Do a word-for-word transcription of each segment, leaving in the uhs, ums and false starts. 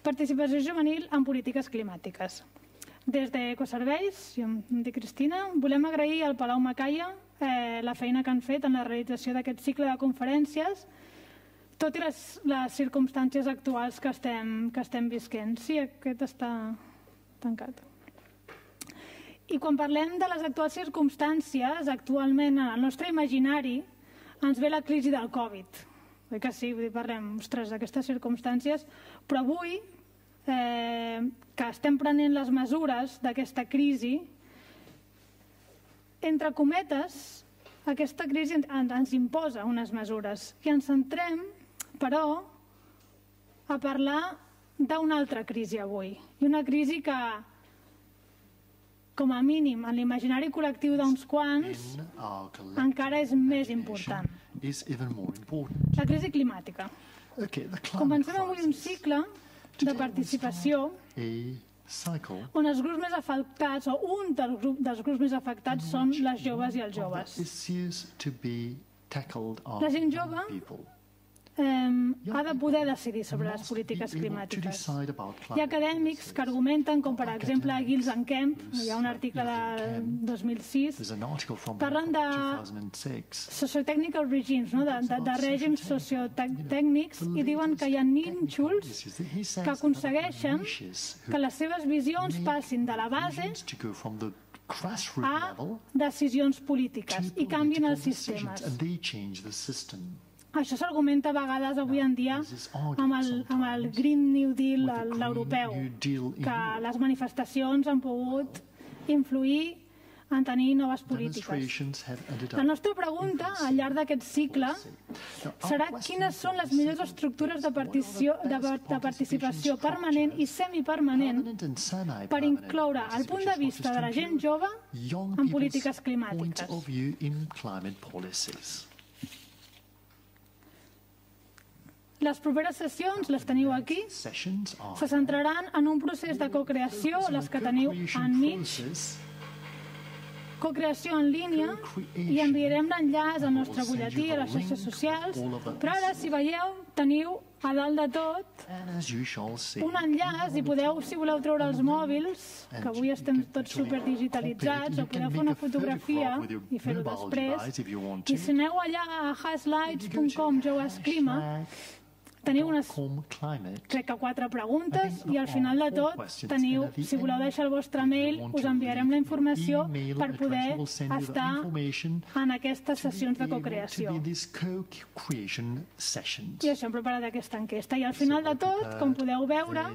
Participació juvenil en polítiques climàtiques. Des d'Ecoserveis, jo em dic Cristina, volem agrair al Palau Macaya la feina que han fet en la realització d'aquest cicle de conferències, tot i les circumstàncies actuals que estem visquent. Sí, aquest està tancat. I quan parlem de les actuals circumstàncies, actualment en el nostre imaginari ens ve la crisi del Covid. Oi que sí? Parlem, ostres, d'aquestes circumstàncies, però avui que estem prenent les mesures d'aquesta crisi, entre cometes, aquesta crisi ens imposa unes mesures i ens centrem, però, a parlar d'una altra crisi avui. I una crisi que, com a mínim, en l'imaginari col·lectiu d'uns quants, encara és més important. La crisi climàtica. Comencem avui un cicle de participació on els grups més afectats, o un dels grups més afectats, són les joves i els joves. La gent jove ha de poder decidir sobre les polítiques climàtiques. Hi ha acadèmics que argumenten, com per exemple Gilles and Kemp, hi ha un article de dos mil sis, parlen de sociotechnical regimes, de règims sociotècnics, i diuen que hi ha nínxols que aconsegueixen que les seves visions passin de la base a decisions polítiques i canvien els sistemes. Això s'argumenta a vegades avui en dia amb el Green New Deal, l'europeu, que les manifestacions han pogut influir en tenir noves polítiques. La nostra pregunta al llarg d'aquest cicle serà quines són les millors estructures de participació permanent i semipermanent per incloure el punt de vista de la gent jove en polítiques climàtiques. Les properes sessions, les teniu aquí, se centraran en un procés de cocreació, les que teniu enmig, cocreació en línia, i enviarem l'enllaç al nostre butlletí, a les xarxes socials, però ara, si veieu, teniu a dalt de tot un enllaç i podeu, si voleu treure els mòbils, que avui estem tots superdigitalitzats, o podeu fer una fotografia i fer-ho després, i si aneu allà a haslights punt com joves clima, teniu unes, crec que quatre preguntes, i al final de tot teniu, si voleu deixar el vostre mail, us enviarem la informació per poder estar en aquestes sessions de cocreació. I això hem preparat aquesta enquesta. I al final de tot, com podeu veure,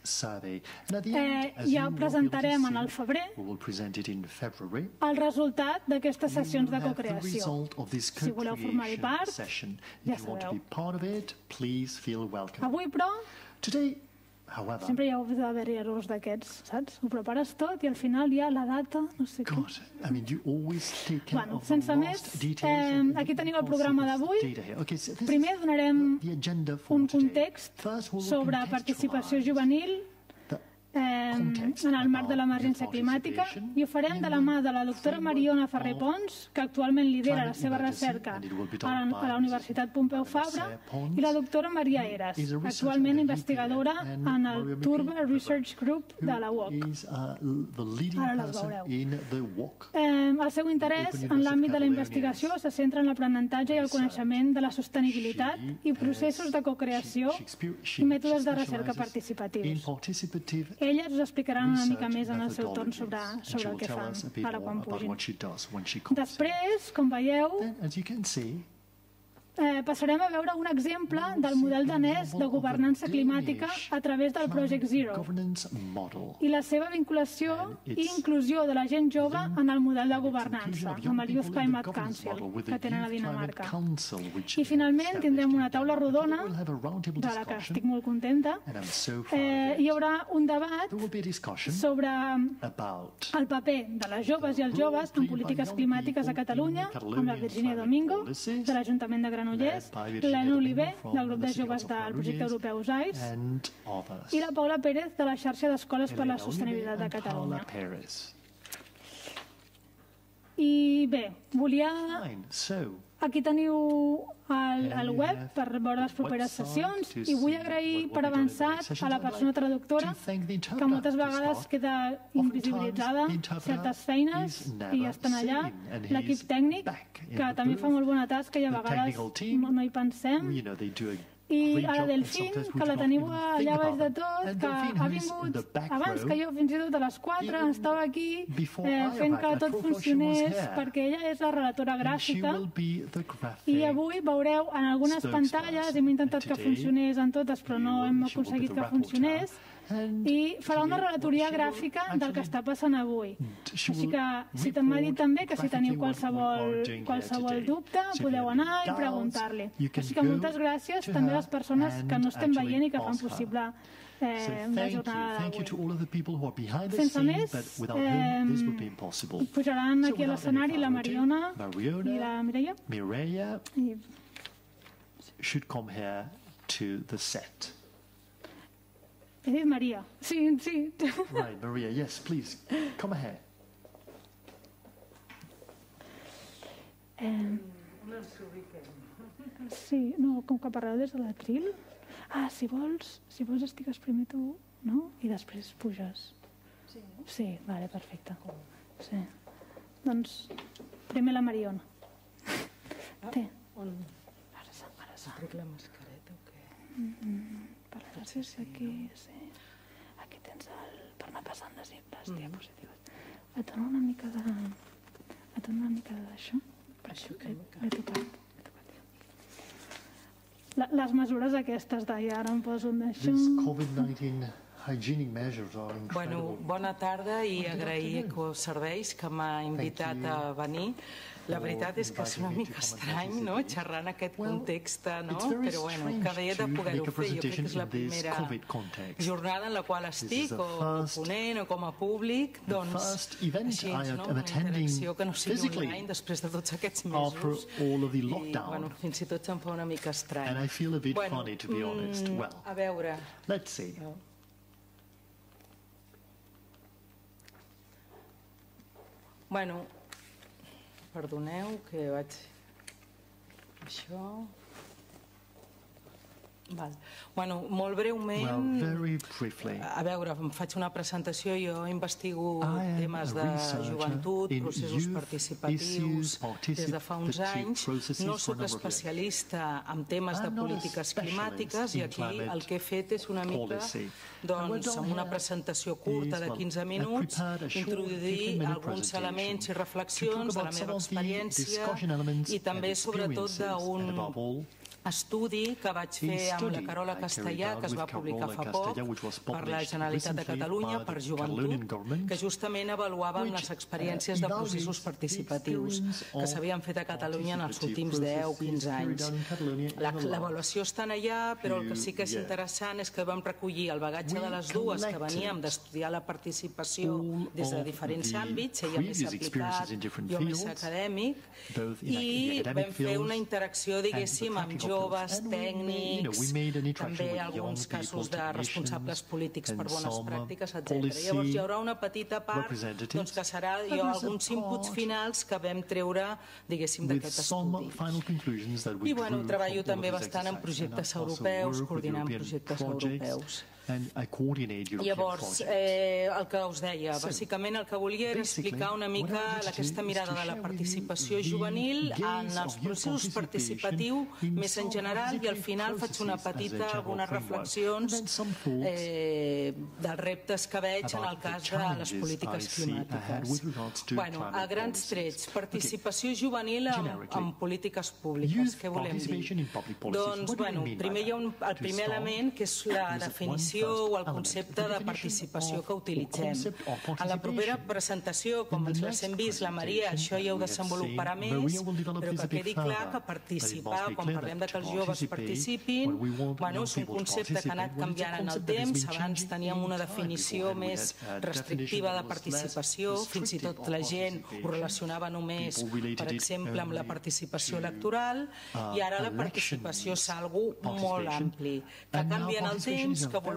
ja presentarem en el febrer el resultat d'aquestes sessions de cocreació. Si voleu formar-hi part, ja sabeu. Avui, però, sempre hi ha d'haver errors d'aquests, saps? Ho prepares tot i al final hi ha la data, no sé què. Bueno, sense més, aquí teniu el programa d'avui. Primer donarem un context sobre participació juvenil en el marc de l'emergència climàtica, i ho farem de la mà de la doctora Mariona Ferrer Pons, que actualment lidera la seva recerca a la Universitat Pompeu Fabra, i la doctora Maria Eras, actualment investigadora en el Turba Research Group de la U O C. Ara les veureu. El seu interès en l'àmbit de la investigació se centra en l'aprenentatge i el coneixement de la sostenibilitat i processos de cocreació i mètodes de recerca participatius. Elles us explicaran una mica més en el seu torn sobre el que fan, ara quan pugin. Després, com veieu, passarem a veure un exemple del model danès de governança climàtica a través del Project Zero i la seva vinculació i inclusió de la gent jove en el model de governança, amb el Youth Climate Council, que tenen a Dinamarca. I finalment tindrem una taula rodona, de la que estic molt contenta. Hi haurà un debat sobre el paper de les joves i els joves en polítiques climàtiques a Catalunya, amb la Virginia Domingo, de l'Ajuntament de Granollers, l'Helena Oliver, del grup de joves del projecte europeu U S A I S, i la Paula Pérez, de la xarxa d'escoles per la sostenibilitat de Catalunya. I bé, volia... Aquí teniu el, el web per veure les properes sessions i vull agrair per avançat a la persona traductora que moltes vegades queda invisibilitzada certes feines i estan allà, l'equip tècnic que també fa molt bona tasca i a vegades no, no hi pensem, i a la Delfín, que la teniu allà baix de tot, que ha vingut abans que jo, fins i tot a les quatre, estava aquí eh, fent que tot funcionés, perquè ella és la relatora gràfica, i avui veureu en algunes pantalles, hem intentat que funcionés en totes, però no hem aconseguit que funcionés, i farà una relatoria gràfica del que està passant avui. Així que, si m'ha dit també que si teniu qualsevol, qualsevol dubte, podeu anar i preguntar-li. Així que moltes gràcies també a les persones que no estem veient i que fan possible eh, la jornada d'avui. Sense més, eh, pujaran aquí a l'escenari la Mariona i la Mireia. Mireia should come here to the set. He dit Maria. Sí, sí. Right, Maria, yes, please, come ahead. Eh, sí, no, com que parleu des de l'atril. Ah, si vols, si vols estigues primer tu, no? I després puges. Sí, no? Sí, vale, perfecte. Sí. Doncs, primer la Mariona. Ah, Té. On? Ara s'ha, ara s'ha. Trec la mascareta o què? Mm-hmm. Per gràcies, aquí, sí. Aquí tens el... per anar passant les, les mm. diapositives. Et dono una mica de... et dono una mica d'això. Això que l'he tocat. La, les mesures aquestes d'ahir, ara em poso un d'això. These COVID nineteen hygienic measures are incredible. Bueno, bona tarda i agrair Ecoserveis que m'ha invitat a venir. La veritat és que és una mica estrany, no?, xerrar en aquest context, no? Però, bueno, que bé de poder-ho fer. Jo crec que és la primera jornada en la qual estic, o ponent, o com a públic, doncs, així, no?, una interacció que no sigui online després de tots aquests mesos. I, bueno, fins i tot se'm fa una mica estrany. Bueno, a veure... Let's see. Bueno, perdoneu que vaig... Això... Val. Bueno, molt breument, a veure, em faig una presentació, jo investigo temes de joventut, processos participatius des de fa uns anys, no soc especialista en temes de polítiques climàtiques i aquí el que he fet és una mica, doncs, amb una presentació curta de quinze minuts, introduir alguns elements i reflexions de la meva experiència i també sobretot d'un estudi que vaig fer amb la Carola Castellà, que es va publicar fa poc per la Generalitat de Catalunya, per Joventut, que justament avaluàvem les experiències de processos participatius que s'havien fet a Catalunya en els últims deu o quinze anys. L'avaluació està allà, però el que sí que és interessant és que vam recollir el bagatge de les dues, que veníem d'estudiar la participació des de diferents àmbits, ella més aplicat, jo més acadèmic, i vam fer una interacció, diguéssim, amb joves joves, tècnics, també alguns casos de responsables polítics per bones pràctiques, etcètera. Llavors hi haurà una petita part que serà alguns inputs finals que vam treure, diguéssim, d'aquest estudi. I bueno, treballo també bastant en projectes europeus, coordinant projectes europeus. Llavors, el que us deia, bàsicament el que volia era explicar una mica aquesta mirada de la participació juvenil en els processos participatius més en general i al final faig una petita, algunes reflexions dels reptes que veig en el cas de les polítiques climàtiques. Bueno, a grans trets, participació juvenil en polítiques públiques, què volem dir? Doncs, bueno, primer hi ha el primer element que és la definició o el concepte de participació que utilitzem. En la propera presentació, com ens les hem vist, la Maria, això ja ho desenvoluparà més, però que quedi clar que participar, quan parlem de que els joves participin, bueno, és un concepte que ha anat canviant en el temps. Abans teníem una definició més restrictiva de participació, fins i tot la gent ho relacionava només, per exemple, amb la participació electoral, i ara la participació és algo molt ampli, que canvia en el temps, que evoluciona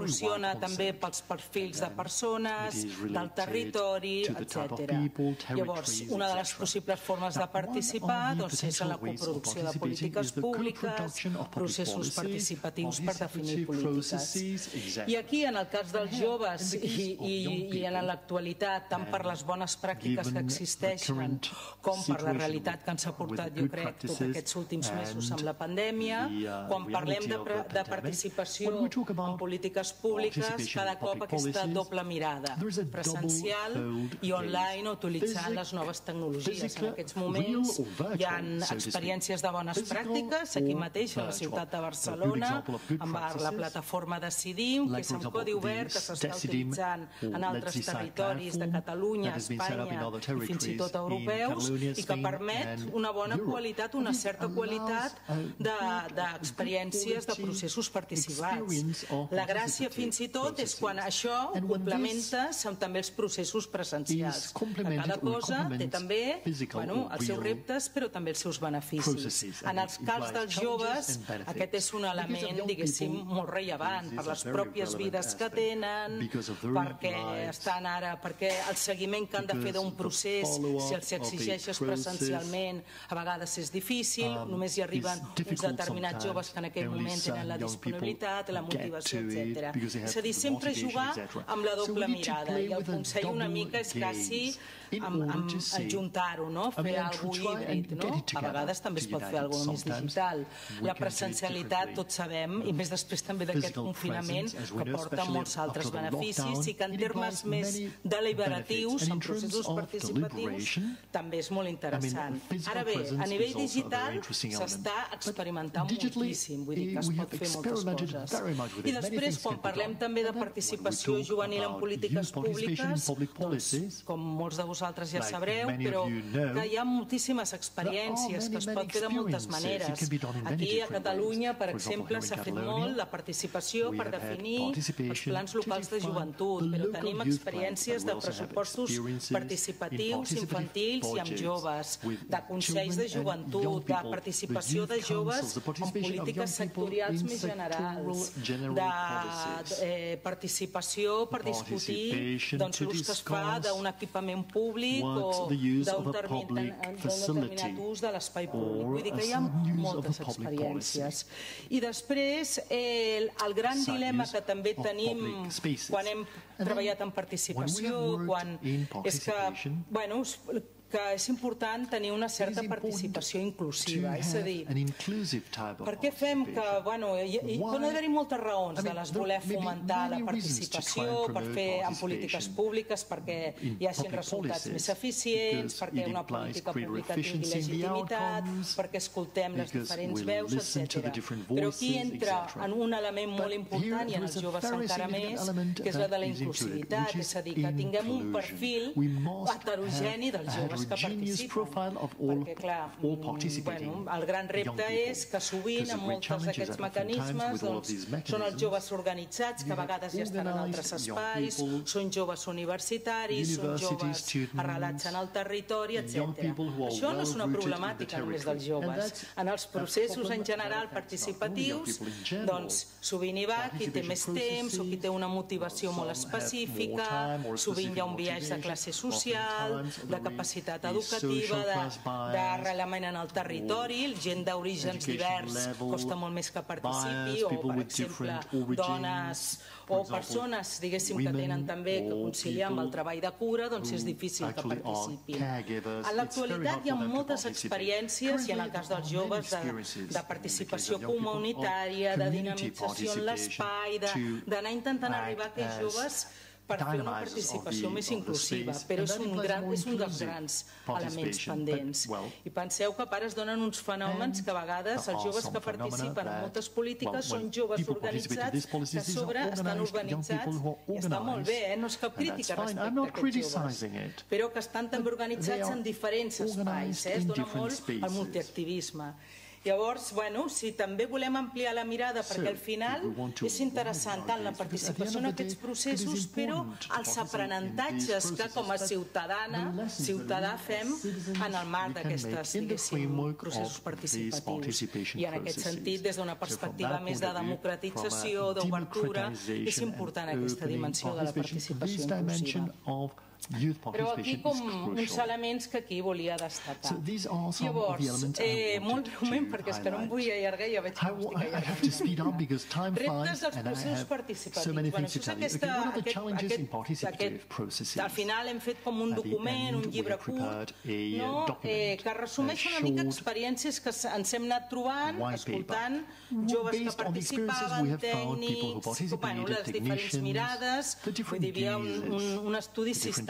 evoluciona també pels perfils de persones, del territori, etcètera. Llavors, una de les possibles formes de participar és en la coproducció de polítiques públiques, processos participatius per definir polítiques. I aquí, en el cas dels joves i en l'actualitat, tant per les bones pràctiques que existeixen com per la realitat que ens ha portat, jo crec, tots aquests últims mesos amb la pandèmia, quan parlem de participació en polítiques públiques, cada cop aquesta doble mirada, presencial i online, utilitzant les noves tecnologies. En aquests moments hi ha experiències de bones pràctiques, aquí mateix, a la ciutat de Barcelona, amb la plataforma Decidim, que és un codi obert que s'està utilitzant en altres territoris de Catalunya, Espanya i fins i tot europeus, i que permet una bona qualitat, una certa qualitat d'experiències de processos participats. La gràcia fins i tot és quan això ho complementes amb també els processos presencials. Cada cosa té també els seus reptes però també els seus beneficis. En els cas dels joves aquest és un element, diguéssim, molt rellevant per les pròpies vides que tenen, perquè estan ara, perquè el seguiment que han de fer d'un procés, si els exigeixes presencialment, a vegades és difícil, només hi arriben uns determinats joves que en aquell moment tenen la disponibilitat, la motivació, etcètera. És a dir, sempre jugar amb la doble mirada, i el consell una mica és quasi ajuntar-ho, fer alguna cosa híbrid. A vegades també es pot fer alguna cosa més digital. La presencialitat, tots sabem, i més després també d'aquest confinament, que porta molts altres beneficis i que en termes més deliberatius, en processos participatius, també és molt interessant. Ara bé, a nivell digital s'està experimentant moltíssim, vull dir que es pot fer moltes coses. I després, quan parlem també de participació juvenil en polítiques públiques, doncs, com molts de vosaltres ja sabreu, però que hi ha moltíssimes experiències que es pot fer de moltes maneres. Aquí a Catalunya, per exemple, s'ha fet molt la participació per definir els plans locals de joventut, però tenim experiències de pressupostos participatius infantils i amb joves, de consells de joventut, de participació de joves en polítiques sectorials més generals, de participació per discutir l'ús que es fa d'un equipament públic o d'un determinat ús de l'espai públic. Vull dir que hi ha moltes experiències. I després, el gran dilema que també tenim quan hem treballat en participació, és que, bueno, que és important tenir una certa participació inclusiva, és a dir, per què fem que, bueno, poden haver-hi moltes raons de les voler fomentar la participació per fer en polítiques públiques, perquè hi hagin resultats més eficients, perquè una política pública tingui legitimitat, perquè escoltem les diferents veus, etcètera. Però aquí entra en un element molt important, i en els joves encara més, que és la de la inclusivitat, és a dir, que tinguem un perfil heterogeni dels joves que participen, perquè clar, el gran repte és que sovint en molts d'aquests mecanismes són els joves organitzats, que a vegades ja estan en altres espais, són joves universitaris, són joves arrelats en el territori, etcètera. Això no és una problemàtica només dels joves. En els processos en general participatius, doncs sovint hi va qui té més temps o qui té una motivació molt específica, sovint hi ha un biaix de classe social, de capacitat educativa, d'arrelament en el territori, gent d'orígens divers costa molt més que participi, o per exemple dones o persones, diguéssim, que tenen també que conciliar amb el treball de cura, doncs és difícil que participin. En l'actualitat hi ha moltes experiències, i en el cas dels joves, de participació comunitària, de dinamització en l'espai, d'anar intentant arribar a aquells joves per fer una participació més inclusiva, però és un dels grans elements pendents. I penseu que a part es donen uns fenòmens que a vegades els joves que participen en moltes polítiques són joves organitzats que a sobre estan organitzats, i està molt bé, no és cap crítica respecte a aquests joves, però que estan també organitzats en diferents espais, es dona molt el multiactivisme. Llavors, bueno, si també volem ampliar la mirada, perquè al final és interessant tant la participació en aquests processos, però els aprenentatges que com a ciutadana, ciutadà fem en el marc d'aquestes, diguéssim, processos participatius. I en aquest sentit, des d'una perspectiva més de democratització, d'obertura, és important aquesta dimensió de la participació inclusiva. Però aquí com uns elements que aquí volia destacar. Llavors, molt breument, perquè és que no em vull allargar i ja veig que m'estic allargant. Reptes dels processos participatius. Al final hem fet com un document, un llibre curt, que resumeix una mica experiències que ens hem anat trobant, escoltant joves que participaven, tècnics, les diferents mirades, vull dir, hi havia un estudi sistemàtic.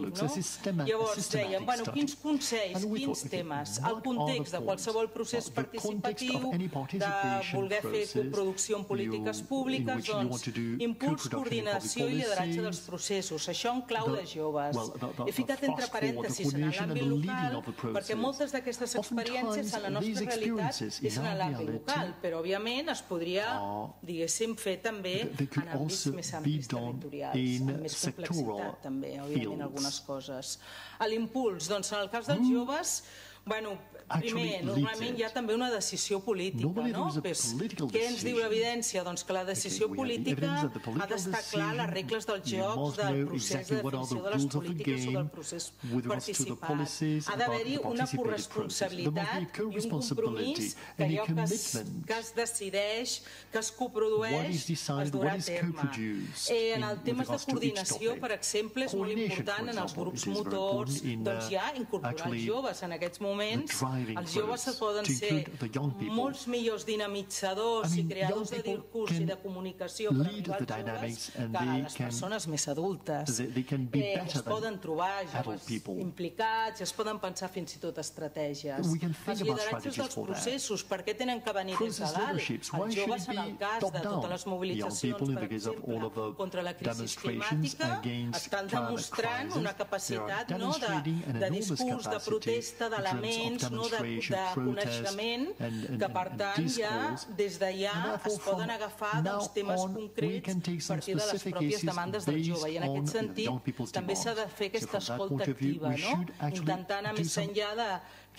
Llavors dèiem, quins consells, quins temes, el context de qualsevol procés participatiu, de voler fer coproducció en polítiques públiques, doncs impuls, coordinació i lideratge dels processos, això en clau de joves. He ficat entre parèntesis en l'àmbit local, perquè moltes d'aquestes experiències en la nostra realitat és en l'àmbit local, però òbviament es podria, diguéssim, fer també en àmbits més amplis territorials, amb més complexitat també, òbviament, en algunes coses. L'impuls, doncs, en el cas dels joves, bueno, primer, normalment hi ha també una decisió política, no? Què ens diu l'evidència? Doncs que la decisió política ha d'estar clar a les regles dels jocs, del procés de definició de les polítiques o del procés participat. Ha d'haver-hi una corresponsabilitat i un compromís que allò que es decideix, que es coprodueix, es durà a terme. En els temes de coordinació, per exemple, és molt important en els grups motors, doncs ja incorporar els joves en aquests moments. Els joves poden ser molts millors dinamitzadors i creadors de discurs i de comunicació per arribar als joves que les persones més adultes. Es poden trobar joves implicats, es poden pensar fins i tot estratègies. Els lideratges dels processos, per què tenen que venir des de dalt? Els joves, en el cas de totes les mobilitzacions, per exemple, contra la crisi climàtica, estan demostrant una capacitat de discurs, de protesta, d'elements, de coneixement, que per tant ja des d'allà es poden agafar temes concrets a partir de les pròpies demandes del jove. I en aquest sentit també s'ha de fer aquesta escolta activa, intentant anar més enllà de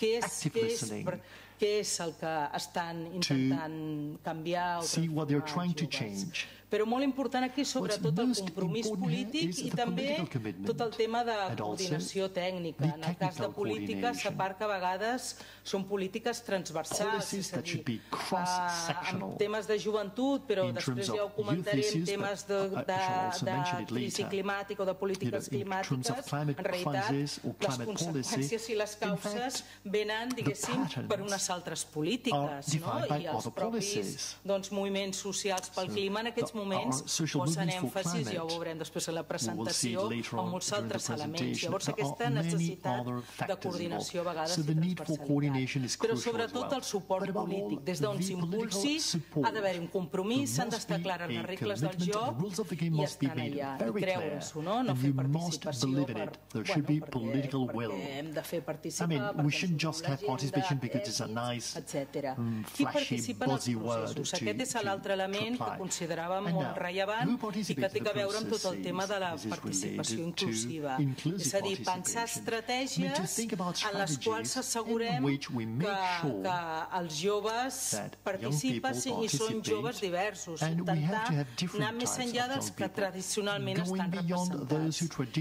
què és el que estan intentant canviar o transformar els joves. Però molt important aquí, sobretot, el compromís polític i també tot el tema de coordinació tècnica. En el cas de polítiques, a part que a vegades són polítiques transversals, és a dir, en temes de joventut, però després ja ho comentaré, en temes de crisi climàtica o de polítiques climàtiques, en realitat les conseqüències i les causes venen, diguéssim, per unes altres polítiques, i els propis moviments socials pel clima en aquests moments posen èmfasis, ja ho veurem després a la presentació, en molts altres elements. Llavors aquesta necessitat de coordinació a vegades i transversalitat. Però sobretot el suport polític. Des d'on s'impulsi ha d'haver un compromís, s'han d'estar clares les regles del joc i estar allà, i creure-s'ho, no fer participació perquè hem de fer participar, perquè ens diu l'agenda, etcètera. Qui participa en els processos? Aquest és l'altre element que consideràvem molt rellevant i que té a veure amb tot el tema de la participació inclusiva. És a dir, pensar estratègies en les quals assegurem que els joves participen i són joves diversos. Intentar anar més enllà dels que tradicionalment estan representats.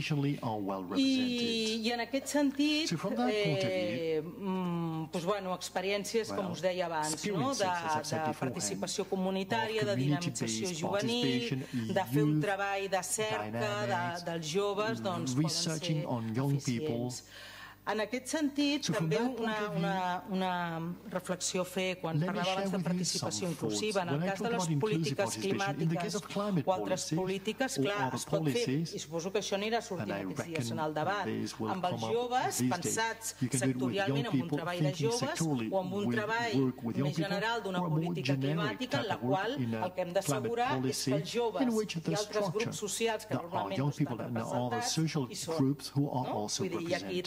I en aquest sentit, experiències, com us deia abans, de participació comunitària, de dinamització juvenil, de fer un treball de cerca dels joves, doncs poden ser eficients. En aquest sentit, també una reflexió a fer quan parlava abans de participació inclusiva. En el cas de les polítiques climàtiques o altres polítiques, clar, es pot fer, i suposo que això anirà sortint aquests dies en el debat, amb els joves, pensats sectorialment en un treball de joves o en un treball més general d'una política climàtica en la qual el que hem d'assegurar és que els joves i altres grups socials que normalment no estan representats hi són. I aquí també entenc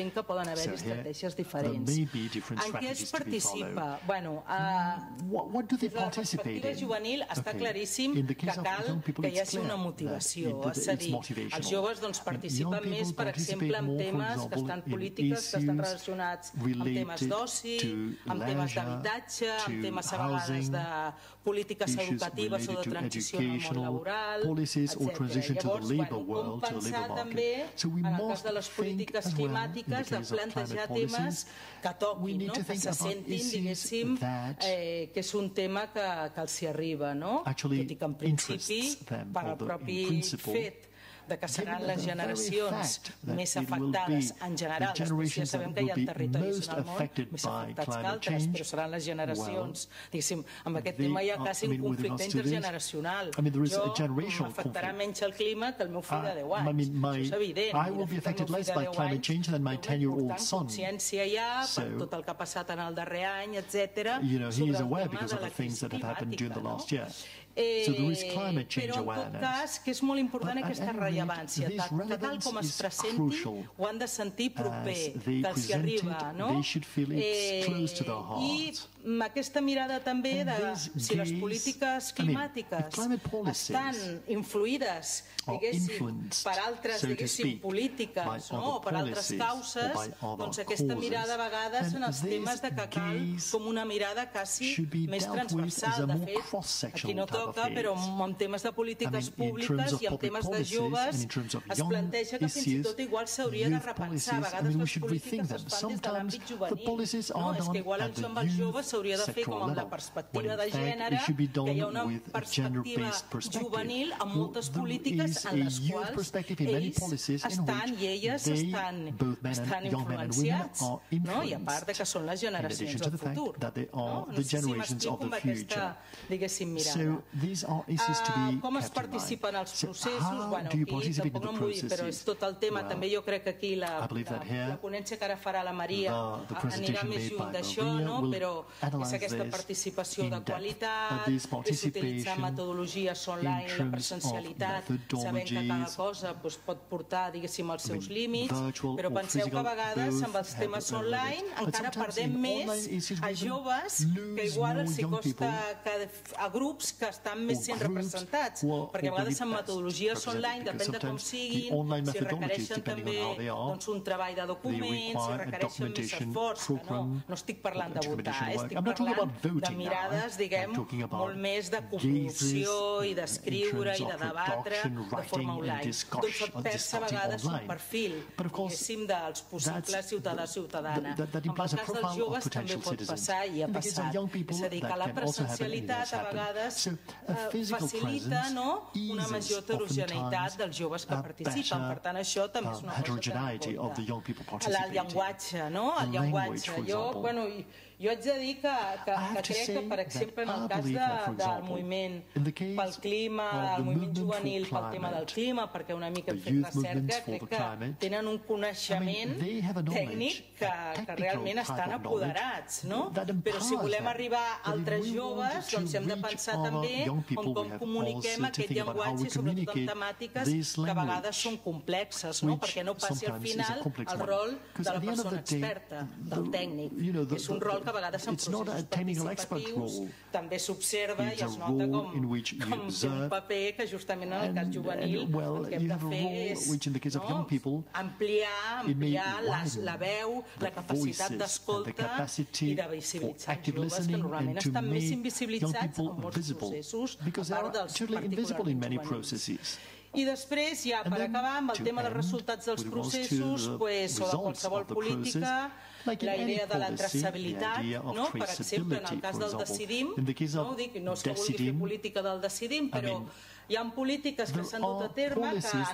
entenc que poden haver estratègies diferents. En què es participa? Bueno, des de la perspectiva juvenil està claríssim que cal que hi hagi una motivació. És a dir, els joves participen més, per exemple, en temes que estan polítiques, que estan relacionats amb temes d'oci, amb temes d'habitatge, amb temes a vegades de polítiques educatives o de transició al món laboral, etcètera. Llavors, com pensar també, en el cas de les polítiques climàtiques, de plantejar temes que toquin, que se sentin, diguéssim, que és un tema que els hi arriba, tot i que en principi, per al propi fet de que seran les generacions més afectades en general. Després ja sabem que hi ha territoris en el món més afectats que altres, però seran les generacions. Diguéssim, amb aquest tema hi ha quasi un conflicte intergeneracional. Jo m'afectarà menys el clima que el meu fill de deu anys. Això és evident. I de fet, el meu fill de deu anys té una important consciència ja per tot el que ha passat en el darrer any, etcètera, sobre el tema de la crisi climàtica. Però en tot cas que és molt important aquesta rellevància, que tal com es presenti ho han de sentir proper, que els hi arriba, i aquesta mirada també de si les polítiques climàtiques estan influïdes, diguéssim, per altres, diguéssim, polítiques o per altres causes, doncs aquesta mirada a vegades en els temes de que cal com una mirada quasi més transversal. De fet, aquí no toca, però en temes de polítiques públiques i en temes de joves es planteja que fins i tot igual s'hauria de repensar. A vegades les polítiques es fan des de l'àmbit juvenil. No, és que igual amb els joves s'hauria de fer com amb la perspectiva de gènere, que hi ha una perspectiva juvenil amb moltes polítiques en les quals ells estan i elles estan influenciats, i a part que són les generacions del futur. No sé si m'explico amb aquesta, diguéssim, mirada. Com es participen els processos? Bueno, aquí tampoc no em vull dir, però és tot el tema. També jo crec que aquí la ponència que ara farà la Maria anirà més lluny d'això, però és aquesta participació de qualitat, és utilitzar metodologies online, la presencialitat, sabent que cada cosa pot portar, diguéssim, els seus límits, però penseu que a vegades amb els temes online encara perdem més a joves que igual els costa a grups que estan més sent representats, perquè a vegades en metodologies online, depèn de com siguin, si requereixen també un treball de documents, si requereixen més esforç, no estic parlant de votar, estic parlant de mirades, diguem, molt més de coproducció i d'escriure i de debatre de forma online. Doncs et perds a vegades un perfil, diguéssim, dels possibles ciutadà-ciutadana. En el cas dels joves també pot passar i ha passat. És a dir, que la presencialitat a vegades facilita una major heterogeneïtat dels joves que participen. Per tant, això també és una cosa que en compte. El llenguatge, no? El llenguatge. Jo, bueno... Jo haig de dir que crec que, per exemple, en el cas del moviment pel clima, el moviment juvenil pel tema del clima, perquè una mica hem fet recerca, crec que tenen un coneixement tècnic que realment estan apoderats, no? Però si volem arribar a altres joves, doncs hem de pensar també en com comuniquem aquest llenguatge, sobretot en temàtiques que a vegades són complexes, perquè no passi al final el rol de la persona experta, del tècnic, que és un rol que a vegades en processos participatius també s'observa i es nota com un paper que justament en el cas juvenil el que hem de fer és ampliar la veu, la capacitat d'escolta i de visibilitzar els joves que normalment estan més invisibilitzats en molts processos a part dels particularment juvenils. I després, ja per acabar, amb el tema dels resultats dels processos o de qualsevol política, la idea de la traçabilitat, per exemple, en el cas del Decidim, no ho dic, no és que vulgui fer política del Decidim, però hi ha polítiques que s'han dut a terme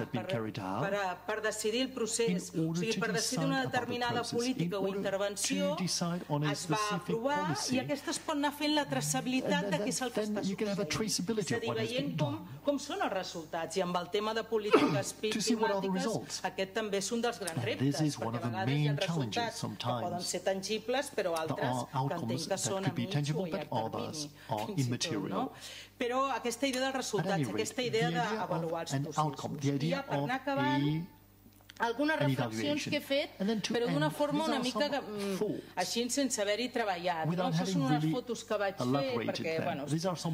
per decidir el procés, o sigui, per decidir una determinada política o intervenció es va aprovar i aquesta es pot anar fent la traçabilitat de què és el que està succeint. És a dir, veient com són els resultats, i amb el tema de polítiques climàtiques aquest també és un dels grans reptes, perquè a vegades hi ha resultats que poden ser tangibles, però altres que entenc que són a mig o a llarg termini, fins i tot, no? Però aquesta idea dels resultats, aquesta idea d'avaluar els processos. I ja per anar acabant, algunes reflexions que he fet, però d'una forma una mica així sense haver-hi treballat. Això són unes fotos que vaig fer perquè, bueno,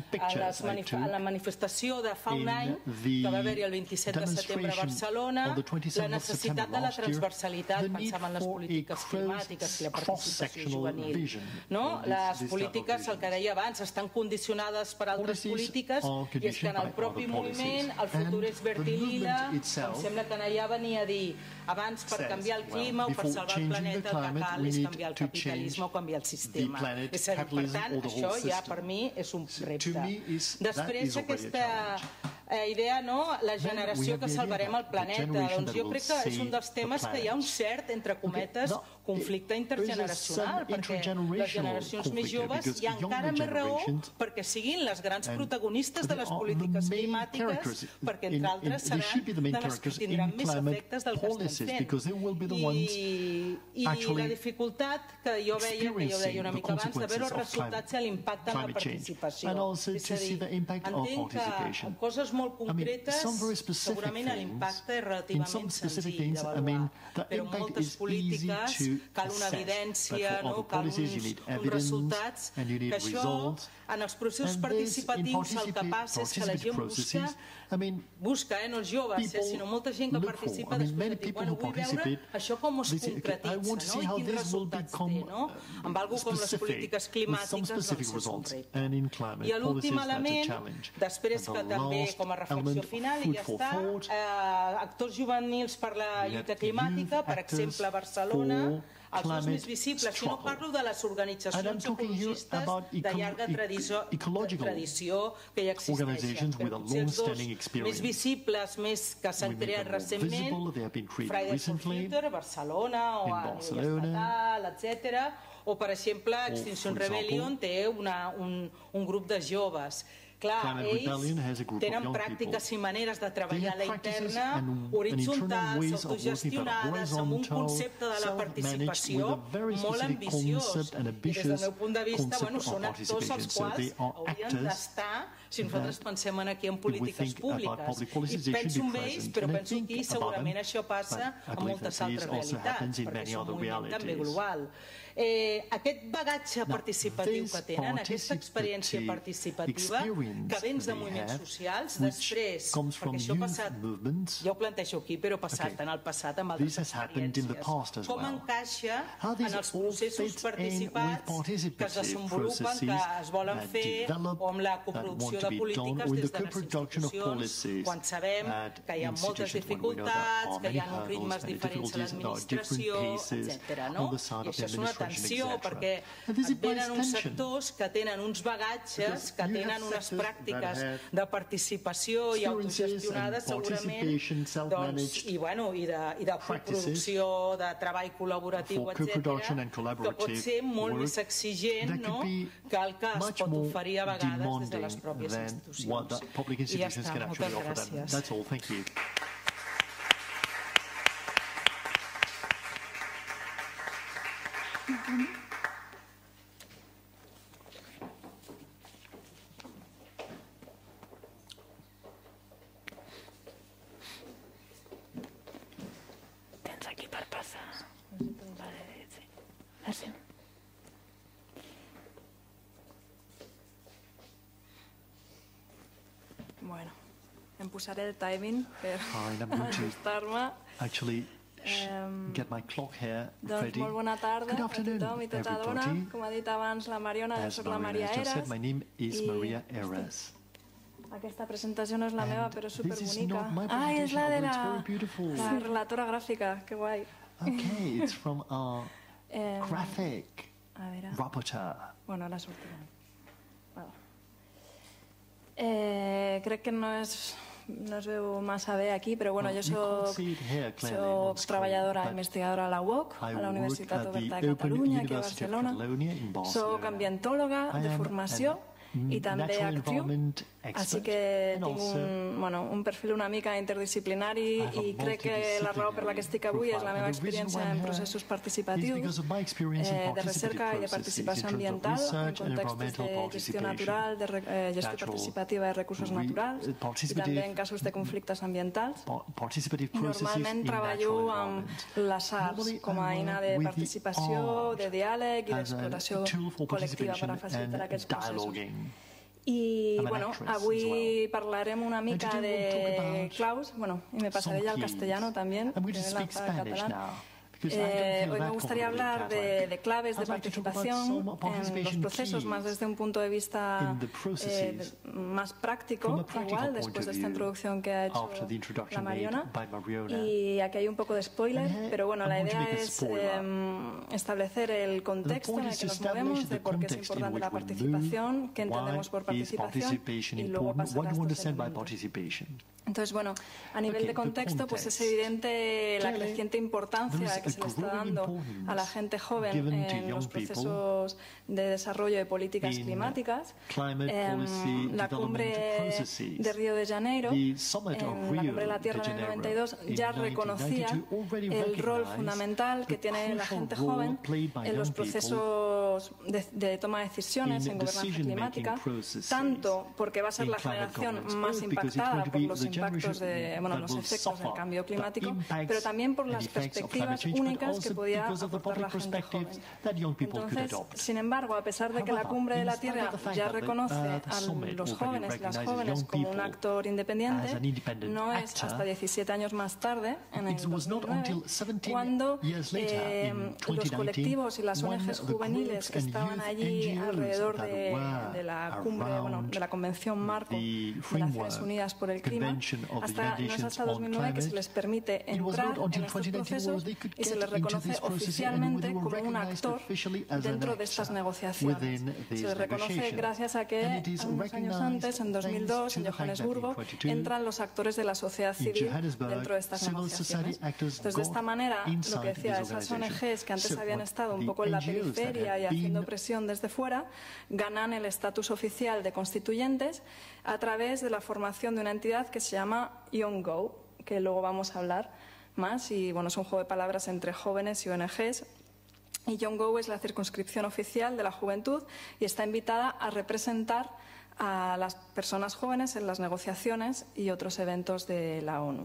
a la manifestació de fa un any, que va haver-hi el vint-i-set de setembre a Barcelona, la necessitat de la transversalitat, pensava en les polítiques climàtiques i la participació juvenil. Les polítiques, el que deia abans, estan condicionades per altres polítiques i és que en el propi moviment el futur és verd i lila, em sembla que allà venia a dir abans per canviar el clima o per salvar el planeta el que cal és canviar el capitalisme o canviar el sistema. És a dir, per tant, això ja per mi és un repte. Després aquesta idea, la generació que salvarem el planeta, doncs jo crec que és un dels temes que hi ha un cert, entre cometes, conflicte intergeneracional, perquè les generacions més joves hi ha encara més raó perquè siguin les grans protagonistes de les polítiques climàtiques, perquè entre altres seran de les que tindran més efectes del que estem fent. I la dificultat que jo veia, que jo deia una mica abans, de veure els resultats i l'impacte en la participació. És a dir, entenc que coses molt concretes, segurament l'impacte és relativament senzill d'avaluar, però moltes polítiques cal una evidència, cal uns resultats, que això en els processos participatius el que passa és que la gent busca, busca, no els joves, sinó molta gent que participa després de dir, bueno, vull veure això com es concretitza i quins resultats té, amb alguna cosa com les polítiques climàtiques, doncs és un repte. I l'últim element, després que també com a reflexió final, i ja està, actors juvenils per la lluita climàtica, per exemple a Barcelona, els dos més visibles, si no parlo de les organitzacions ecologistes de llarga tradició que ja existeixen, però potser els dos més visibles, més que s'han creat recentment, Fridays for Future, a Barcelona o a nivell estatal, etcètera, o per exemple Extinction Rebellion té un grup de joves. Clar, ells tenen pràctiques i maneres de treballar a la interna horitzontals, autogestionades, amb un concepte de la participació molt ambiciós. I des del meu punt de vista, són actors els quals haurien d'estar, si nosaltres pensem aquí en polítiques públiques. I penso en ells, però penso que segurament això passa en moltes altres realitats, perquè és un moviment també global. Aquest bagatge participatiu que tenen, aquesta experiència participativa que vens de moviments socials, després, perquè això ha passat, ja ho plantejo aquí, però ha passat en el passat amb altres experiències. Com encaixa en els processos participats que es desenvolupen, que es volen fer, o amb la coproducció de polítiques des de les institucions, quan sabem que hi ha moltes dificultats, que hi ha uns ritmes diferents a l'administració, etcètera. I això és una tensió, perquè et venen uns sectors que tenen uns bagatges, que tenen unes pràctiques de participació i autogestionades segurament, i de coproducció, de treball col·laboratiu, etcètera, que pot ser molt més exigent que el que es pot oferir a vegades des de les pròpies institucions. I ja està, moltes gràcies. Tens aquí per passar. Gràcies. Bueno, em posaré el timing per ajustar-me. Actually, get my clock here ready. Doncs molt bona tarda a tothom i tota dona. Com ha dit abans la Mariona, soc la Maria Eras. My name is Maria Eras. Aquesta presentació no és la meva, però és superbonica. Ah, és la de la relatora gràfica, que guai. Okay, it's from our graphic rapporteur. Bueno, ara sortirem. Crec que no és... no es veu massa bé aquí, però bueno, jo soc treballadora investigadora a la U O C, a la Universitat Oberta de Catalunya, aquí a Barcelona. Soc ambientòloga de formació i també actiu, així que tinc un, bueno, un perfil una mica interdisciplinari i crec que la raó per la que estic avui és la meva experiència en processos participatius, eh, de recerca i de participació ambiental en contextos de gestió natural, de eh, gestió participativa de recursos naturals i també en casos de conflictes ambientals. Normalment treballo amb les arts com a eina de participació, de diàleg i d'exploració col·lectiva per a facilitar aquests processos. I bueno, avui parlarem una mica de claus, bueno, y me pasaré ya al castellano también, que me lanza al catalán. Eh, hoy me gustaría hablar de, de claves de participación en los procesos, más desde un punto de vista eh, de, más práctico, igual, después de esta introducción que ha hecho la Mariona. Y aquí hay un poco de spoiler, pero bueno, la idea es eh, establecer el contexto en el que nos movemos, de por qué es importante la participación, qué entendemos por participación y luego pasar a estos elementos. Entonces, bueno, a nivel de contexto, pues es evidente la creciente importancia que se le está dando a la gente joven en los procesos de desarrollo de políticas climáticas. Eh, la cumbre de Río de Janeiro, en la cumbre de la Tierra en el noventa y dos, ya reconocía el rol fundamental que tiene la gente joven en los procesos de, de toma de decisiones en gobernanza climática, tanto porque va a ser la generación más impactada por los impactos de, bueno, los efectos del cambio climático, pero también por las perspectivas únicas que podía aportar la gente joven. Entonces, sin embargo, a pesar de que la Cumbre de la Tierra ya reconoce a los jóvenes y las jóvenes como un actor independiente, no es hasta diecisiete años más tarde, en el dos mil nueve, cuando eh, los colectivos y las O N Ges juveniles que estaban allí alrededor de, de la cumbre, bueno, de la Convención Marco de Naciones Unidas por el Clima, hasta, no es hasta dos mil nueve que se les permite entrar en estos procesos y se les reconoce oficialmente como un actor dentro de estas negociaciones. Se les reconoce gracias a que unos años antes, en dos mil dos, en Johannesburgo, entran los actores de la sociedad civil dentro de estas negociaciones. Entonces, de esta manera, lo que decía, esas O N Ges que antes habían estado un poco en la periferia y haciendo presión desde fuera, ganan el estatus oficial de constituyentes a través de la formación de una entidad que se llama Young Go, que luego vamos a hablar más, y bueno, es un juego de palabras entre jóvenes y O N Ges. Y Young Go es la circunscripción oficial de la juventud y está invitada a representar a las personas jóvenes en las negociaciones y otros eventos de la ONU.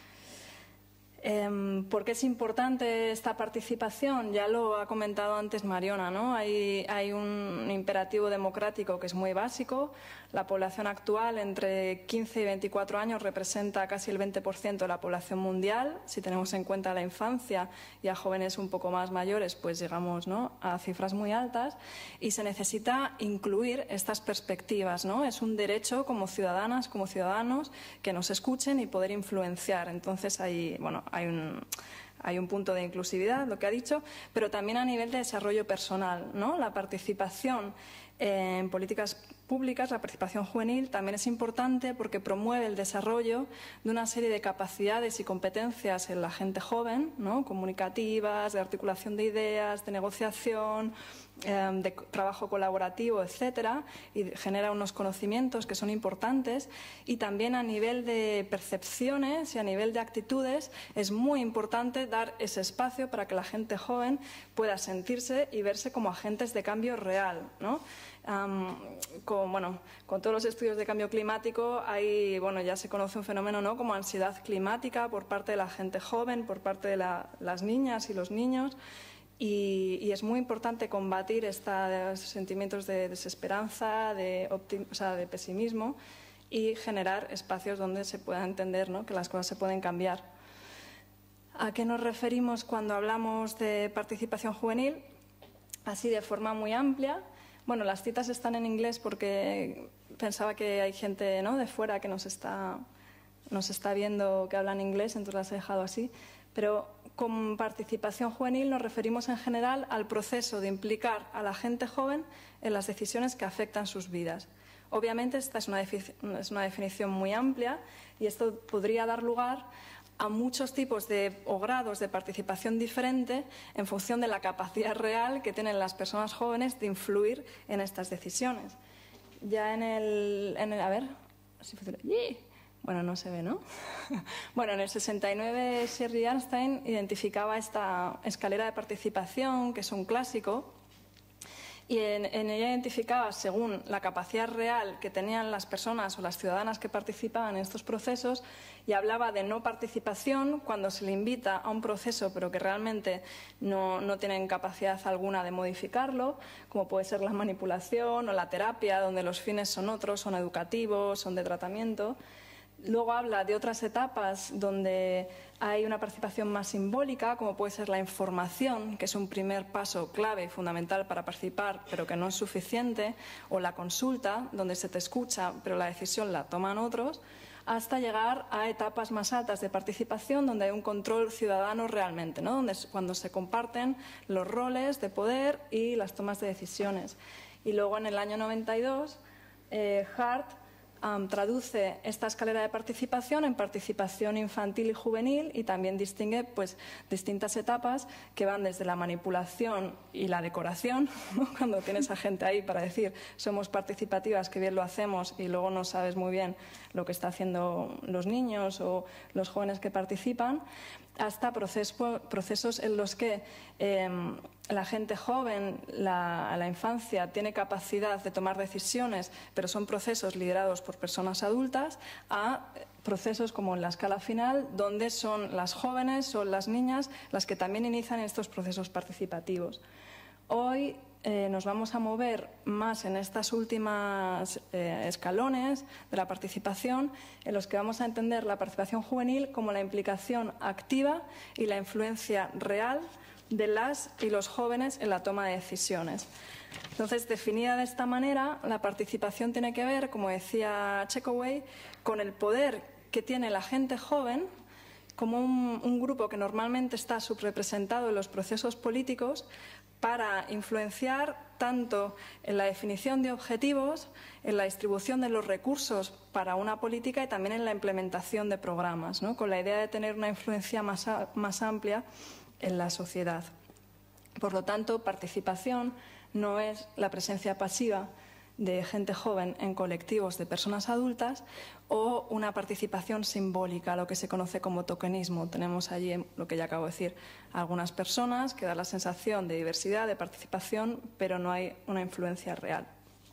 Eh, ¿Por qué es importante esta participación? Ya lo ha comentado antes Mariona, ¿no? Hay, hay un imperativo democrático que es muy básico. La población actual entre quince y veinticuatro años representa casi el veinte por ciento de la población mundial. Si tenemos en cuenta la infancia y a jóvenes un poco más mayores, pues llegamos, ¿no?, a cifras muy altas. Y se necesita incluir estas perspectivas, ¿no? Es un derecho como ciudadanas, como ciudadanos, que nos escuchen y poder influenciar. Entonces hay, bueno, hay un... Hay un punto de inclusividad, lo que ha dicho, pero también a nivel de desarrollo personal, ¿no? La participación en políticas públicas, la participación juvenil, también es importante porque promueve el desarrollo de una serie de capacidades y competencias en la gente joven, ¿no?, comunicativas, de articulación de ideas, de negociación, eh, de trabajo colaborativo, etcétera, y genera unos conocimientos que son importantes. Y también a nivel de percepciones y a nivel de actitudes es muy importante dar ese espacio para que la gente joven pueda sentirse y verse como agentes de cambio real, ¿no? Um, con, bueno, con todos los estudios de cambio climático hay, bueno, ya se conoce un fenómeno, ¿no?, como ansiedad climática por parte de la gente joven, por parte de la, las niñas y los niños, y, y es muy importante combatir esta, estos sentimientos de desesperanza, de, optim, o sea, de pesimismo, y generar espacios donde se pueda entender, ¿no?, que las cosas se pueden cambiar. ¿A qué nos referimos cuando hablamos de participación juvenil? Así de forma muy amplia. Bueno, las citas están en inglés porque pensaba que hay gente, ¿no?, de fuera que nos está, nos está viendo que hablan inglés, entonces las he dejado así. Pero con participación juvenil nos referimos en general al proceso de implicar a la gente joven en las decisiones que afectan sus vidas. Obviamente esta es una, es una definición muy amplia y esto podría dar lugar a muchos tipos de, o grados de participación diferente en función de la capacidad real que tienen las personas jóvenes de influir en estas decisiones. ya en el, en el a ver, si funciona. Bueno, no se ve, ¿no? Bueno, en el sesenta y nueve Sherry Arnstein identificaba esta escalera de participación, que es un clásico, y en, en ella identificaba, según la capacidad real que tenían las personas o las ciudadanas que participaban en estos procesos, y hablaba de no participación cuando se le invita a un proceso pero que realmente no, no tienen capacidad alguna de modificarlo, como puede ser la manipulación o la terapia, donde los fines son otros, son educativos, son de tratamiento. Luego habla de otras etapas donde hay una participación más simbólica, como puede ser la información, que es un primer paso clave y fundamental para participar, pero que no es suficiente, o la consulta, donde se te escucha, pero la decisión la toman otros, hasta llegar a etapas más altas de participación, donde hay un control ciudadano realmente, ¿no? Donde es cuando se comparten los roles de poder y las tomas de decisiones. Y luego en el año noventa y dos, eh, Hart Um, traduce esta escalera de participación en participación infantil y juvenil y también distingue pues, distintas etapas que van desde la manipulación y la decoración, ¿no? Cuando tienes a gente ahí para decir somos participativas, que bien lo hacemos, y luego no sabes muy bien lo que están haciendo los niños o los jóvenes que participan, hasta proceso, procesos en los que eh, la gente joven, la, la infancia, tiene capacidad de tomar decisiones, pero son procesos liderados por personas adultas, a procesos como en la escala final, donde son las jóvenes, son las niñas, las que también inician estos procesos participativos. Hoy eh, nos vamos a mover más en estas últimas eh, escalones de la participación, en los que vamos a entender la participación juvenil como la implicación activa y la influencia real de las y los jóvenes en la toma de decisiones. Entonces, definida de esta manera, la participación tiene que ver, como decía Chekoway, con el poder que tiene la gente joven como un, un grupo que normalmente está subrepresentado en los procesos políticos, para influenciar tanto en la definición de objetivos, en la distribución de los recursos para una política y también en la implementación de programas, ¿no? Con la idea de tener una influencia más, a, más amplia en la sociedad. Por lo tanto, participación no es la presencia pasiva de gente joven en colectivos de personas adultas o una participación simbólica, lo que se conoce como tokenismo. Tenemos allí, lo que ya acabo de decir, algunas personas que dan la sensación de diversidad, de participación, pero no hay una influencia real.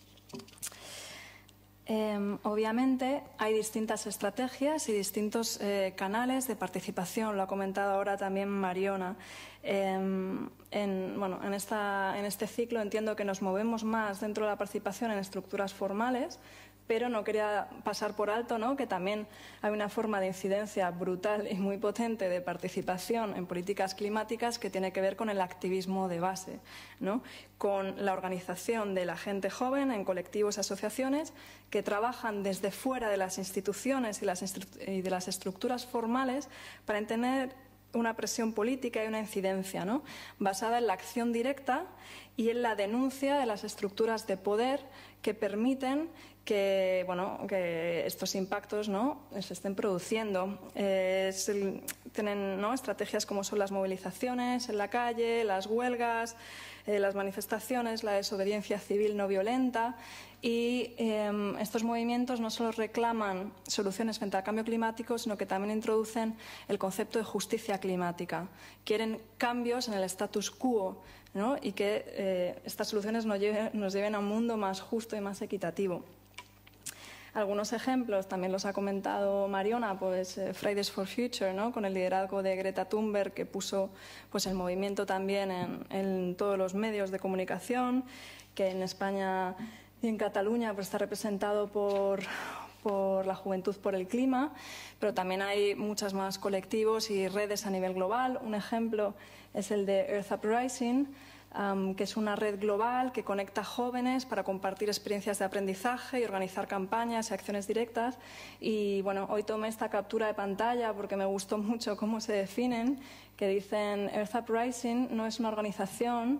Eh, obviamente hay distintas estrategias y distintos eh, canales de participación, lo ha comentado ahora también Mariona. Eh, en, bueno, en, esta, en este ciclo entiendo que nos movemos más dentro de la participación en estructuras formales, pero no quería pasar por alto, ¿no?, que también hay una forma de incidencia brutal y muy potente de participación en políticas climáticas que tiene que ver con el activismo de base, ¿no?, con la organización de la gente joven en colectivos y asociaciones que trabajan desde fuera de las instituciones y, las instru y de las estructuras formales para tener una presión política y una incidencia, ¿no?, basada en la acción directa y en la denuncia de las estructuras de poder que permiten que, bueno, que estos impactos, ¿no?, se estén produciendo. Eh, se, tienen, ¿no?, estrategias como son las movilizaciones en la calle, las huelgas, eh, las manifestaciones, la desobediencia civil no violenta. Y eh, estos movimientos no solo reclaman soluciones frente al cambio climático, sino que también introducen el concepto de justicia climática. Quieren cambios en el status quo, ¿no?, y que eh, estas soluciones nos lleven, nos lleven a un mundo más justo y más equitativo. Algunos ejemplos, también los ha comentado Mariona, pues eh, Fridays for Future, ¿no?, con el liderazgo de Greta Thunberg, que puso pues, el movimiento también en, en todos los medios de comunicación, que en España y en Cataluña pues, está representado por, por la Juventud por el Clima, pero también hay muchos más colectivos y redes a nivel global. Un ejemplo es el de Earth Uprising, Um, que es una red global que conecta jóvenes para compartir experiencias de aprendizaje y organizar campañas y acciones directas. Y bueno, hoy tomé esta captura de pantalla porque me gustó mucho cómo se definen, que dicen Earth Uprising no es una organización,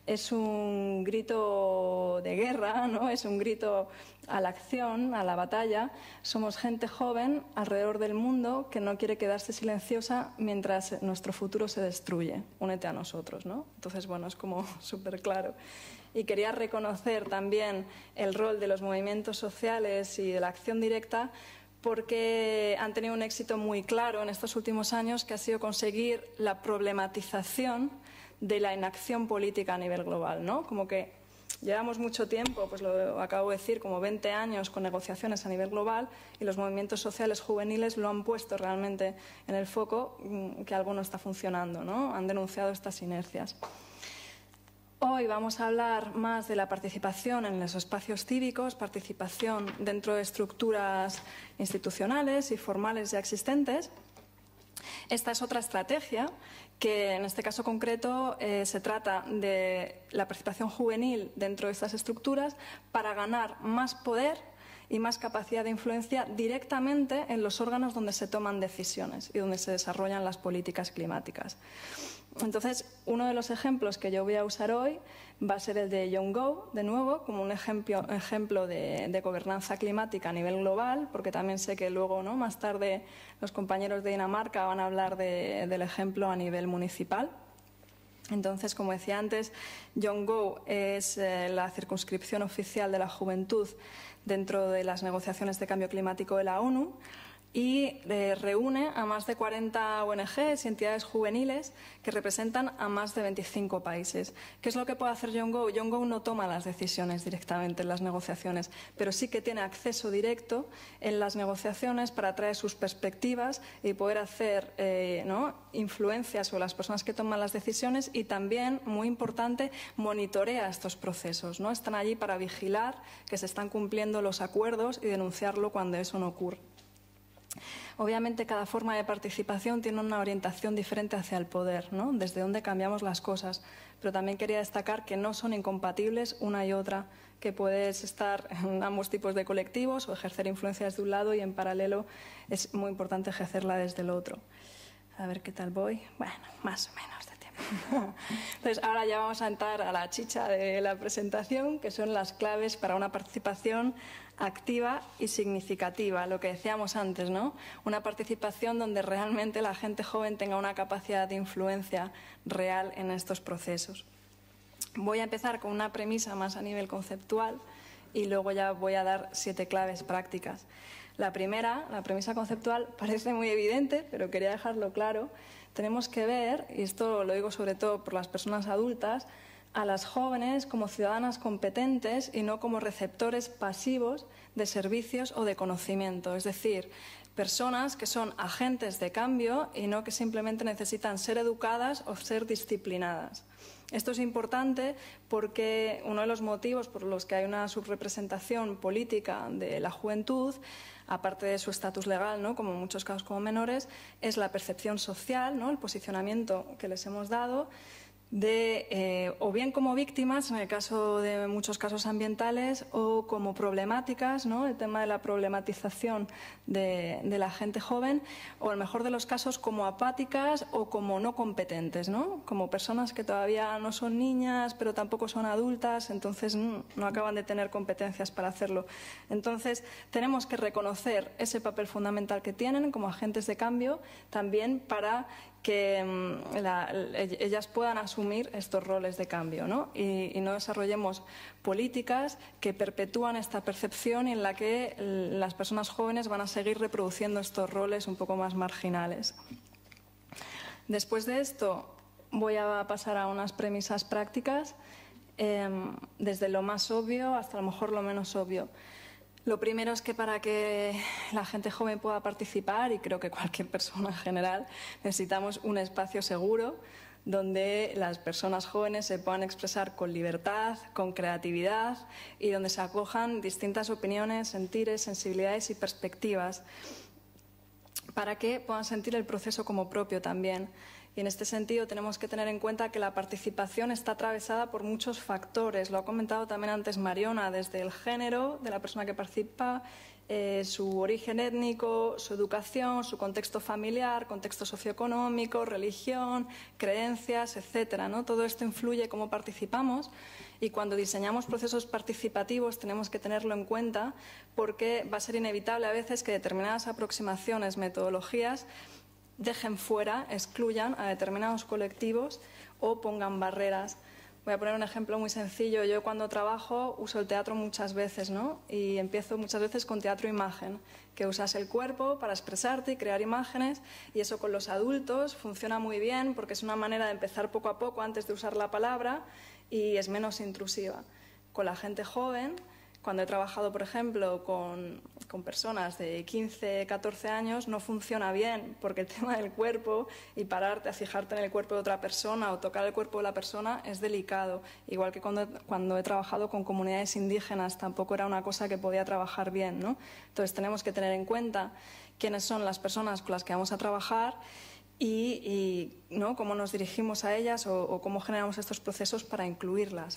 es un grito de guerra, ¿no? Es un grito a la acción, a la batalla. Somos gente joven alrededor del mundo que no quiere quedarse silenciosa mientras nuestro futuro se destruye. Únete a nosotros, ¿no? Entonces, bueno, es como súper claro. Y quería reconocer también el rol de los movimientos sociales y de la acción directa, porque han tenido un éxito muy claro en estos últimos años, que ha sido conseguir la problematización de la inacción política a nivel global, ¿no? Como que llevamos mucho tiempo, pues lo acabo de decir, como veinte años con negociaciones a nivel global, y los movimientos sociales juveniles lo han puesto realmente en el foco, que algo no está funcionando, ¿no? Han denunciado estas inercias. Hoy vamos a hablar más de la participación en los espacios cívicos, participación dentro de estructuras institucionales y formales ya existentes. Esta es otra estrategia que, en este caso concreto, eh, se trata de la participación juvenil dentro de estas estructuras para ganar más poder y más capacidad de influencia directamente en los órganos donde se toman decisiones y donde se desarrollan las políticas climáticas. Entonces, uno de los ejemplos que yo voy a usar hoy va a ser el de Young Go, de nuevo, como un ejemplo, ejemplo de, de gobernanza climática a nivel global, porque también sé que luego, ¿no?, más tarde los compañeros de Dinamarca van a hablar de, del ejemplo a nivel municipal. Entonces, como decía antes, Young Go es eh, la circunscripción oficial de la juventud dentro de las negociaciones de cambio climático de la ONU, y eh, reúne a más de cuarenta O N Ges y entidades juveniles que representan a más de veinticinco países. ¿Qué es lo que puede hacer Young Go? Young Go no toma las decisiones directamente en las negociaciones, pero sí que tiene acceso directo en las negociaciones para traer sus perspectivas y poder hacer eh, ¿no?, influencia sobre las personas que toman las decisiones, y también, muy importante, monitorea estos procesos, ¿no? Están allí para vigilar que se están cumpliendo los acuerdos y denunciarlo cuando eso no ocurre. Obviamente, cada forma de participación tiene una orientación diferente hacia el poder, ¿no?, desde dónde cambiamos las cosas, pero también quería destacar que no son incompatibles una y otra, que puedes estar en ambos tipos de colectivos o ejercer influencia desde un lado, y en paralelo es muy importante ejercerla desde el otro. A ver qué tal voy. Bueno, más o menos de tiempo. Entonces, ahora ya vamos a entrar a la chicha de la presentación, que son las claves para una participación activa y significativa, lo que decíamos antes, ¿no? Una participación donde realmente la gente joven tenga una capacidad de influencia real en estos procesos. Voy a empezar con una premisa más a nivel conceptual y luego ya voy a dar siete claves prácticas. La primera, la premisa conceptual, parece muy evidente, pero quería dejarlo claro. Tenemos que ver, y esto lo digo sobre todo por las personas adultas, a las jóvenes como ciudadanas competentes y no como receptores pasivos de servicios o de conocimiento. Es decir, personas que son agentes de cambio y no que simplemente necesitan ser educadas o ser disciplinadas. Esto es importante porque uno de los motivos por los que hay una subrepresentación política de la juventud, aparte de su estatus legal, ¿no?, como en muchos casos como menores, es la percepción social, ¿no?, el posicionamiento que les hemos dado, de eh, o bien como víctimas, en el caso de muchos casos ambientales, o como problemáticas, ¿no?, el tema de la problematización de, de la gente joven, o en el mejor de los casos como apáticas o como no competentes, ¿no?, como personas que todavía no son niñas pero tampoco son adultas, entonces no, no acaban de tener competencias para hacerlo. Entonces tenemos que reconocer ese papel fundamental que tienen como agentes de cambio, también para que la, ellas puedan asumir estos roles de cambio, ¿no? Y, y no desarrollemos políticas que perpetúan esta percepción y en la que las personas jóvenes van a seguir reproduciendo estos roles un poco más marginales. Después de esto voy a pasar a unas premisas prácticas, eh, desde lo más obvio hasta a lo mejor lo menos obvio. Lo primero es que para que la gente joven pueda participar, y creo que cualquier persona en general, necesitamos un espacio seguro donde las personas jóvenes se puedan expresar con libertad, con creatividad, y donde se acojan distintas opiniones, sentires, sensibilidades y perspectivas, para que puedan sentir el proceso como propio también. Y en este sentido tenemos que tener en cuenta que la participación está atravesada por muchos factores. Lo ha comentado también antes Mariona, desde el género de la persona que participa, Eh, su origen étnico, su educación, su contexto familiar, contexto socioeconómico, religión, creencias, etcétera, ¿no? Todo esto influye cómo participamos y cuando diseñamos procesos participativos tenemos que tenerlo en cuenta porque va a ser inevitable a veces que determinadas aproximaciones, metodologías dejen fuera, excluyan a determinados colectivos o pongan barreras. Voy a poner un ejemplo muy sencillo. Yo cuando trabajo uso el teatro muchas veces, ¿no? Y empiezo muchas veces con teatro-imagen, que usas el cuerpo para expresarte y crear imágenes, y eso con los adultos funciona muy bien porque es una manera de empezar poco a poco antes de usar la palabra y es menos intrusiva. Con la gente joven, cuando he trabajado, por ejemplo, con, con personas de quince, catorce años, no funciona bien porque el tema del cuerpo y pararte a fijarte en el cuerpo de otra persona o tocar el cuerpo de la persona es delicado. Igual que cuando, cuando he trabajado con comunidades indígenas tampoco era una cosa que podía trabajar bien, ¿no? Entonces tenemos que tener en cuenta quiénes son las personas con las que vamos a trabajar y, y ¿no? cómo nos dirigimos a ellas o, o cómo generamos estos procesos para incluirlas.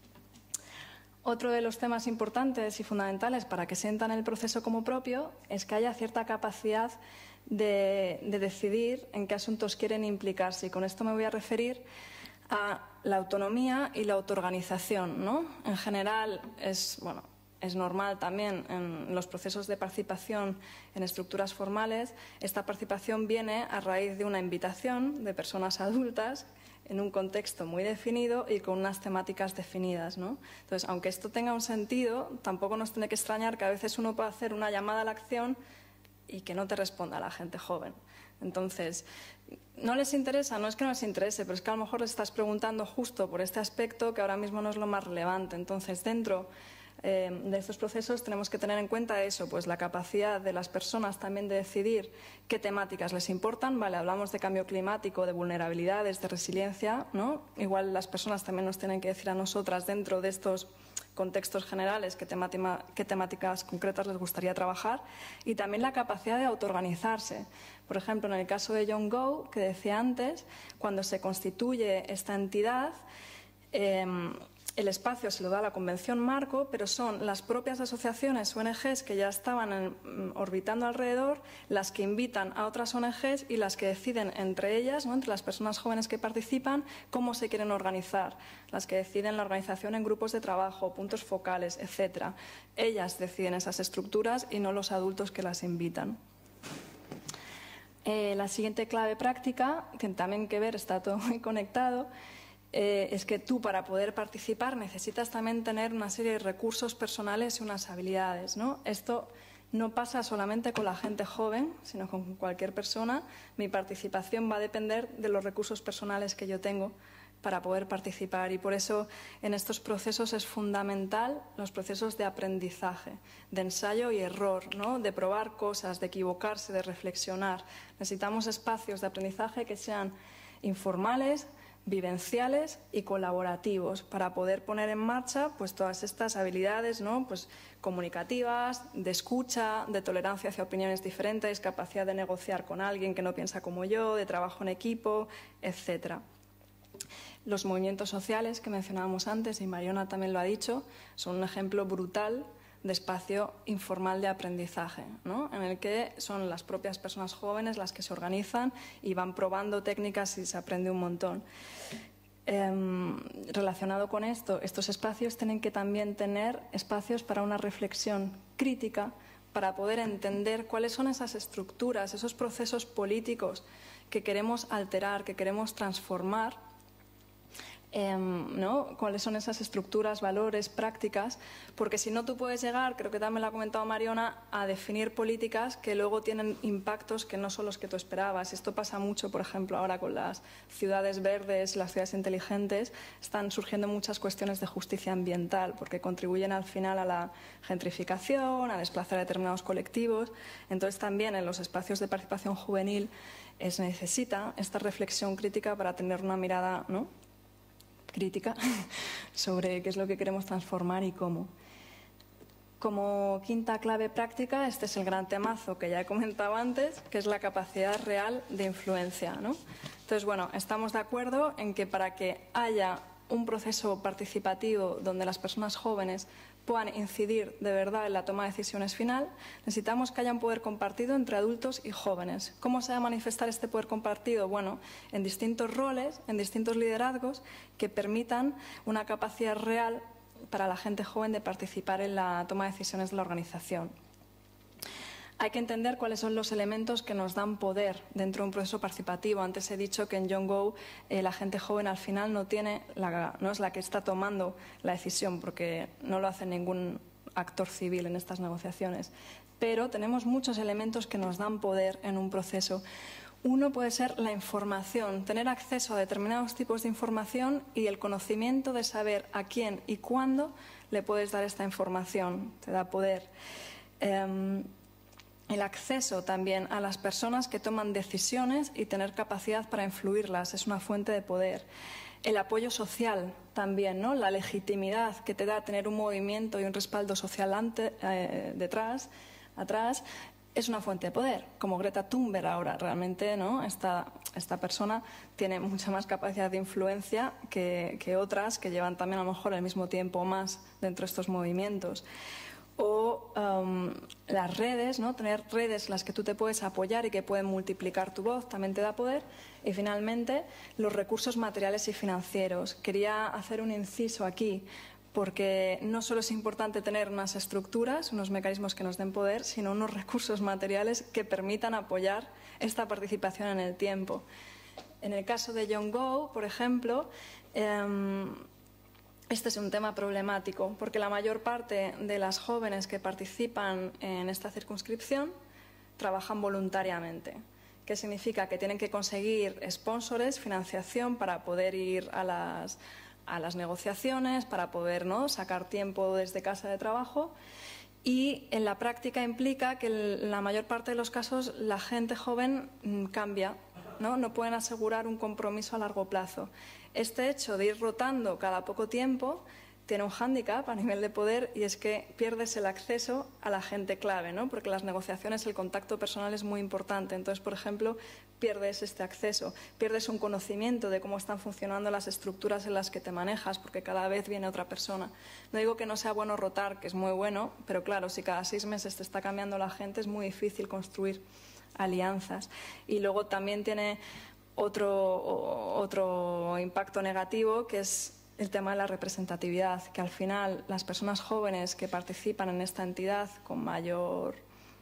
Otro de los temas importantes y fundamentales para que sientan el proceso como propio es que haya cierta capacidad de, de decidir en qué asuntos quieren implicarse. Y con esto me voy a referir a la autonomía y la autoorganización, ¿no? En general es, bueno, es normal también en los procesos de participación en estructuras formales. Esta participación viene a raíz de una invitación de personas adultas en un contexto muy definido y con unas temáticas definidas, ¿no? Entonces, aunque esto tenga un sentido, tampoco nos tiene que extrañar que a veces uno pueda hacer una llamada a la acción y que no te responda la gente joven. Entonces, no les interesa, no es que no les interese, pero es que a lo mejor les estás preguntando justo por este aspecto que ahora mismo no es lo más relevante. Entonces, dentro Eh, de estos procesos tenemos que tener en cuenta eso, pues la capacidad de las personas también de decidir qué temáticas les importan. Vale, hablamos de cambio climático, de vulnerabilidades, de resiliencia, ¿no? Igual las personas también nos tienen que decir a nosotras dentro de estos contextos generales qué, qué temáticas concretas les gustaría trabajar y también la capacidad de autoorganizarse. Por ejemplo, en el caso de Young Go, que decía antes, cuando se constituye esta entidad, eh, el espacio se lo da la Convención Marco, pero son las propias asociaciones o O N Ges que ya estaban en, orbitando alrededor las que invitan a otras O N Ges y las que deciden entre ellas, ¿no? entre las personas jóvenes que participan, cómo se quieren organizar, las que deciden la organización en grupos de trabajo, puntos focales, etcétera. Ellas deciden esas estructuras y no los adultos que las invitan. Eh, la siguiente clave práctica, que también que ver, está todo muy conectado, Eh, es que tú para poder participar necesitas también tener una serie de recursos personales y unas habilidades, ¿no? Esto no pasa solamente con la gente joven, sino con cualquier persona. Mi participación va a depender de los recursos personales que yo tengo para poder participar y por eso en estos procesos es fundamental los procesos de aprendizaje, de ensayo y error, ¿no? De probar cosas, de equivocarse, de reflexionar. Necesitamos espacios de aprendizaje que sean informales, vivenciales y colaborativos para poder poner en marcha pues todas estas habilidades, ¿no? Pues comunicativas, de escucha, de tolerancia hacia opiniones diferentes, capacidad de negociar con alguien que no piensa como yo, de trabajo en equipo, etcétera. Los movimientos sociales que mencionábamos antes, y Mariona también lo ha dicho, son un ejemplo brutal de espacio informal de aprendizaje, ¿no? En el que son las propias personas jóvenes las que se organizan y van probando técnicas y se aprende un montón. Eh, relacionado con esto, estos espacios tienen que también tener espacios para una reflexión crítica, para poder entender cuáles son esas estructuras, esos procesos políticos que queremos alterar, que queremos transformar. Eh, ¿no? Cuáles son esas estructuras, valores, prácticas, porque si no tú puedes llegar, creo que también lo ha comentado Mariona, a definir políticas que luego tienen impactos que no son los que tú esperabas. Esto pasa mucho, por ejemplo, ahora con las ciudades verdes, las ciudades inteligentes, están surgiendo muchas cuestiones de justicia ambiental, porque contribuyen al final a la gentrificación, a desplazar a determinados colectivos. Entonces también en los espacios de participación juvenil se necesita esta reflexión crítica para tener una mirada, ¿no? crítica sobre qué es lo que queremos transformar y cómo. Como quinta clave práctica, este es el gran temazo que ya he comentado antes, que es la capacidad real de influencia, ¿no? Entonces, bueno, estamos de acuerdo en que para que haya un proceso participativo donde las personas jóvenes puedan incidir de verdad en la toma de decisiones final, necesitamos que haya un poder compartido entre adultos y jóvenes. ¿Cómo se va a manifestar este poder compartido? Bueno, en distintos roles, en distintos liderazgos que permitan una capacidad real para la gente joven de participar en la toma de decisiones de la organización. Hay que entender cuáles son los elementos que nos dan poder dentro de un proceso participativo. Antes he dicho que en Young Go eh, la gente joven al final no, tiene la, no es la que está tomando la decisión, porque no lo hace ningún actor civil en estas negociaciones. Pero tenemos muchos elementos que nos dan poder en un proceso. Uno puede ser la información, tener acceso a determinados tipos de información y el conocimiento de saber a quién y cuándo le puedes dar esta información. Te da poder. Eh, El acceso también a las personas que toman decisiones y tener capacidad para influirlas es una fuente de poder. El apoyo social también, ¿no? La legitimidad que te da tener un movimiento y un respaldo social ante, eh, detrás, atrás, es una fuente de poder. Como Greta Thunberg ahora, realmente, ¿no? Esta, esta persona tiene mucha más capacidad de influencia que, que otras que llevan también a lo mejor el mismo tiempo o más dentro de estos movimientos. O um, las redes, ¿no? Tener redes en las que tú te puedes apoyar y que pueden multiplicar tu voz también te da poder. Y finalmente, los recursos materiales y financieros. Quería hacer un inciso aquí, porque no solo es importante tener unas estructuras, unos mecanismos que nos den poder, sino unos recursos materiales que permitan apoyar esta participación en el tiempo. En el caso de Young Go, por ejemplo, eh, este es un tema problemático, porque la mayor parte de las jóvenes que participan en esta circunscripción trabajan voluntariamente. ¿Qué significa? Que tienen que conseguir sponsors, financiación para poder ir a las, a las negociaciones, para poder, ¿no?, sacar tiempo desde casa de trabajo. Y en la práctica implica que en la mayor parte de los casos la gente joven cambia, ¿no? No pueden asegurar un compromiso a largo plazo. Este hecho de ir rotando cada poco tiempo tiene un hándicap a nivel de poder, y es que pierdes el acceso a la gente clave, ¿no? Porque las negociaciones, el contacto personal es muy importante. Entonces, por ejemplo, pierdes este acceso, pierdes un conocimiento de cómo están funcionando las estructuras en las que te manejas, porque cada vez viene otra persona. No digo que no sea bueno rotar, que es muy bueno, pero claro, si cada seis meses te está cambiando la gente, es muy difícil construir alianzas. Y luego también tiene otro, otro impacto negativo, que es el tema de la representatividad, que al final las personas jóvenes que participan en esta entidad con mayor,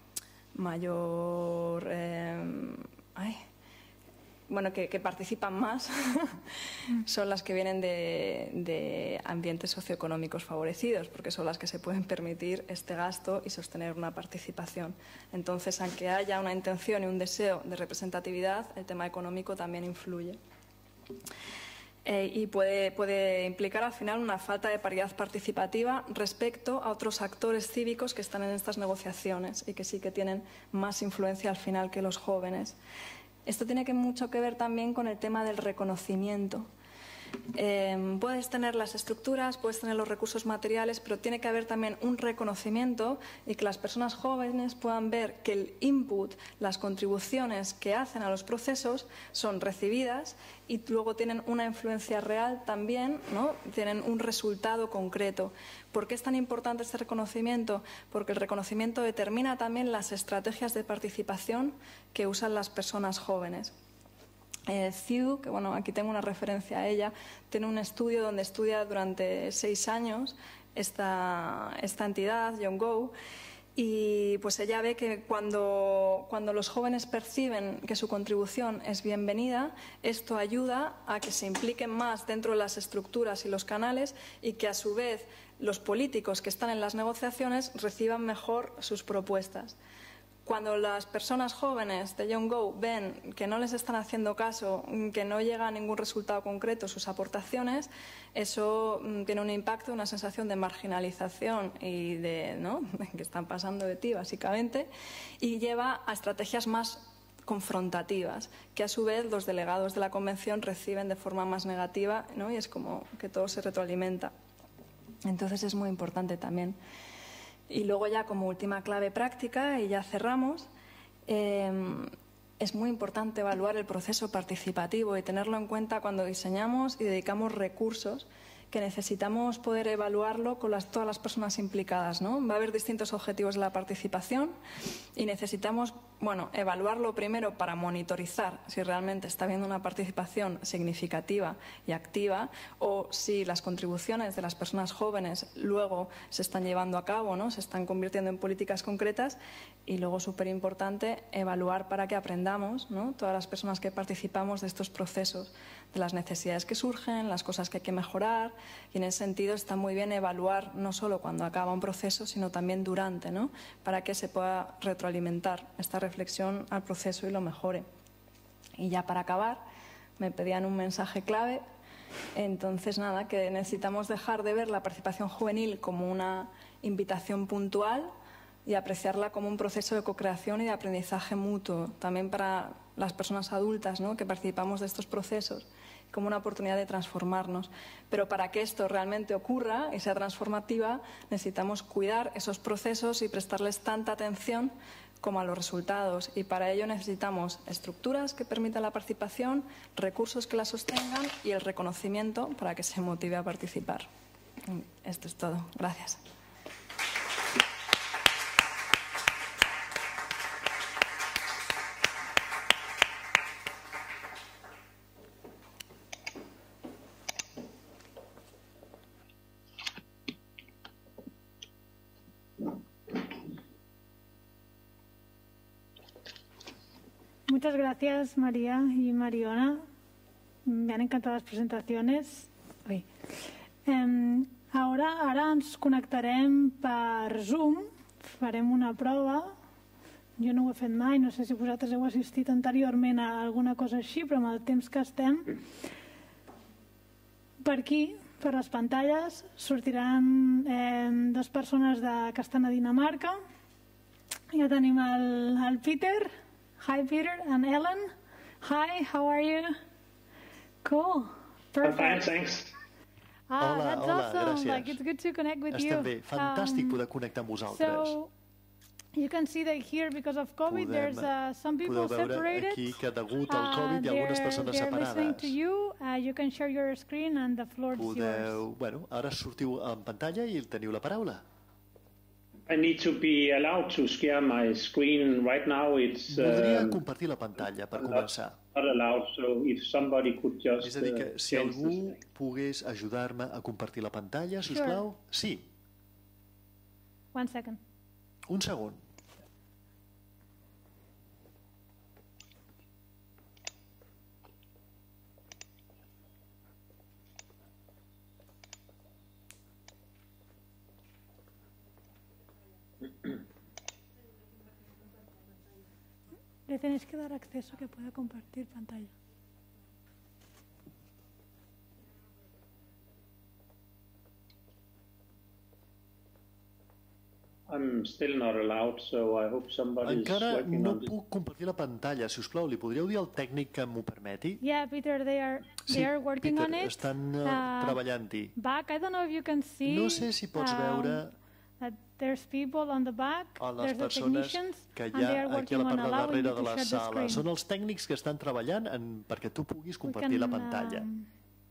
mayor eh, ay, bueno, que, que participan más son las que vienen de, de ambientes socioeconómicos favorecidos, porque son las que se pueden permitir este gasto y sostener una participación. Entonces, aunque haya una intención y un deseo de representatividad, el tema económico también influye. Eh, y puede, puede implicar al final una falta de paridad participativa respecto a otros actores cívicos que están en estas negociaciones y que sí que tienen más influencia al final que los jóvenes. Esto tiene que mucho que ver también con el tema del reconocimiento. Eh, puedes tener las estructuras, puedes tener los recursos materiales, pero tiene que haber también un reconocimiento y que las personas jóvenes puedan ver que el input, las contribuciones que hacen a los procesos son recibidas y luego tienen una influencia real también, ¿no? Tienen un resultado concreto. ¿Por qué es tan importante este reconocimiento? Porque el reconocimiento determina también las estrategias de participación que usan las personas jóvenes. Eh, Ciu, que bueno, aquí tengo una referencia a ella, tiene un estudio donde estudia durante seis años esta, esta entidad, Young Go, y pues ella ve que cuando, cuando los jóvenes perciben que su contribución es bienvenida, esto ayuda a que se impliquen más dentro de las estructuras y los canales y que a su vez los políticos que están en las negociaciones reciban mejor sus propuestas. Cuando las personas jóvenes de Young Go ven que no les están haciendo caso, que no llega a ningún resultado concreto sus aportaciones, eso tiene un impacto, una sensación de marginalización y de, ¿no?, que están pasando de ti, básicamente, y lleva a estrategias más confrontativas, que a su vez los delegados de la convención reciben de forma más negativa, ¿no? Y es como que todo se retroalimenta. Entonces es muy importante también. Y luego ya como última clave práctica, y ya cerramos, eh, es muy importante evaluar el proceso participativo y tenerlo en cuenta cuando diseñamos y dedicamos recursos, que necesitamos poder evaluarlo con las, todas las personas implicadas, ¿no? Va a haber distintos objetivos de la participación y necesitamos, bueno, evaluarlo primero para monitorizar si realmente está habiendo una participación significativa y activa, o si las contribuciones de las personas jóvenes luego se están llevando a cabo, ¿no? Se están convirtiendo en políticas concretas. Y luego, súper importante, evaluar para que aprendamos, ¿no? Todas las personas que participamos de estos procesos, de las necesidades que surgen, las cosas que hay que mejorar, y en ese sentido está muy bien evaluar no solo cuando acaba un proceso, sino también durante, ¿no? Para que se pueda retroalimentar esta reflexión al proceso y lo mejore. Y ya para acabar, me pedían un mensaje clave. Entonces, nada, que necesitamos dejar de ver la participación juvenil como una invitación puntual y apreciarla como un proceso de co-creación y de aprendizaje mutuo, también para las personas adultas, ¿no? Que participamos de estos procesos, como una oportunidad de transformarnos. Pero para que esto realmente ocurra y sea transformativa, necesitamos cuidar esos procesos y prestarles tanta atención como a los resultados. Y para ello necesitamos estructuras que permitan la participación, recursos que la sostengan y el reconocimiento para que se motive a participar. Esto es todo. Gracias. Muchas gracias, María y Mariona. Me han encantado las presentaciones. Ui. Eh, ara, ara ens connectarem per Zoom, farem una prova. Jo no ho he fet mai, no sé si vosaltres heu assistit anteriorment a alguna cosa així, però amb el temps que estem, per aquí, per les pantalles, sortiran eh, dues persones de, que estan a Dinamarca. Ja tenim el, el Peter. Hi, Peter, and Ellen. Hi, how are you? Cool. Perfect. I'm fine, thanks. Ah, hola, that's hola, awesome. gràcies. Like, it's good to connect with Estem you. bé, fantàstic Um, poder connectar amb vosaltres. So, you can see that here, because of COVID, Podem, there's uh, some people podeu veure separated. aquí que degut al Covid hi ha Uh, algunes they're, persones they're listening separades. to you. Uh, you can share your screen and the floor is yours. Podeu, bueno, ara sortiu en pantalla i teniu la paraula. I need to be allowed to share my screen right now. It's Voldria um, compartir la pantalla per not, començar. not allowed, so if somebody could just És a dir, que uh, si change algú this. pogués ajudar-me a compartir la pantalla, si us Sure. plau. Sí, One second. un segon. Le tenéis que dar acceso a que pueda compartir pantalla. I'm still not allowed, so I hope somebody is Encara working no on this. puc compartir la pantalla. Si us plau, li podríeu dir al tècnic que m'ho permeti? Yeah, Peter, they are, Sí, they are working Peter, on it. estan uh, Uh, treballant-hi. Back, I don't know if you can see. No sé si pots um, veure that there's people on the back, a les there's the persones technicians, que and hi they ha are aquí a working la on part de allowing darrere you de to la share the sala. screen. Són els tècnics que estan treballant en, perquè tu puguis We compartir la can, pantalla. um,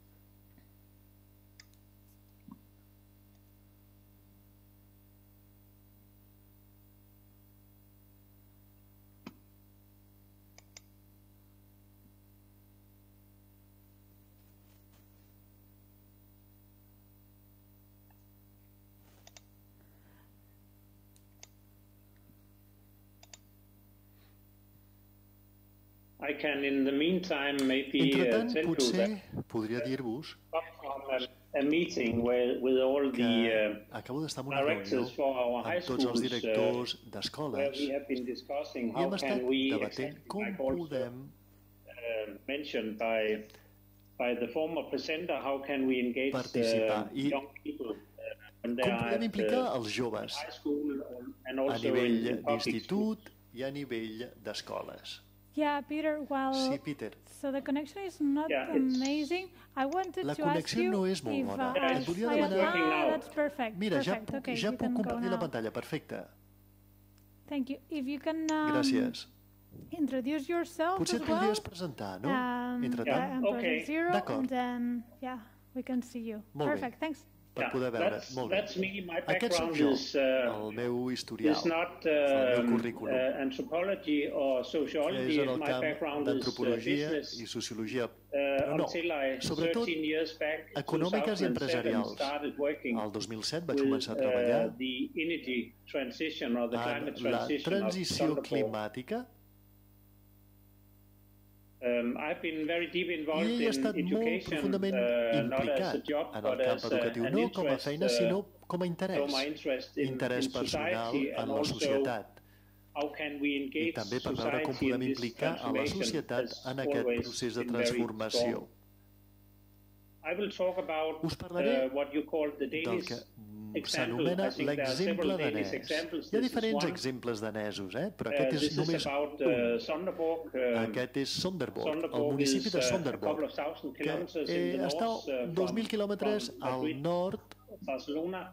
I can, in the meantime, maybe uh, Entretant, tell you potser that podria dir-vos from a, a meeting where, with all que the uh, acabo d'estar en una directors reunió for our high amb tots els schools, directors uh, where d'escoles we have been discussing i how hem estat can we, debatent exactly com like also podem, uh, mentioned by by the former presenter, how can we engage participar uh, i young people uh, when they com are podem at implicar uh, els joves high school and a also nivell in, in public schools. d'institut i a nivell d'escoles. Yeah, Peter, well, Sí, Peter. so the connection is not Yeah, it's- amazing. I wanted La to ask connexió you no és molt if, bona. uh, Et I- volia I- demanar- ah, that's perfect. Mira, ja perfect. puc, okay, ja you puc can go compartir la now. pantalla, perfecte. Thank you. If you can um, Gràcies. introduce yourself Potser as et well. podries presentar, no? Um, Entre yeah, tant. and Project Zero, D'acord. and then, yeah, we can see you. Molt bé. Perfect, thanks. Per poder veure. That's, Molt bé. that's me. My Aquest soc background jo, is, uh, el meu historial, is not el meu um, currículum. uh, anthropology or sociology. És en el My camp background is uh, d'antropologia business. i sociologia, Uh, però no, until I, sobretot thirteen years back, econòmiques i empresarials. started working El dos mil set vaig with, començar a treballar uh, the energy transition or the climate en la transition transició of Sonderborg. climàtica Um, I've been very deep i involved he in estat molt education, profundament uh, not as a implicat job, en el but camp as a, educatiu, an no com a interest, feina, uh, sinó com a so interès, my interest in, interès in personal society en and la also societat. how can we I engage també per veure com society in podem this implicar a la transformation societat has en aquest always procés de been very transformació. strong. I will talk about Us parlaré uh, what you call the del Danish que example. s'anomena I think there are l'exemple several Danish danès. examples. Hi ha This is diferents one. exemples danesos, eh? però Uh, aquest this és is només about un. uh, Sonderborg. Uh, Aquest és Sonderborg, el Sonderborg municipi is, de uh, a Sonderborg, couple of thousand que kilometers in eh, the està north, uh, dos mil from- quilòmetres from al Madrid. nord. Barcelona.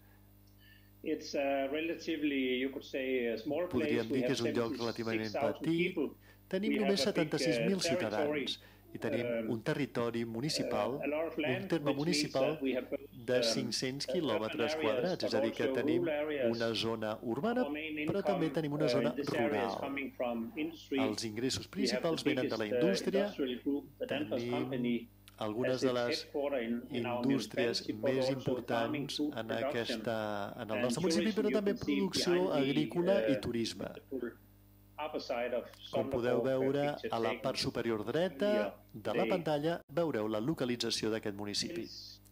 It's a relatively, you could say, a small place. Podríem dir We que have és un lloc relativament seventy-six thousand petit. people. Tenim We have només a big, setanta-sis mil uh, territory. ciutadans i tenim Um, un territori municipal, uh, a lot of land, un terme which means municipal that we have both, de um, cinc-cents urban quilòmetres areas, quadrats, és a dir, que but also tenim rural areas. una zona urbana, Our main però income, també tenim una uh, zona in this area is rural. coming from industry. Els ingressos We have principals the venen de la biggest, uh, indústria, industrial group, the Danfoss tenim Company, algunes as de its les headquarter in- in our indústries municipality, but més also farming, importants food en, production. aquesta, en el And nostre municipi, tourism, però you també can see producció behind the, agrícola uh, i turisme. the upper side of Com podeu Sonderborg, a veure, picture a la taken part superior dreta de la pantalla veureu la localització d'aquest municipi. Since-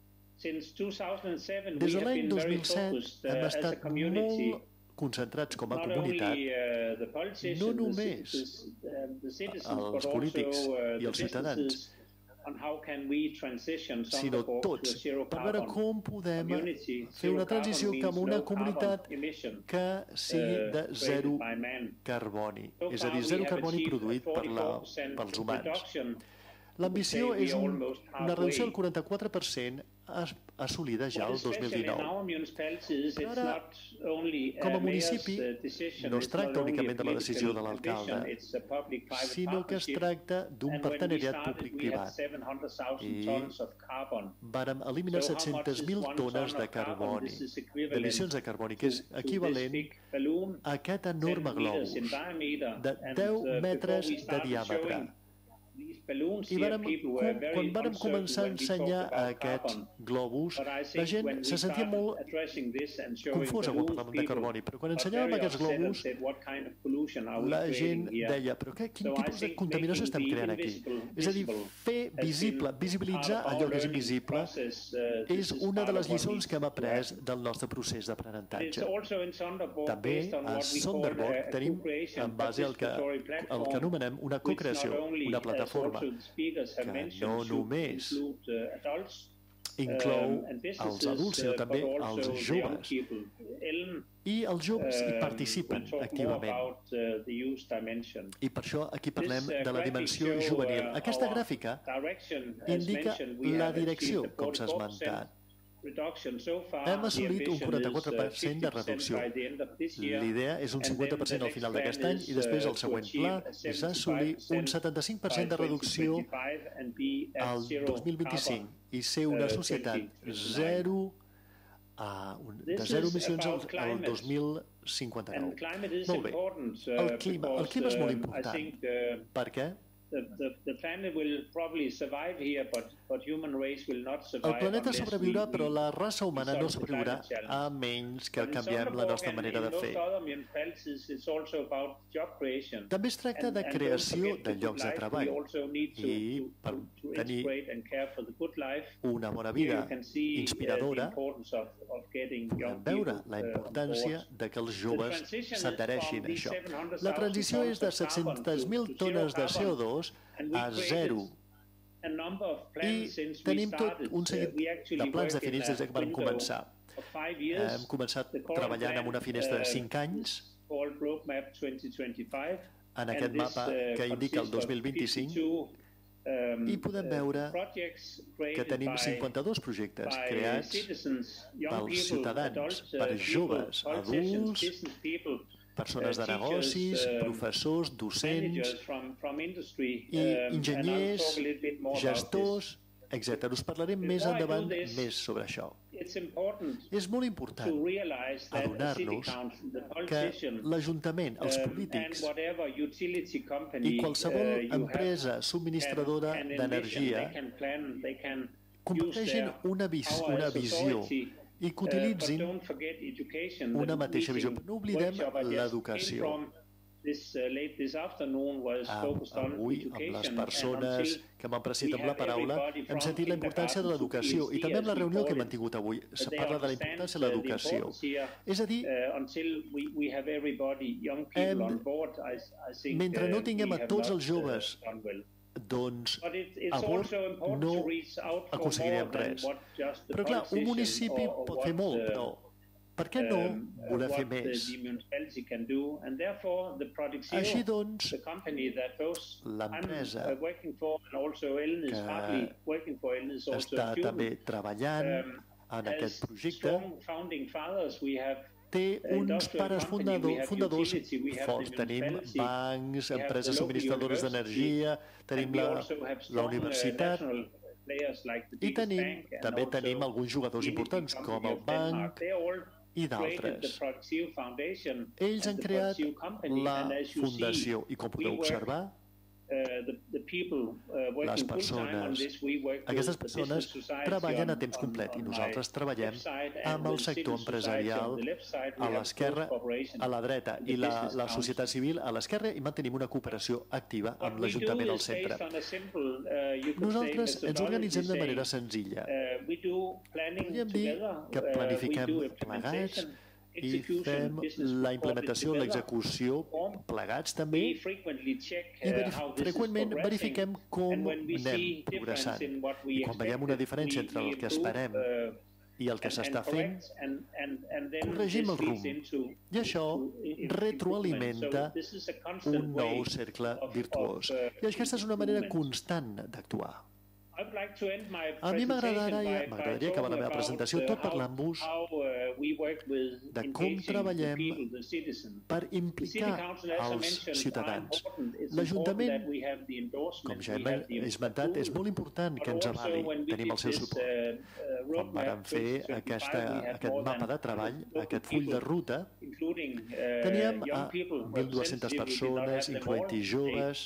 Since two thousand seven, Des we de have l'any been dos very mil set focused uh, hem as a estat community, molt concentrats com a not comunitat, only uh, the politicians, no the només citizens, uh, the citizens, els but polítics also, uh, i the els ciutadans, businesses on how can we transition sinó Sonderborg to a tots, zero per veure carbon com podem community. fer una Zero transició carbon cap a means una no comunitat carbon emission, que sigui uh, de zero created by man. carboni, So és a far dir, we zero have carboni achieved a produït per la, forty-four percent pels humans. reduction. L'ambició We és are un, almost una reducció del halfway. quaranta-quatre per cent as- assolida ja What el is dos mil special in dinou. our municipalities, Però it's ara, not only com a a municipi, mayor's, uh, decision, no es it's not tracta only a únicament de la decisió de political l'alcalde, ambition, it's a public-private sinó que es partnership. tracta d'un And when we partenariat started, we had públic-privat. seven hundred thousand I tons of carbon. Vàrem eliminar So how much set-centes is mil one tones ton de of carbon? carboni, This is equivalent d'emissions de carboni, que és to- to equivalent this big balloon, a aquest ten enorme globus meters in diameter. de And, deu uh, before metres we de started diàmetre. showing these balloons I here, vàrem, people were com, very quan vàrem uncertain començar a when we talked ensenyar about aquest carbon. globus, But I la think gent when we se sentia started molt addressing this and showing confosa quan balloons, parlàvem de people carboni, però quan got ensenyàvem very aquests upset and globus, said, "What kind of pollution are we la creating gent here?" deia, però què, quin So I tipus de think contaminació making estem the creant aquí? invisible És a dir, visible fer has visible, been visibilitzar part of allò our que és learning invisible process. Uh, this és is una de part les of what lliçons needs que hem to après happen. del nostre procés It's d'aprenentatge. also in Sonderborg També based on a what we call Sonderborg a tenim, co-creation en base al que, participatory el platform, que anomenem una which co-creació, not only, una as plataforma also the speakers have que mentioned, no should només include, uh, adults, inclou um, and els businesses, adults, sinó uh, també but also els the young joves. people. Ellen, I els joves hi um, participen will talk more activament. about, uh, the youth dimension. I per això aquí parlem This, uh, de la graphic dimensió show, juvenil. uh, Aquesta our gràfica direction, as indica mentioned, we la have direcció, achieved a com s'ha forty-four percent esmentat. reduction so far. Hem The assolit un ambition quaranta-quatre per is, uh, cent de fifty percent reducció. by the end of this year. L'idea és un And cinquanta per then cent the al final next d'aquest plan any is, i després uh, el to següent achieve pla a és assolir un setanta-cinc per cent de reducció and be at al zero dos mil vint-i-cinc carbon. i ser una uh, societat twenty fifty-nine. zero, a, un, de This zero is emissions about al, climate. al dos mil cinquanta-nou. And climate is Molt bé. important, uh, El clima, el because, clima és molt um, I important. think, uh, Per què? the, the, the planet will probably survive here, but, but human race will not survive. El planeta unless sobreviurà, we- però we- la raça humana no solve the sobreviurà climate challenge. a menys que But in canviem la Sonderborg nostra and manera de in most fer. other municipalities, it's also about job creation. També es tracta And- de and don't creació forget de the llocs de good life. treball We also need to, i to, per to, to tenir integrate and care for the good life. una bona Here vida you can see, uh, the inspiradora. importance of, of getting Podem young veure people, la uh, on importància board. de que els The joves transition is s'adhereixin a from these això. seven hundred La thousand transició és de tons of carbon set-centes to- mil to zero tones de C O carbon. dos And we a created zero. a number of I plans since we tenim tot started. un Uh, seguit we actually de plans work in definits des a que vam window començar. of five years. Hem començat The current treballant plan, amb una finestra de uh, cinc anys called Roadmap twenty twenty-five. en And aquest this, mapa uh, que indica el consists dos of mil vint-i-cinc fifty-two, um, i podem uh, veure projects que created tenim by- cinquanta-dos projectes by creats citizens, young pels people, ciutadans, adults, uh, per people, joves, politicians, adults, business people, persones de negocis, professors, docents, i enginyers, gestors, etcètera. Us parlarem més endavant més sobre això. És molt important adonar-nos que l'Ajuntament, els polítics i qualsevol empresa subministradora d'energia comparteixin una visió i que utilitzin una mateixa visió. No oblidem l'educació. Avui, amb les persones que m'han precedit amb la paraula, hem sentit la importància de l'educació i també amb la reunió que hem mantingut avui se parla de la importància de l'educació. És a dir, mentre no tinguem a tots els joves, doncs llavors no aconseguirem res. Però clar, un municipi pot fer molt, però per què no voler fer més? Així doncs, l'empresa que està també treballant en aquest projecte té uns pares fundadors forts. Tenim bancs, empreses subministradores d'energia, tenim la universitat i també tenim alguns jugadors importants com el banc i d'altres. Ells han creat la fundació i, com podeu observar, les persones, aquestes persones treballen a temps complet i nosaltres treballem amb el sector empresarial a l'esquerra, a la dreta, i la societat civil a l'esquerra, i mantenim una cooperació activa amb l'Ajuntament al centre. Nosaltres ens organitzem de manera senzilla. Podríem dir que planifiquem plegats i fem la implementació, l'execució plegats també, i freqüentment verifiquem com anem progressant. I quan veiem una diferència entre el que esperem i el que s'està fent, corregim el rumb. I això retroalimenta un nou cercle virtuós. I aquesta és una manera constant d'actuar. A mi m'agradaria acabar la meva presentació tot parlant-vos de com treballem per implicar els ciutadans. L'Ajuntament, com ja hem esmentat, és molt important que ens avali, tenim el seu suport. Quan vam fer aquest mapa de treball, aquest full de ruta, teníem mil dues-centes persones, incloent-hi joves,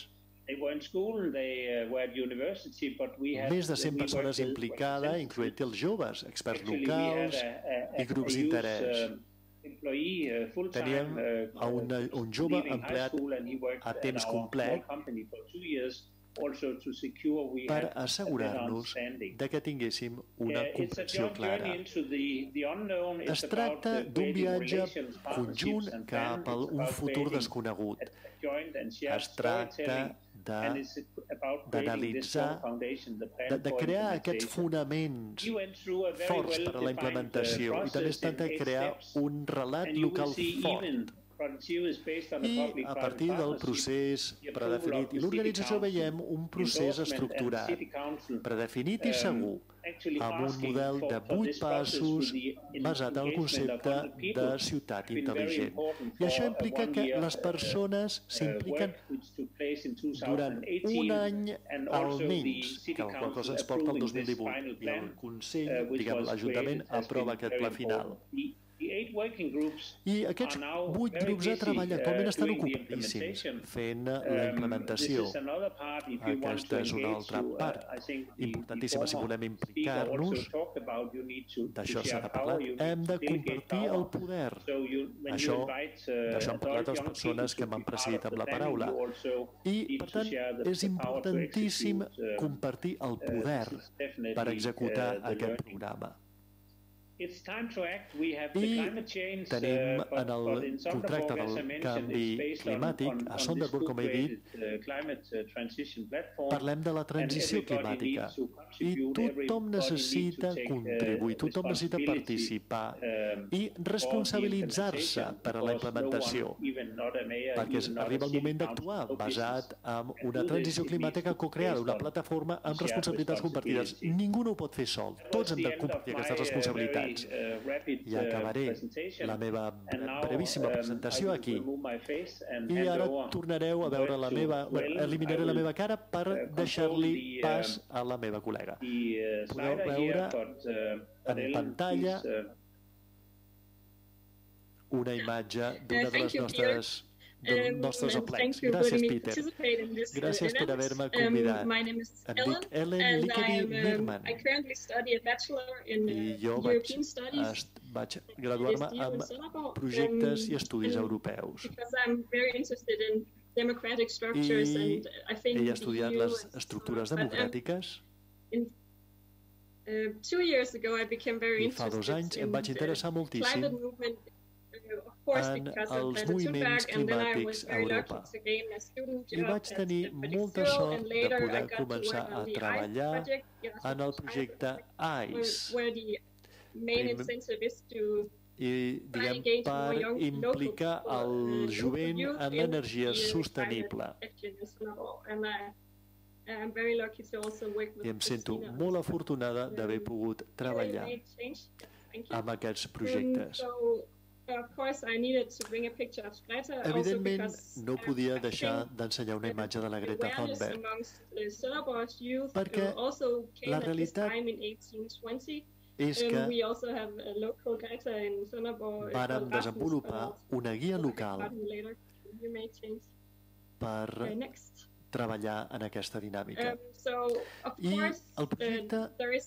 més de cent persones implicades, incloent-hi els joves, experts locals i grups d'interès. Teníem un jove empleat a temps complet per assegurar-nos que tinguéssim una comprensió clara. Es tracta d'un viatge conjunt cap a un futur desconegut. Es tracta d'analitzar, de crear aquests fonaments forts per a la implementació, i també es tracta de crear un relat local fort. I a partir del procés predefinit, i l'organització veiem un procés estructurat, predefinit i segur, amb un model de vuit passos basat en el concepte de ciutat intel·ligent. I això implica que les persones s'impliquen durant un any almenys, que la qual cosa ens porta al dos mil divuit, i el Consell, diguem, l'Ajuntament, aprova aquest pla final. I aquests vuit grups de treball actualment estan ocupadíssims fent la implementació. Aquesta és una altra part importantíssima. Si volem implicar-nos, d'això s'ha de parlar, hem de compartir el poder. Això, d'això han parlat les persones que m'han precedit amb la paraula. I, per tant, és importantíssim compartir el poder per executar aquest programa. I tenim en el contracte del canvi climàtic, a Sonderburg, com he dit, parlem de la transició climàtica i tothom necessita contribuir, tothom necessita participar i responsabilitzar-se per a la implementació, perquè arriba el moment d'actuar basat en una transició climàtica co-creada, una plataforma amb responsabilitats compartides. Ningú no ho pot fer sol, tots hem de compartir aquestes responsabilitats. resultats. I acabaré la meva brevíssima presentació aquí. I ara tornareu a veure la meva... eliminaré la meva cara per deixar-li pas a la meva col·lega. Podeu veure en pantalla una imatge d'una de les nostres dels nostres aplecs. Gràcies, Peter. Gràcies per haver-me convidat. Em dic Ellen Lickedy-Bierman i jo vaig, vaig graduar-me amb projectes i estudis europeus. I he estudiat les estructures democràtiques i fa dos anys em vaig interessar moltíssim en els moviments climàtics a Europa. I vaig tenir molta sort de poder començar a treballar en el projecte ICE, i, diguem, per implicar el jovent en l'energia sostenible. I em sento molt afortunada d'haver pogut treballar amb aquests projectes. Evidentment, no podia deixar d'ensenyar una imatge de la Greta Thunberg, perquè la realitat és que vàrem desenvolupar una guia local per treballar en aquesta dinàmica. I el projecte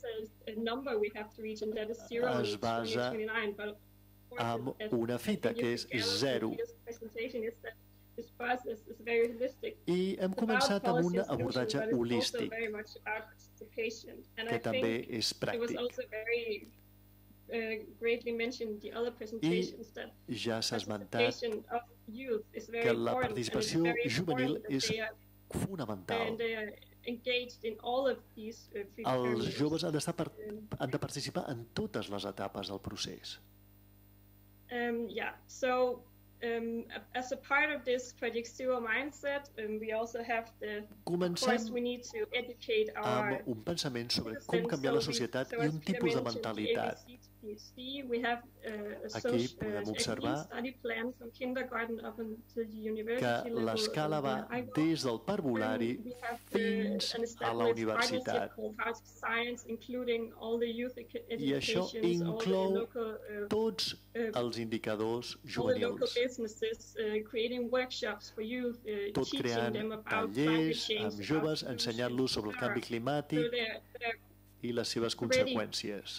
es basa amb una fita, que és zero. I hem començat amb un abordatge holístic, que també és pràctic. I ja s'ha esmentat que la participació juvenil és fonamental. Els joves han de participar en totes les etapes del procés. Um, yeah, so um, as a part of this Project Zero mindset, um, we also have the, of course, we need to educate our amb un pensament sobre com canviar la societat i un tipus de mentalitat. Aquí podem observar que l'escala va des del parvulari fins a la universitat. I això inclou tots els indicadors juvenils. Tot creant tallers amb joves, ensenyant-los sobre el canvi climàtic i les seves conseqüències.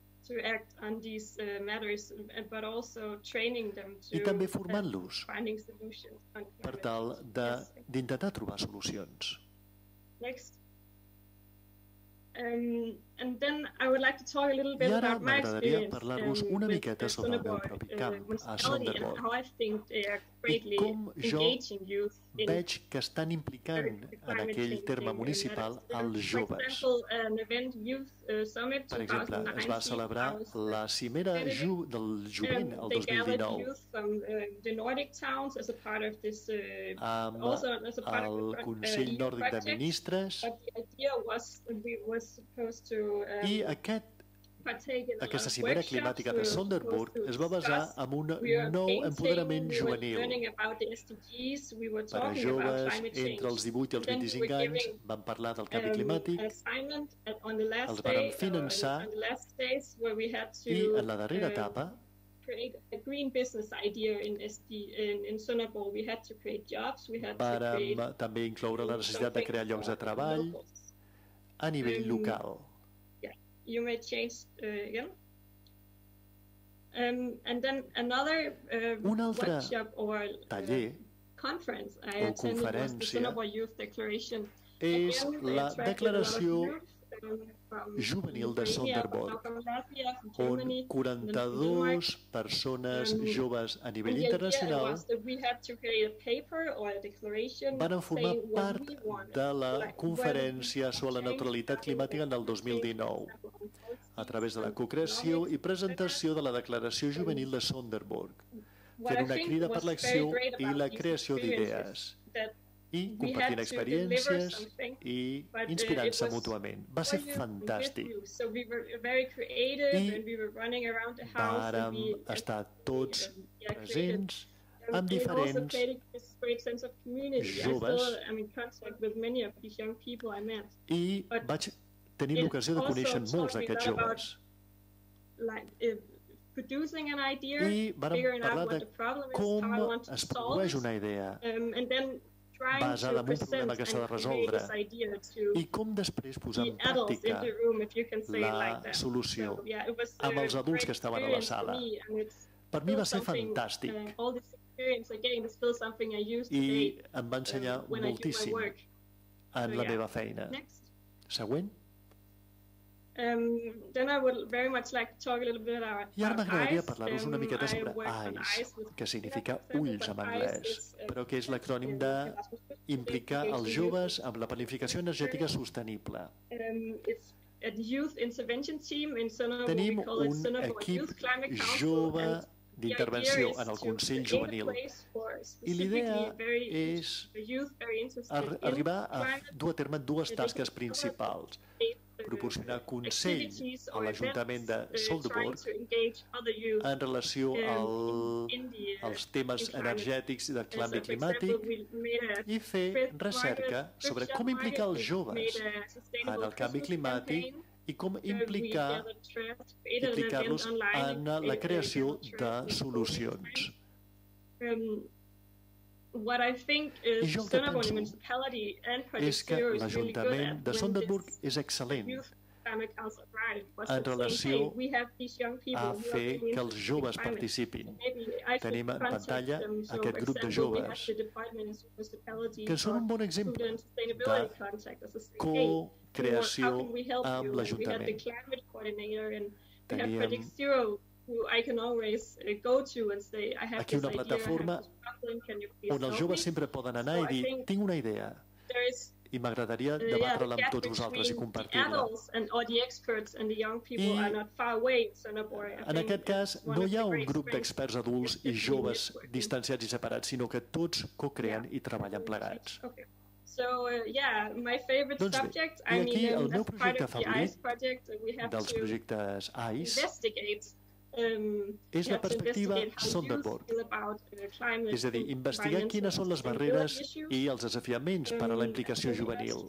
I també formant-los per tal d'intentar trobar solucions. Um, and then I would like to talk a little bit about my experience um, with uh, Sonneborg uh, municipality and how I think they are greatly engaging youth in veig que estan implicant en aquell terme municipal els joves. Per exemple, es va celebrar la cimera ju del jovent el dos mil dinou amb el Consell Nòrdic de Ministres i aquest Aquesta cimera climàtica de Sonderburg es va basar en un nou empoderament juvenil. Per a joves entre els divuit i els vint-i-cinc anys van parlar del canvi climàtic, els van finançar i en la darrera etapa vàrem també incloure la necessitat de crear llocs de treball a nivell local. You may change uh, again. Um, and then another uh, Un altre workshop or taller uh, conference I o attended was the conferència Sonneborg Youth Declaration. és Again, la attracted a lot of declaració youth, um, from juvenil de Lithuania, but Sonderborg, now from Latvia, from on Germany, quaranta-dues persones Um, joves a and nivell the idea internacional was that we had to create a paper or a declaration van formar saying what part we wanted. de la Like, conferència sobre la neutralitat climàtica del dos mil dinou a través de la co-creació i presentació de la Declaració Juvenil de Sonderborg, fent una crida per l'acció i la creació d'idees. i compartint experiències i inspirant-se mútuament. Va ser fantàstic. I vàrem estar tots presents amb diferents joves i vaig tenir l'ocasió de conèixer molts d'aquests joves. I vàrem parlar de com es produeix una idea basada en un problema que s'ha de resoldre i com després posar en pràctica la solució amb els adults que estaven a la sala. Per mi va ser fantàstic i em va ensenyar moltíssim en la meva feina. Següent. I ara m'agradaria parlar-vos una miqueta sobre EYES, que significa ulls en anglès, però que és l'acrònim d'implicar els joves amb la planificació energètica sostenible. Tenim un equip jove d'intervenció en el Consell Juvenil i l'idea és arribar a dur a terme dues tasques principals: proporcionar consell a l'Ajuntament de Soldeborg en relació als temes energètics i del canvi climàtic i fer recerca sobre com implicar els joves en el canvi climàtic i com implicar implicar-los en la creació de solucions. I jo el que penso és que l'Ajuntament de Sonderburg és excel·lent en relació a fer que els joves participin. Tenim en pantalla aquest grup de joves que són un bon exemple de co-creació amb l'Ajuntament. Teníem aquí una plataforma on els joves sempre poden anar i dir: tinc una idea i m'agradaria debatre-la amb tots vosaltres i compartir-la. I en aquest cas no hi ha un grup d'experts adults i joves distanciats i separats, sinó que tots co-creen i treballen plegats. Doncs bé, i aquí el meu projecte favorit dels projectes EYES és la perspectiva Sonderborg, és a dir, investigar quines són les barreres i els desafiaments per a la implicació juvenil.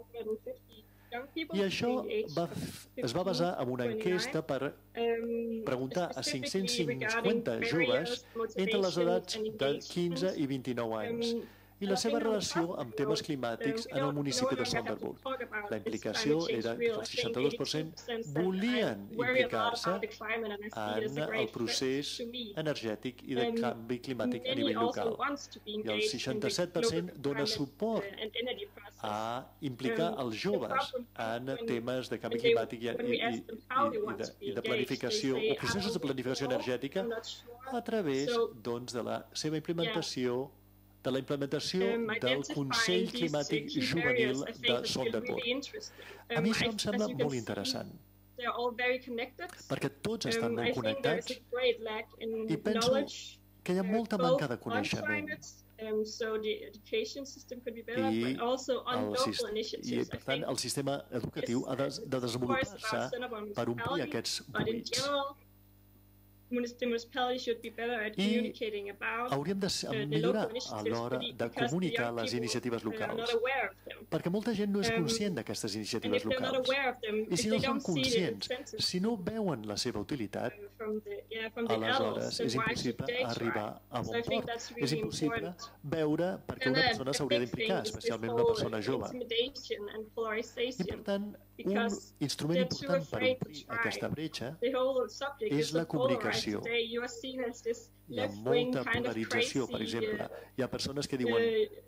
I això va, es va basar en una enquesta per preguntar a cinc-cents cinquanta joves entre les edats de quinze i vint-i-nou anys i la seva relació amb temes climàtics en el municipi de Sonderburg. La implicació era que el seixanta-dos per cent volien implicar-se en el procés energètic i de canvi climàtic a nivell local. I el seixanta-set per cent dona suport a implicar els joves en temes de canvi climàtic i, i, i, i, de, i de planificació o processos de planificació energètica a través doncs, de la seva implementació de la implementació del Consell Climàtic Juvenil de Sonderburg. A mi això em sembla molt interessant, perquè tots estan molt connectats i penso que hi ha molta manca de coneixement. I, el, i per tant el sistema educatiu ha de, de desenvolupar-se per omplir aquests buits. I hauríem de millorar a l'hora de comunicar les iniciatives locals, perquè molta gent no és conscient d'aquestes iniciatives locals. I si no són conscients, si no veuen la seva utilitat, aleshores és impossible arribar a bon port. És impossible veure per què una persona s'hauria d'implicar, especialment una persona jove. I per tant, un instrument important per omplir aquesta bretxa és la comunicació. Hi ha molta polarització, per exemple. Hi ha persones que diuen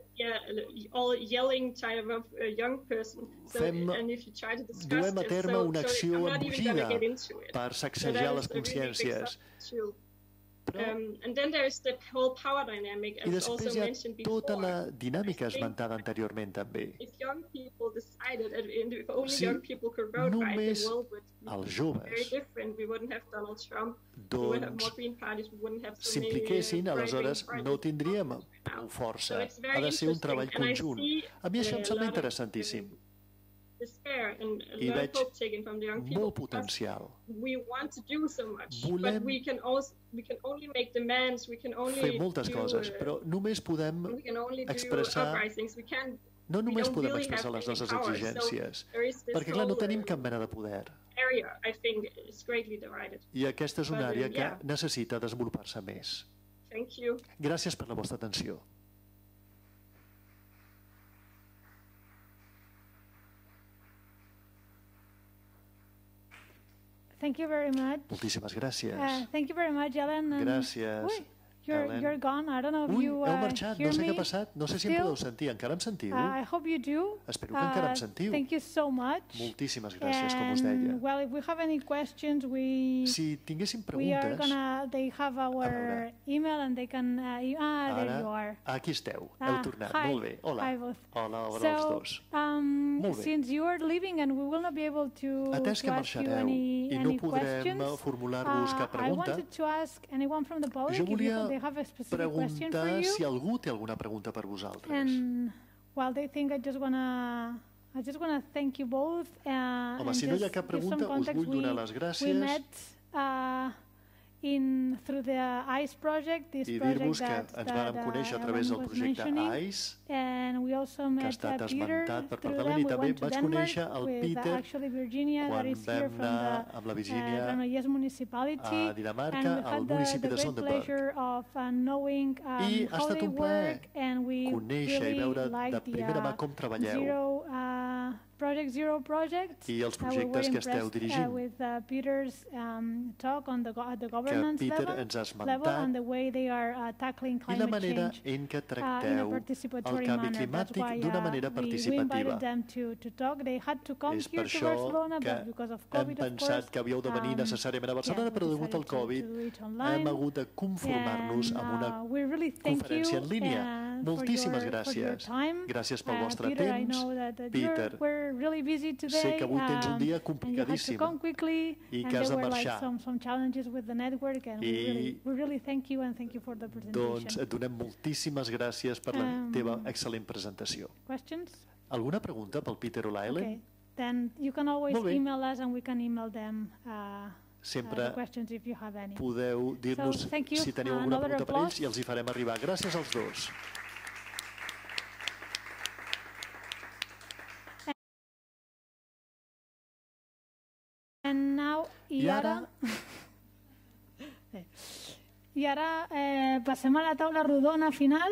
Fem, duem a terme una acció embogida per sacsejar les consciències. And then there is the whole power dynamic, as also mentioned before. I després hi ha tota la dinàmica esmentada anteriorment també. If young people decided, and if only young people could vote, right, the world would be very different. We wouldn't have Donald Trump, we would have more Green parties, we wouldn't have so many s'impliquessin, aleshores no tindríem prou força. Ha de ser un treball conjunt. A mi això em sembla interessantíssim. I veig molt potencial. Volem fer moltes coses, però només podem expressar... No només podem expressar les nostres exigències, perquè clar, no tenim cap mena de poder. I aquesta és una àrea que necessita desenvolupar-se més. Gràcies per la vostra atenció. Thank you very much. Moltíssimes gràcies. Uh, thank you very much, Ellen. And... Gràcies. Ui, you're, Ellen. You're gone. I don't know if Ui, you uh, heu marxat, hear no sé me què ha passat. No sé si em podeu sentir. Encara em sentiu? Uh, I hope you do. Espero que encara em sentiu. Uh, thank you so much. Moltíssimes gràcies, and, com us deia. Well, if we have any questions, we... Si tinguéssim preguntes... We are gonna... They have our email and they can... Uh, ah, there Ara, you are. Aquí esteu. Ah, heu tornat. Hi. Molt bé. Hola. Hi both. Hola, hola so, els dos. Um, Molt bé. Since you are leaving and we will not be able to, Atès to que ask you marxareu any, i no any podrem questions, formular-vos uh, cap I pregunta, wanted to ask anyone from the public jo if you, volia they have a specific question for preguntar you. si algú té alguna pregunta per vosaltres. And well, they think I just wanna, I just wanna thank you both. Uh, Home, and si no hi ha just cap give some pregunta, us context. vull donar we, les gràcies. We met uh, in through the ICE project, this I project dir-vos que that, ens that vàrem conèixer a través del projecte ICE, and we also que ha met estat uh, Peter esmentat per part through de them. l'Eli. We També went to vaig Denmark conèixer el with, Peter uh, actually Virginia, quan that is vam here from anar the amb la Virginia uh, Granollers municipality, a Dinamarca, and we al had the, municipi the de great Sonderburg. pleasure of uh, knowing um, I ha how estat they un work, plaer and we conèixer really i veure de liked the primera mà uh, com treballeu Zero, uh, Project Zero project. i els Uh, we projectes were que esteu impressed, dirigint. Uh, with uh, Peter's um, talk on the, go at the governance Peter level, ens ha level and esmentat the way they are uh, tackling i la climate manera change en què uh, in a tracteu el participatory canvi manner. That's climàtic why d'una uh, manera we, we participativa. invited them to, to talk. They had to come És here per to això Barcelona, que but because of hem COVID, of pensat course, que havíeu de venir um, necessàriament a Barcelona, yeah, però we degut al decided to- Covid to do it online. hem hagut de conformar-nos And, amb una uh, we really thank conferència you, en línia. uh, Moltíssimes for your, for your gràcies. time. Gràcies pel Uh, vostre Peter, I temps. know that, that Peter, you're, we're really busy today, sé que avui tens un um, dia and you had to complicadíssim come quickly, i and que has there de were like marxar. some, some challenges with the network, and we I- really, we really thank you and thank you for the Doncs presentation. et donem moltíssimes gràcies per la Um, teva excel·lent presentació. Questions? Alguna pregunta pel Peter o l'Ellen? Okay, then you can always Molt bé. email us and we can email them uh, uh, Sempre the questions if you have any. podeu dir-nos So, thank you. si teniu Uh, alguna another pregunta per ells applause. i els hi farem arribar. Gràcies als dos. And now, i, I ara... I ara eh, passem a la taula rodona final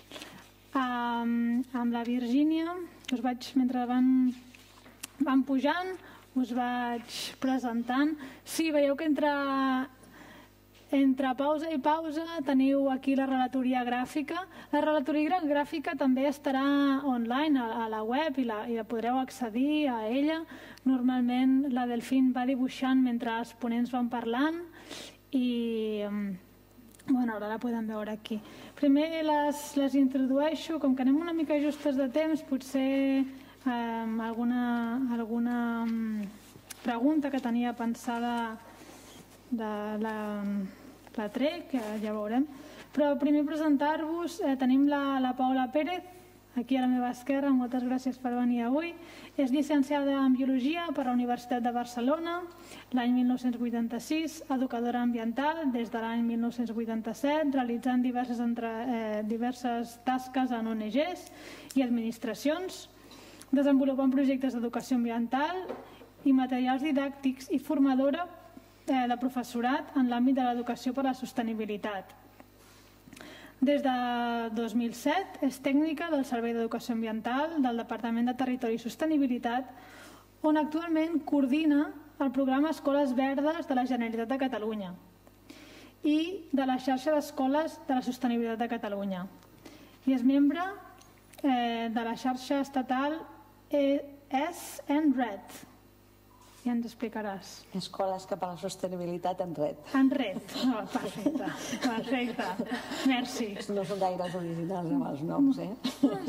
um, amb la Virgínia. Us vaig, mentre van, van pujant, us vaig presentant. Sí, veieu que entre, entre pausa i pausa teniu aquí la relatoria gràfica. La relatoria gràfica també estarà online a, a la web i la, i la podreu accedir a ella. Normalment la Delfín va dibuixant mentre els ponents van parlant i bueno, ara la podem veure aquí. Primer les, les introdueixo, com que anem una mica justes de temps, potser eh, alguna, alguna pregunta que tenia pensada de la, la trec, que ja veurem. Però primer presentar-vos, eh, tenim la, la Paula Pérez, aquí a la meva esquerra, moltes gràcies per venir avui. És llicenciada en Biologia per la Universitat de Barcelona, l'any mil nou-cents vuitanta-sis, educadora ambiental des de l'any mil nou-cents vuitanta-set, realitzant diverses, entre, eh, diverses tasques en O N Ges i administracions, desenvolupant projectes d'educació ambiental i materials didàctics i formadora eh, de professorat en l'àmbit de l'educació per a la sostenibilitat. Des de dos mil set és tècnica del Servei d'Educació Ambiental del Departament de Territori i Sostenibilitat, on actualment coordina el programa Escoles Verdes de la Generalitat de Catalunya i de la xarxa d'escoles de la sostenibilitat de Catalunya. I és membre eh, de la xarxa estatal E S N R E D. i ens explicaràs. Escoles cap a la sostenibilitat en red. En red, oh, perfecte, perfecte. Merci. No són gaires originals amb els noms, eh?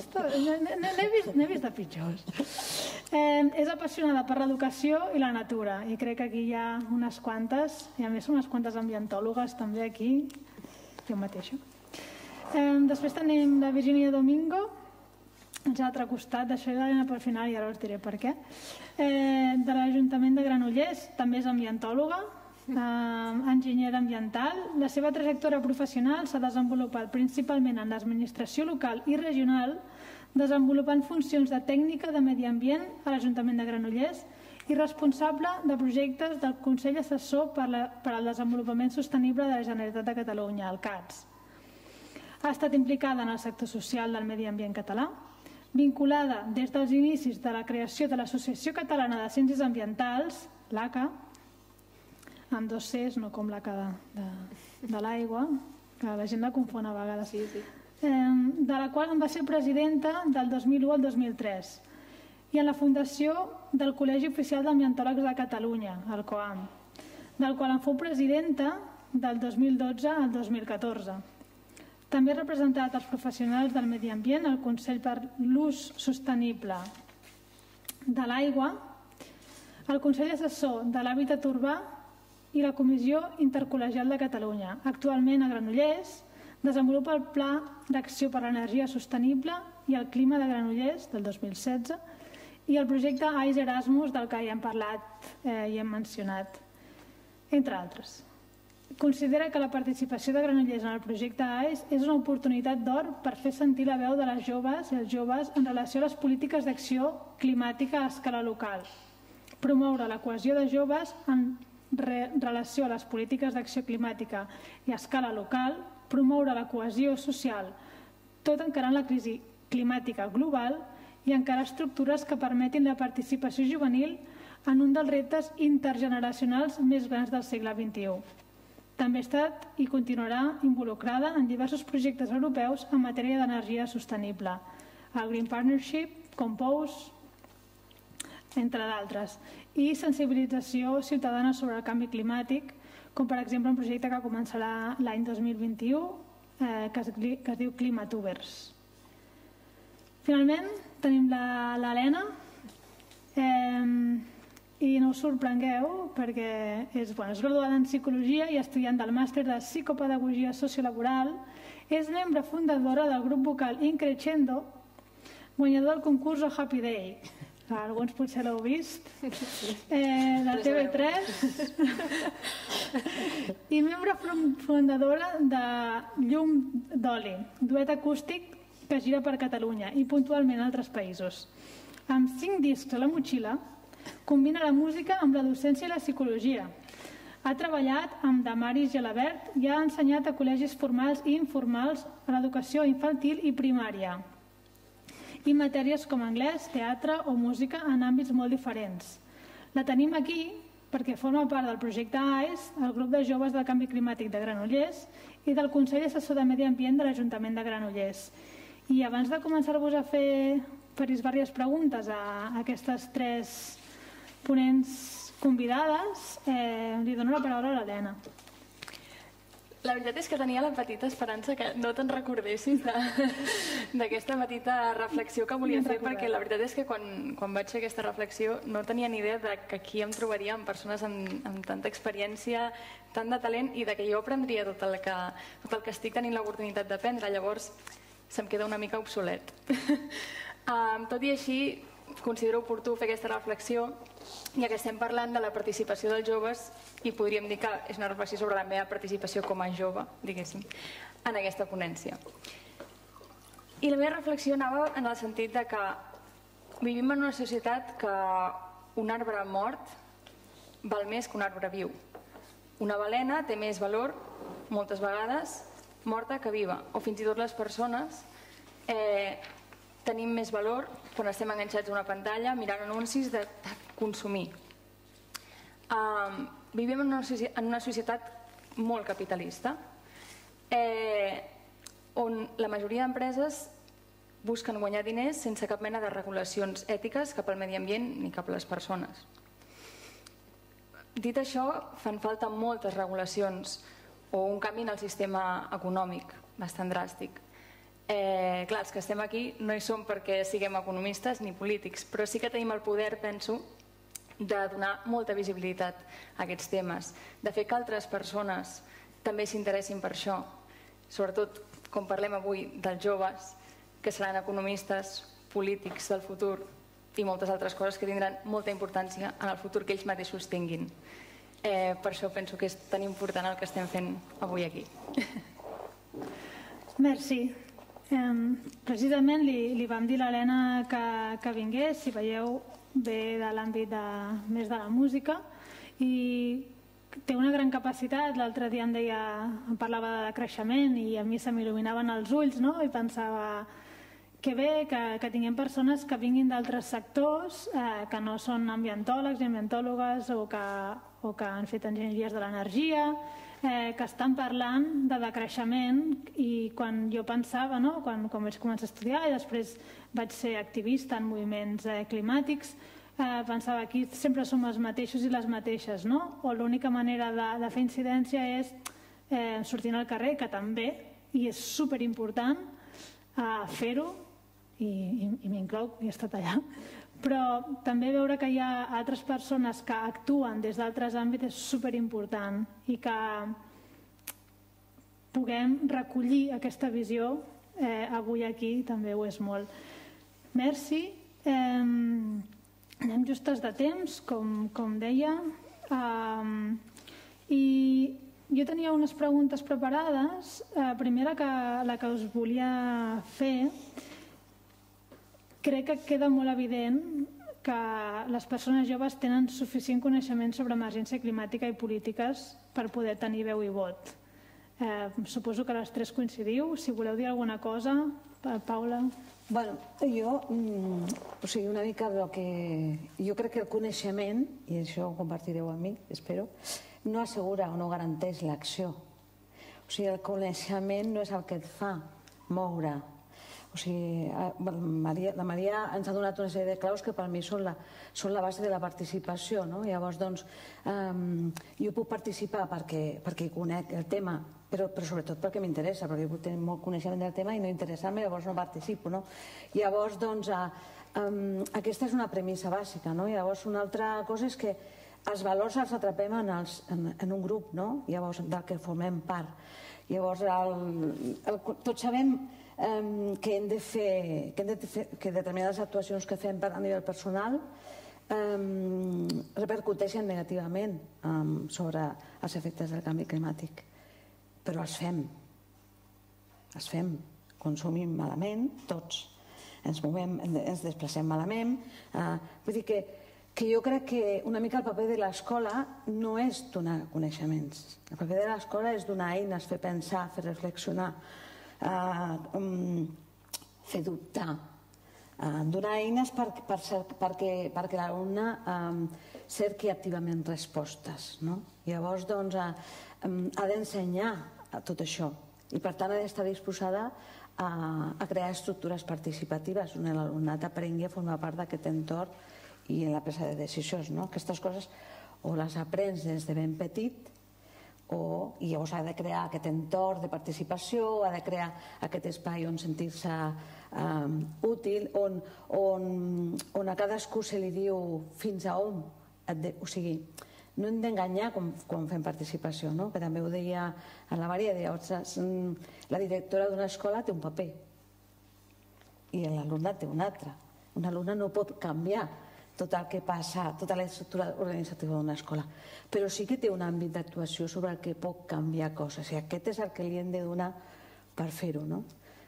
N'he vist, vist de pitjors. Eh, és apassionada per l'educació i la natura, i crec que aquí hi ha unes quantes, i a més unes quantes ambientòlogues també aquí, jo mateixa. Eh, després tenim la Virginia Domingo, a l'altre costat, d'això i l'Helena pel final, i ara us diré per què, eh, de l'Ajuntament de Granollers, també és ambientòloga, eh, enginyera ambiental. La seva trajectòria professional s'ha desenvolupat principalment en l'administració local i regional, desenvolupant funcions de tècnica de medi ambient a l'Ajuntament de Granollers i responsable de projectes del Consell Assessor per, la, per al Desenvolupament Sostenible de la Generalitat de Catalunya, el C A T S. Ha estat implicada en el sector social del medi ambient català, vinculada des dels inicis de la creació de l'Associació Catalana de Ciències Ambientals, l'A C A, amb dos Cs, no com l'A C A de, de, de l'aigua, que la gent la confon a vegades, sí, sí. Eh, de la qual en va ser presidenta del dos mil u al dos mil tres, i en la fundació del Col·legi Oficial d'Ambientòlegs de Catalunya, el COAM, del qual en fou presidenta del dos mil dotze al dos mil catorze. També ha representat els professionals del medi ambient al Consell per l'Ús Sostenible de l'Aigua, el Consell Assessor de l'Hàbitat Urbà i la Comissió Intercol·legial de Catalunya. Actualment a Granollers desenvolupa el Pla d'Acció per l'Energia Sostenible i el Clima de Granollers del dos mil setze i el projecte A I S Erasmus del que ja hem parlat eh, i hem mencionat, entre altres. Considera que la participació de Granollers en el projecte A I S és una oportunitat d'or per fer sentir la veu de les joves i els joves en relació a les polítiques d'acció climàtica a escala local, promoure la cohesió de joves en re relació a les polítiques d'acció climàtica i a escala local, promoure la cohesió social, tot encarant la crisi climàtica global i encarar estructures que permetin la participació juvenil en un dels reptes intergeneracionals més grans del segle vint-i-u. També ha estat i continuarà involucrada en diversos projectes europeus en matèria d'energia sostenible, el Green Partnership, Compose, entre d'altres, i sensibilització ciutadana sobre el canvi climàtic, com per exemple un projecte que començarà l'any dos mil vint-i-u, eh, que, es, que es diu Climatubers. Finalment, tenim l'Helena, eh, i no us sorprengueu perquè és, bueno, és graduada en Psicologia i estudiant del màster de Psicopedagogia Sociolaboral. És membre fundadora del grup vocal Increscendo, guanyador del concurs O Happy Day. Alguns potser l'heu vist. Eh, de T V tres. I membre fundadora de Llum d'Oli, duet acústic que gira per Catalunya i puntualment a altres països. Amb cinc discs a la motxilla, combina la música amb la docència i la psicologia. Ha treballat amb Damaris Gelabert i ha ensenyat a col·legis formals i informals a l'educació infantil i primària, i matèries com anglès, teatre o música en àmbits molt diferents. La tenim aquí perquè forma part del projecte A I S, el grup de joves del canvi climàtic de Granollers i del Consell Assessor de Medi Ambient de l'Ajuntament de Granollers. I abans de començar-vos a fer diverses preguntes a aquestes tres ponents convidades, eh, li dono la paraula a l'Helena. La veritat és que tenia la petita esperança que no te'n recordessis d'aquesta petita reflexió que volia fer, perquè la veritat és que quan, quan vaig fer aquesta reflexió no tenia ni idea de que aquí em trobaria amb persones amb, amb tanta experiència, tant de talent, i de que jo aprendria tot el que, tot el que estic tenint l'oportunitat d'aprendre. Llavors se'm queda una mica obsolet. um, tot i així, considero oportú fer aquesta reflexió, ja que estem parlant de la participació dels joves, i podríem dir que és una reflexió sobre la meva participació com a jove, diguéssim, en aquesta ponència. I la meva reflexió anava en el sentit de que vivim en una societat que un arbre mort val més que un arbre viu. Una balena té més valor, moltes vegades, morta que viva, o fins i tot les persones eh, tenim més valor quan estem enganxats a una pantalla mirant anuncis de, de consumir. Um, vivim en una, en una societat molt capitalista, eh, on la majoria d'empreses busquen guanyar diners sense cap mena de regulacions ètiques cap al medi ambient ni cap a les persones. dit això, fan falta moltes regulacions o un canvi en el sistema econòmic bastant dràstic. Eh, clar, els que estem aquí no hi som perquè siguem economistes ni polítics, però sí que tenim el poder, penso, de donar molta visibilitat a aquests temes, de fer que altres persones també s'interessin per això, sobretot, com parlem avui, dels joves, que seran economistes, polítics del futur i moltes altres coses que tindran molta importància en el futur que ells mateixos tinguin. Eh, per això penso que és tan important el que estem fent avui aquí. Merci. Eh, precisament li, li vam dir a l'Helena que, que vingués, si veieu, ve de l'àmbit de, més de la música i té una gran capacitat. L'altre dia em deia, em parlava de creixement i a mi se m'il·luminaven els ulls, no? I pensava que bé que, que tinguem persones que vinguin d'altres sectors, eh, que no són ambientòlegs i ambientòlogues o que, o que han fet enginyeries de l'energia, eh, que estan parlant de decreixement. I quan jo pensava, no? quan, quan vaig començar a estudiar i després vaig ser activista en moviments eh, climàtics, eh, pensava aquí sempre som els mateixos i les mateixes, no? O l'única manera de, de fer incidència és eh, sortint al carrer, que també, i és superimportant eh, fer-ho, i, i, i m'inclou, i he estat allà, però també veure que hi ha altres persones que actuen des d'altres àmbits és superimportant i que puguem recollir aquesta visió eh, avui aquí també ho és molt. Merci. Eh, anem justes de temps, com, com deia, eh, i jo tenia unes preguntes preparades. Eh, primera, que, la que us volia fer. Crec que queda molt evident que les persones joves tenen suficient coneixement sobre emergència climàtica i polítiques per poder tenir veu i vot. Eh, suposo que les tres coincidiu. Si voleu dir alguna cosa, Paula. Bueno, jo, mm, o sigui, una mica del que... Jo crec que el coneixement, i això ho compartireu amb mi, espero, no assegura o no garanteix l'acció. O sigui, el coneixement no és el que et fa moure. O sigui, la Maria ens ha donat una sèrie de claus que per mi són la, són la base de la participació, no? Llavors, doncs, um, jo puc participar perquè, perquè conec el tema, però, però sobretot perquè m'interessa, perquè jo puc tenir molt coneixement del tema i no interessar-me, llavors no participo, no? Llavors, doncs, uh, um, aquesta és una premissa bàsica, no? Llavors, una altra cosa és que els valors els atrapem en, els, en, en un grup, no? Llavors, del que formem part. Llavors, el, el, tots sabem Um, que hem de fer, que, hem de fer que determinades actuacions que fem a nivell personal um, repercuteixen negativament um, sobre els efectes del canvi climàtic, però els fem els fem, consumim malament tots, ens movem, ens desplacem malament, uh, vull dir que, que jo crec que una mica el paper de l'escola no és donar coneixements, el paper de l'escola és donar eines, fer pensar, fer reflexionar, Uh, um, fer dubtar, uh, donar eines per, per ser, perquè, perquè l'alumne um, cerqui activament respostes, no? Llavors, doncs, uh, um, ha d'ensenyar tot això i, per tant, ha d'estar disposada a, a crear estructures participatives on l'alumnat aprengui a formar part d'aquest entorn i en la presa de decisions, no? Aquestes coses o les aprens des de ben petit o, i llavors ha de crear aquest entorn de participació, ha de crear aquest espai on sentir-se um, útil, on, on, on a cadascú se li diu fins a on, de, o sigui, no hem d'enganyar quan, quan fem participació, no? Que també ho deia a la Maria, deia, la directora d'una escola té un paper i l'alumnat té un altre. Un alumne no pot canviar tot el que passa, tota l'estructura organitzativa d'una escola, però sí que té un àmbit d'actuació sobre el que pot canviar coses, i aquest és el que li hem de donar per fer-ho, no?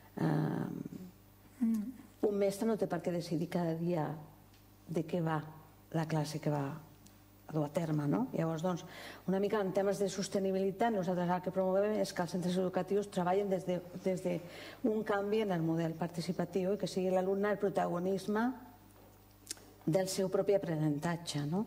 Uh, un mestre no té per què decidir cada dia de què va la classe que va a dur a terme, no? Llavors, doncs, una mica en temes de sostenibilitat, nosaltres el que promovem és que els centres educatius treballen des de, des d'un canvi en el model participatiu i que sigui l'alumne el protagonisme del seu propi aprenentatge, no?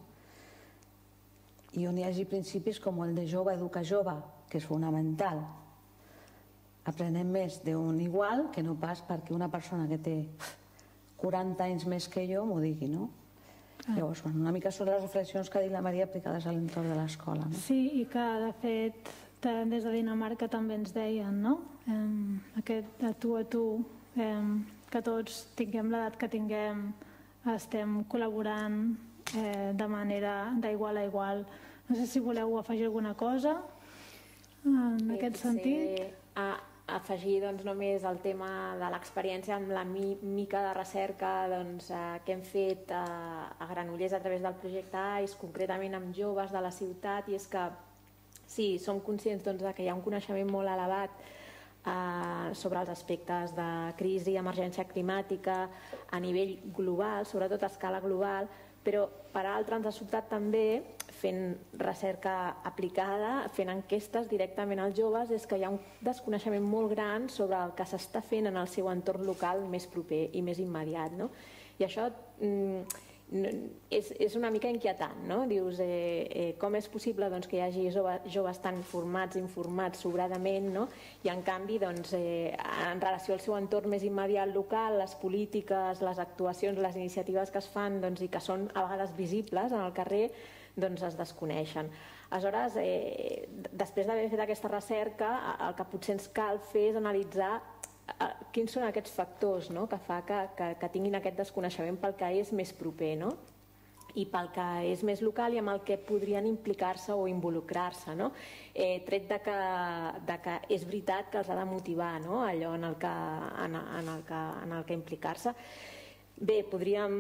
I on hi hagi principis com el de jove educa jove, que és fonamental. Aprenem més d'un igual que no pas perquè una persona que té quaranta anys més que jo m'ho digui, no? Llavors, una mica són les reflexions que ha dit la Maria aplicades a l'entorn de l'escola. Sí, i que de fet des de Dinamarca també ens deien, no? Aquest de tu a tu, que tots tinguem l'edat que tinguem, estem col·laborant de manera d'igual a igual. No sé si voleu afegir alguna cosa en aquest sentit. Afegir només el tema de l'experiència amb la mica de recerca que hem fet a Granollers a través del projecte A I S, concretament amb joves de la ciutat, i és que sí, som conscients que hi ha un coneixement molt elevat sobre els aspectes de crisi i emergència climàtica a nivell global, sobretot a escala global, però per altra ens ha sobtat també, fent recerca aplicada, fent enquestes directament als joves, és que hi ha un desconeixement molt gran sobre el que s'està fent en el seu entorn local més proper i més immediat. I això és una mica inquietant, no? Dius, com és possible que hi hagi joves tan formats, informats sobradament, i en canvi, en relació al seu entorn més immediat local, les polítiques, les actuacions, les iniciatives que es fan i que són a vegades visibles en el carrer, doncs es desconeixen. Aleshores, després d'haver fet aquesta recerca, el que potser ens cal fer és analitzar quins són aquests factors que fa que tinguin aquest desconeixement pel que és més proper i pel que és més local i amb el que podrien implicar-se o involucrar-se, tret de que és veritat que els ha de motivar allò en el que implicar-se. Bé, podríem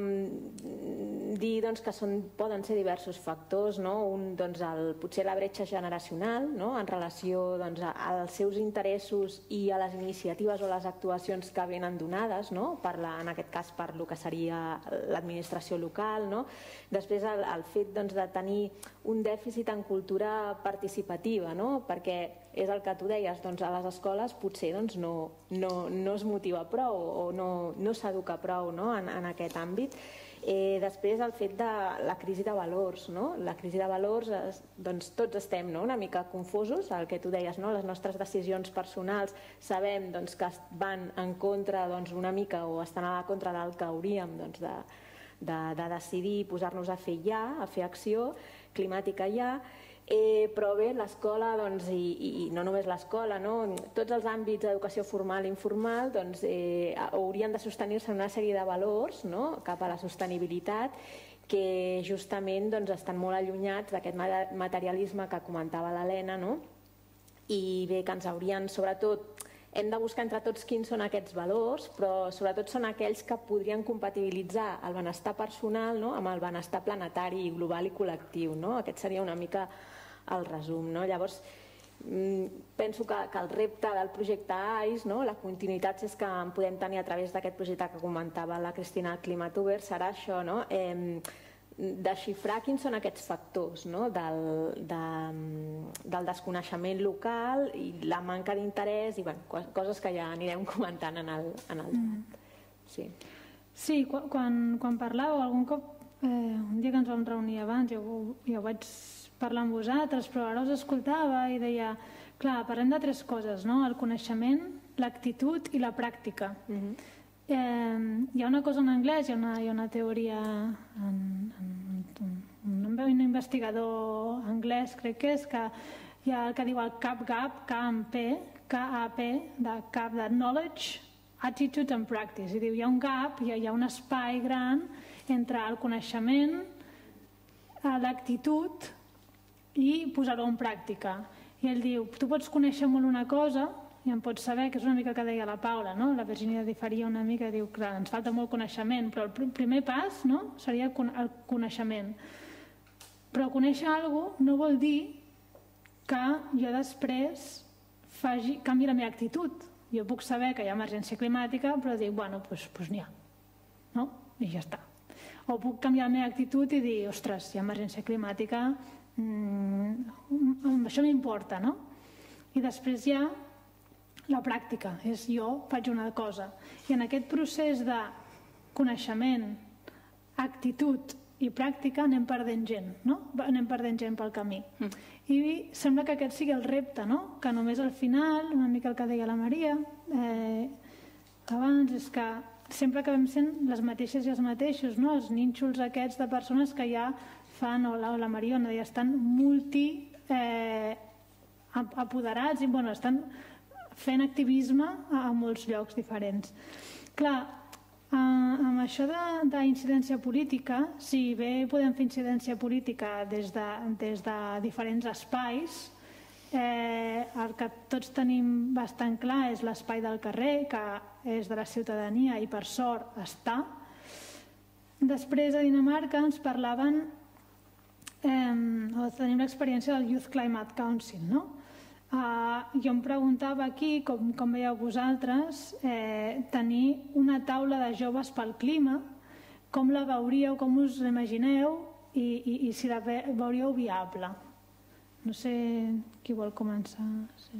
dir que poden ser diversos factors. Un, potser la bretxa generacional en relació als seus interessos i a les iniciatives o les actuacions que venen donades, en aquest cas per el que seria l'administració local. Després, el fet de tenir un dèficit en cultura participativa, perquè és el que tu deies, a les escoles potser no es motiva prou o no s'educa prou en aquest àmbit. Després, el fet de la crisi de valors. La crisi de valors, tots estem una mica confosos, el que tu deies, les nostres decisions personals sabem que van en contra una mica o estan a la contra del que hauríem de decidir, posar-nos a fer ja, a fer acció climàtica ja. Però bé, l'escola, i no només l'escola, tots els àmbits d'educació formal i informal haurien de sostenir-se en una sèrie de valors cap a la sostenibilitat que justament estan molt allunyats d'aquest materialisme que comentava l'Helena, i bé, que ens haurien, sobretot, hem de buscar entre tots quins són aquests valors, però sobretot són aquells que podrien compatibilitzar el benestar personal amb el benestar planetari, global i col·lectiu. Aquest seria una mica el resum. Llavors, penso que el repte del projecte A I S, la continuïtat que en podem tenir a través d'aquest projecte que comentava la Cristina Klimatuber, serà això, desxifrar quins són aquests factors del desconeixement local i la manca d'interès i coses que ja anirem comentant en el debat. Sí, quan parlàveu algun cop, un dia que ens vam reunir abans, jo vaig parlar amb vosaltres, però ara us escoltava i deia, clar, parlem de tres coses, el coneixement, l'actitud i la pràctica. Hi ha una cosa en anglès, hi ha una teoria, un investigador anglès, crec que és, que hi ha el que diu el CAP-GAP, K A P, de CAP, de Knowledge, Attitude and Practice. I diu, hi ha un gap, hi ha un espai gran entre el coneixement, l'actitud i posar-ho en pràctica. I ell diu, tu pots conèixer molt una cosa i em pots saber, que és una mica el que deia la Paula, la Virginia diferia una mica, diu, clar, ens falta molt coneixement, però el primer pas seria el coneixement. Però conèixer alguna cosa no vol dir que jo després canvi la meva actitud. Jo puc saber que hi ha emergència climàtica, però dic, bueno, doncs n'hi ha, i ja està. O puc canviar la meva actitud i dir, ostres, hi ha emergència climàtica, això m'importa, no? I després hi ha la pràctica, és jo faig una cosa. I en aquest procés de coneixement, actitud i pràctica anem perdent gent, no? Anem perdent gent pel camí. I sembla que aquest sigui el repte, no? Que només al final, una mica el que deia la Maria abans, és que sempre acabem sent les mateixes i els mateixos, no? Els nínxols aquests de persones que ja fan, o la, o la Mariona, ja estan multi eh, apoderats i bueno, estan fent activisme a, a molts llocs diferents. Clar, eh, amb això d'incidència política, si bé podem fer incidència política des de, des de diferents espais, Eh, el que tots tenim bastant clar és l'espai del carrer, que és de la ciutadania i per sort està. Després a Dinamarca ens parlaven, eh, o tenim l'experiència del Youth Climate Council, no? Eh, jo em preguntava aquí, com, com veieu vosaltres, eh, tenir una taula de joves pel clima, com la veuríeu, com us l'imagineu i, i, i si la veuríeu viable. No sé qui vol començar. Sí.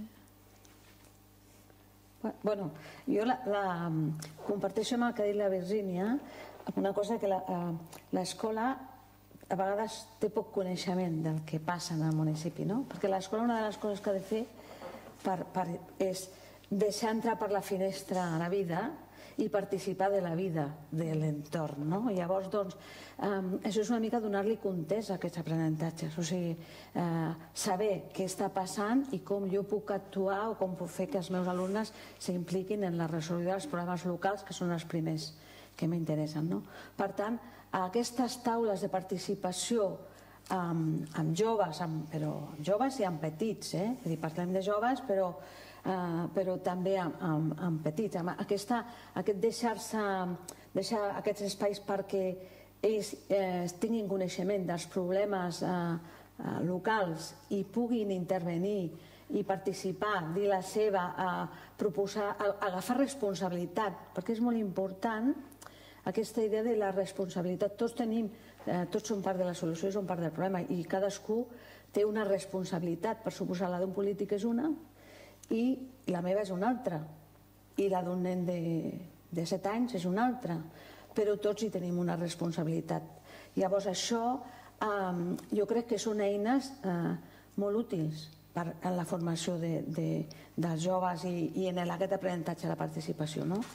Bueno, jo la, la, comparteixo amb el que ha dit la Virgínia, una cosa que l'escola a vegades té poc coneixement del que passa en el municipi, no? Perquè l'escola una de les coses que ha de fer per, per, és deixar entrar per la finestra a la vida i participar de la vida de l'entorn, no? Llavors, doncs, eh, això és una mica donar-li context a aquests aprenentatges, o sigui, eh, saber què està passant i com jo puc actuar o com puc fer que els meus alumnes s'impliquin en la resolució dels problemes locals, que són els primers que m'interessen, no? Per tant, aquestes taules de participació amb, amb joves, amb, però amb joves i amb petits, eh? És a dir, parlem de joves, però Uh, però també amb, amb, amb petits, amb aquesta, aquest deixar-se deixar aquests espais perquè ells eh, tinguin coneixement dels problemes eh, eh, locals i puguin intervenir i participar, dir la seva, eh, proposar, a, agafar responsabilitat, perquè és molt important aquesta idea de la responsabilitat. Tots tenim, eh, tots som part de la solució i som part del problema i cadascú té una responsabilitat. Per suposar, la d'un polític és una i la meva és una altra i la d'un nen de, de set anys és una altra, però tots hi tenim una responsabilitat. Llavors això eh, jo crec que són eines eh, molt útils per, en la formació de, de, dels joves i, i en aquest aprenentatge de la participació, no?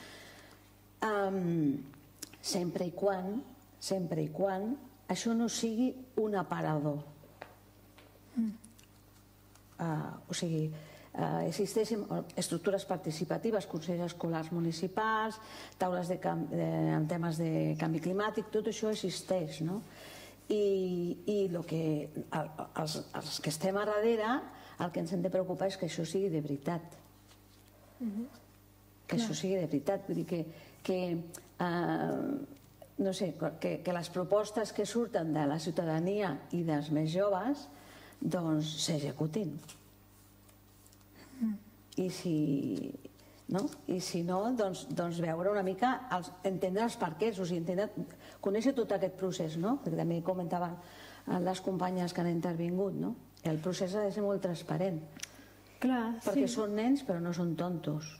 Eh, sempre i quan sempre i quan això no sigui un aparador. Mm. Eh, o sigui, Uh, existeixen estructures participatives, consells escolars municipals, taules de camp, de, en temes de canvi climàtic, tot això existeix, no? I, i lo que, el, els, els que estem a darrere, el que ens hem de preocupar és que això sigui de veritat. Uh-huh. Que Clar. Això sigui de veritat. Vull dir que, que uh, no sé, que, que les propostes que surten de la ciutadania i dels més joves doncs s'executin. I si no, I si no doncs, doncs veure una mica, els, entendre els perquès, o sigui, entendre, conèixer tot aquest procés, no? Perquè també comentaven les companyes que han intervingut, no? El procés ha de ser molt transparent. Clar, perquè sí. Són nens però no són tontos.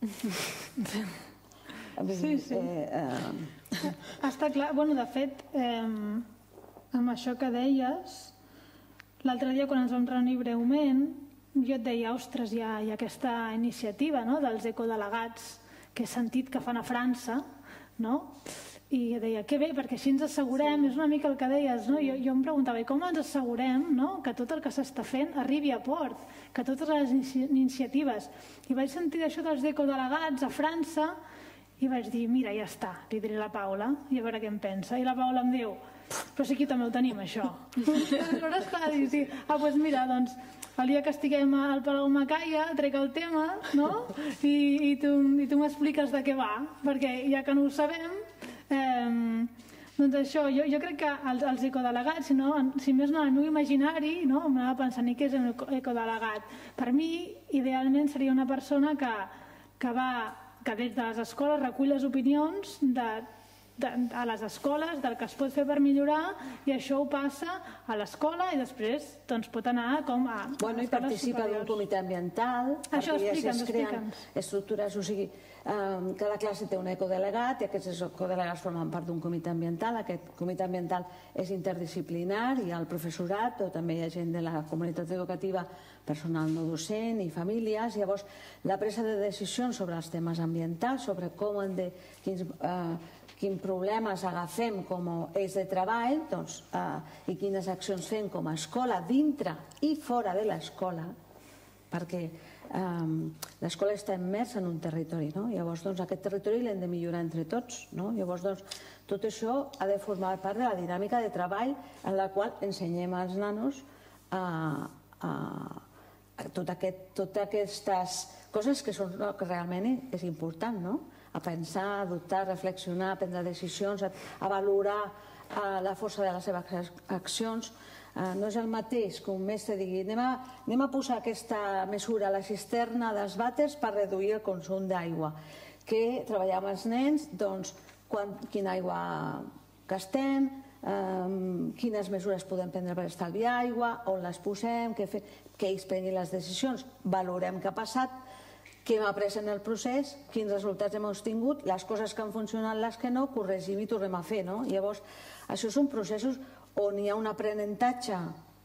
Sí, sí. Eh, eh... Està clar. Bueno, de fet, eh, amb això que deies, l'altre dia quan ens vam reunir breument, jo et deia, ostres, hi ha, hi ha aquesta iniciativa, no?, dels ecodelegats que he sentit que fan a França, no? I jo deia, que bé, perquè així ens assegurem, sí. És una mica el que deies, no? Jo, jo em preguntava, i com ens assegurem, no?, que tot el que s'està fent arribi a port, que totes les iniciatives... I vaig sentir això dels ecodelegats a França i vaig dir, mira, ja està, li diré a la Paula, i a veure què em pensa. I la Paula em diu, però si aquí també ho tenim, això. Aleshores, clar, dic, sí. Ah, doncs mira, doncs, el dia que estiguem al Palau Macaia, trec el tema, no? I, i tu, i tu m'expliques de què va, perquè ja que no ho sabem, eh, doncs això, jo, jo crec que els, els ecodelegats, si, no, si més no, el meu imaginari, no, m'anava pensant, i què és un ecodelegat? Per mi, idealment, seria una persona que, que va, que des de les escoles recull les opinions de De, a les escoles, del que es pot fer per millorar, i això ho passa a l'escola i després doncs, pot anar com a... Bueno, i participa d'un comitè ambiental, això perquè ja es creen estructures, o sigui, eh, cada classe té un ecodelegat i aquests ecodelegats formen part d'un comitè ambiental. Aquest comitè ambiental és interdisciplinar i el professorat o també hi ha gent de la comunitat educativa personal no docent i famílies. Llavors, la presa de decisions sobre els temes ambientals, sobre com hem de, quins, eh, quins problemes agafem com a eix de treball, doncs, eh, i quines accions fem com a escola, dintre i fora de l'escola, perquè eh, l'escola està immersa en un territori, no? Llavors, doncs, aquest territori l'hem de millorar entre tots, no? Llavors, doncs, tot això ha de formar part de la dinàmica de treball en la qual ensenyem als nanos a, a, a tot aquest, totes aquestes coses que, són, que realment és important, no? A pensar, a dubtar, a reflexionar, a prendre decisions, a, a valorar a la força de les seves accions. Uh, no és el mateix que un mestre digui anem a, anem a posar aquesta mesura a la cisterna dels vàters per reduir el consum d'aigua, que treballar amb els nens, doncs, quan, quina aigua gastem, um, quines mesures podem prendre per estalviar aigua, on les posem, que, fe, que ells prenguin les decisions, valorem què ha passat, què hem après en el procés, quins resultats hem obtingut, les coses que han funcionat, les que no, corregim i tornem a fer, no? Llavors, això són processos on hi ha un aprenentatge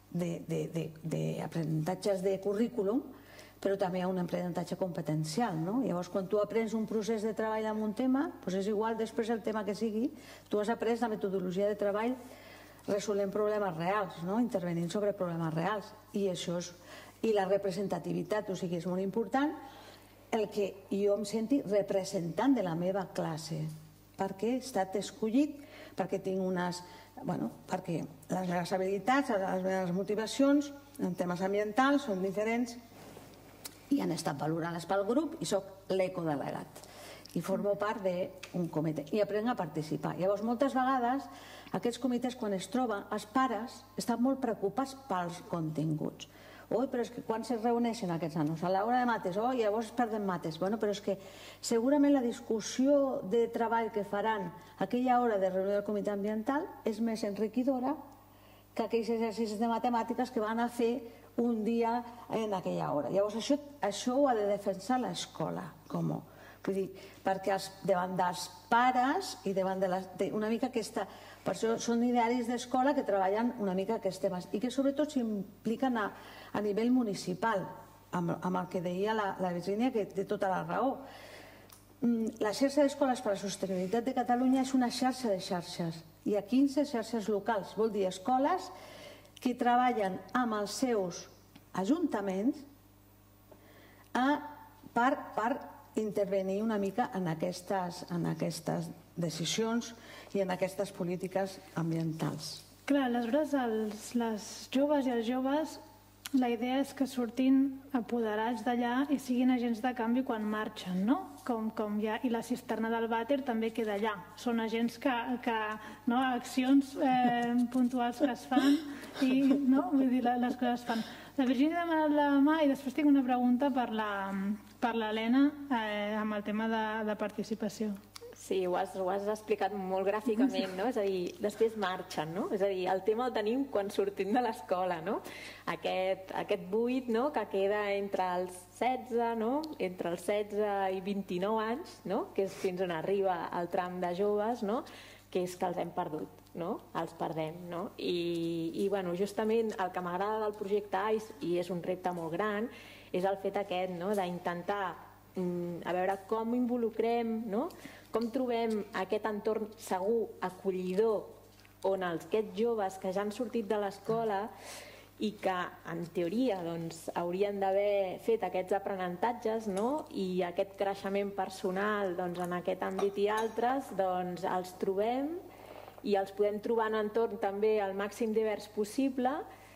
d'aprenentatges de currículum, però també hi ha un aprenentatge competencial, no? Llavors, quan tu aprens un procés de treball en un tema, doncs és igual després el tema que sigui, tu has après la metodologia de treball resolent problemes reals, no? Intervenint sobre problemes reals, i això és, i la representativitat, o sigui, és molt important el que jo em senti representant de la meva classe, perquè he estat escollit, perquè tinc unes... Bueno, perquè les meves habilitats, les meves motivacions en temes ambientals són diferents i han estat valorades pel grup i soc l'ecodelegat i formo part d'un comitè i aprenc a participar. Llavors, moltes vegades, aquests comitès, quan es troben, els pares estan molt preocupats pels continguts. Oi, però és que quan se reuneixen aquests nanos? A l'hora de mates, oi, llavors perden mates. Bueno, però és que segurament la discussió de treball que faran aquella hora de reunió del comitè ambiental és més enriquidora que aquells exercicis de matemàtiques que van a fer un dia en aquella hora. Llavors, això, això ho ha de defensar l'escola, com vull dir, perquè els, davant dels pares i davant de, la, de una mica aquesta... Per això són idearis d'escola que treballen una mica aquests temes i que sobretot s'impliquen a, a nivell municipal, amb, amb el que deia la, la Virgínia, que té tota la raó. La xarxa d'escoles per a la sostenibilitat de Catalunya és una xarxa de xarxes. Hi ha quinze xarxes locals, vol dir escoles que treballen amb els seus ajuntaments a, per, per intervenir una mica en aquestes, en aquestes decisions i en aquestes polítiques ambientals. Clar, aleshores els, les joves i els joves, la idea és que surtin apoderats d'allà i siguin agents de canvi quan marxen, no? Com, com ja, i la cisterna del vàter també queda allà. Són agents que, que no, accions eh, puntuals que es fan i no, vull dir, les coses es fan. La Virgínia demana la mà i després tinc una pregunta per la, per l'Helena eh, amb el tema de, de participació. Sí, ho has, ho has explicat molt gràficament, no? És a dir, després marxen, no? És a dir, el tema el tenim quan sortim de l'escola, no? Aquest, aquest buit, no?, que queda entre els setze, no?, entre els setze i vint-i-nou anys, no?, que és fins on arriba el tram de joves, no?, que és que els hem perdut, no?, els perdem, no? I, i bueno, justament el que m'agrada del projecte A I C E, i és un repte molt gran, és el fet aquest, no?, d'intentar a veure com involucrem, no?, com trobem aquest entorn segur, acollidor, on els, aquests joves que ja han sortit de l'escola i que, en teoria, doncs, haurien d'haver fet aquests aprenentatges, no?, i aquest creixement personal doncs, en aquest àmbit i altres, doncs, els trobem i els podem trobar en entorn també el màxim divers possible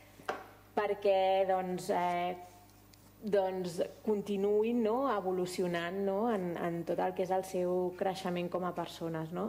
perquè doncs, eh, doncs continuïn, no?, evolucionant, no?, en, en tot el que és el seu creixement com a persones, no?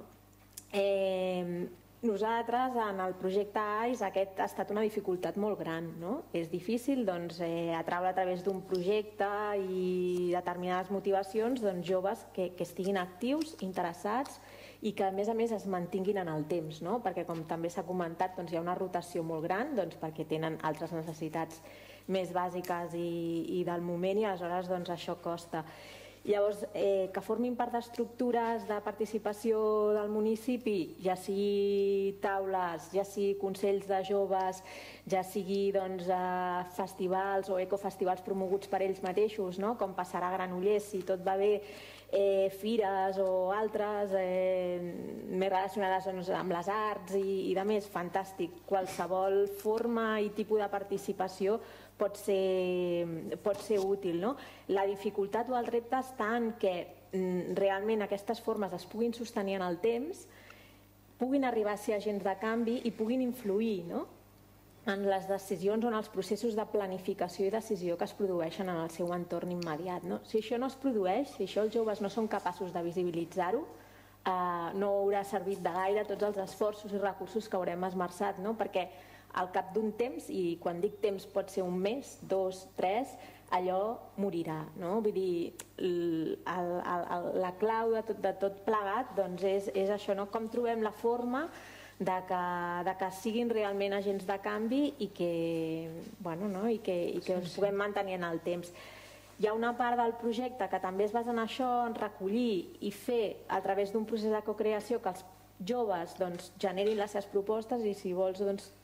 Eh, nosaltres, en el projecte A I C E, aquest ha estat una dificultat molt gran, no? És difícil, doncs, eh, atraure a través d'un projecte i determinades motivacions, doncs, joves que, que estiguin actius, interessats i que, a més a més, es mantinguin en el temps, no? Perquè, com també s'ha comentat, doncs, hi ha una rotació molt gran, doncs, perquè tenen altres necessitats més bàsiques i, i del moment i aleshores doncs, això costa. Llavors, que formin part d'estructures de participació del municipi, ja sigui taules, ja sigui consells de joves, ja sigui festivals o ecofestivals promoguts per ells mateixos, com passarà a Granollers, si tot va bé, fires o altres més relacionades amb les arts i de més, fantàstic. Qualsevol forma i tipus de participació pot ser útil. La dificultat o el repte està en que realment aquestes formes es puguin sostenir en el temps, puguin arribar a ser agents de canvi i puguin influir en les decisions o en els processos de planificació i decisió que es produeixen en el seu entorn immediat. Si això no es produeix, si això els joves no són capaços de visibilitzar-ho, no haurà servit de gaire tots els esforços i recursos que haurem esmerçat, perquè al cap d'un temps, i quan dic temps pot ser un mes, dos, tres, allò morirà. Vull dir, la clau de tot plegat és això, com trobem la forma de que siguin realment agents de canvi i que els puguem mantenir en el temps. Hi ha una part del projecte que també es basa en això, en recollir i fer a través d'un procés de cocreació que els joves generin les seves propostes, i si vols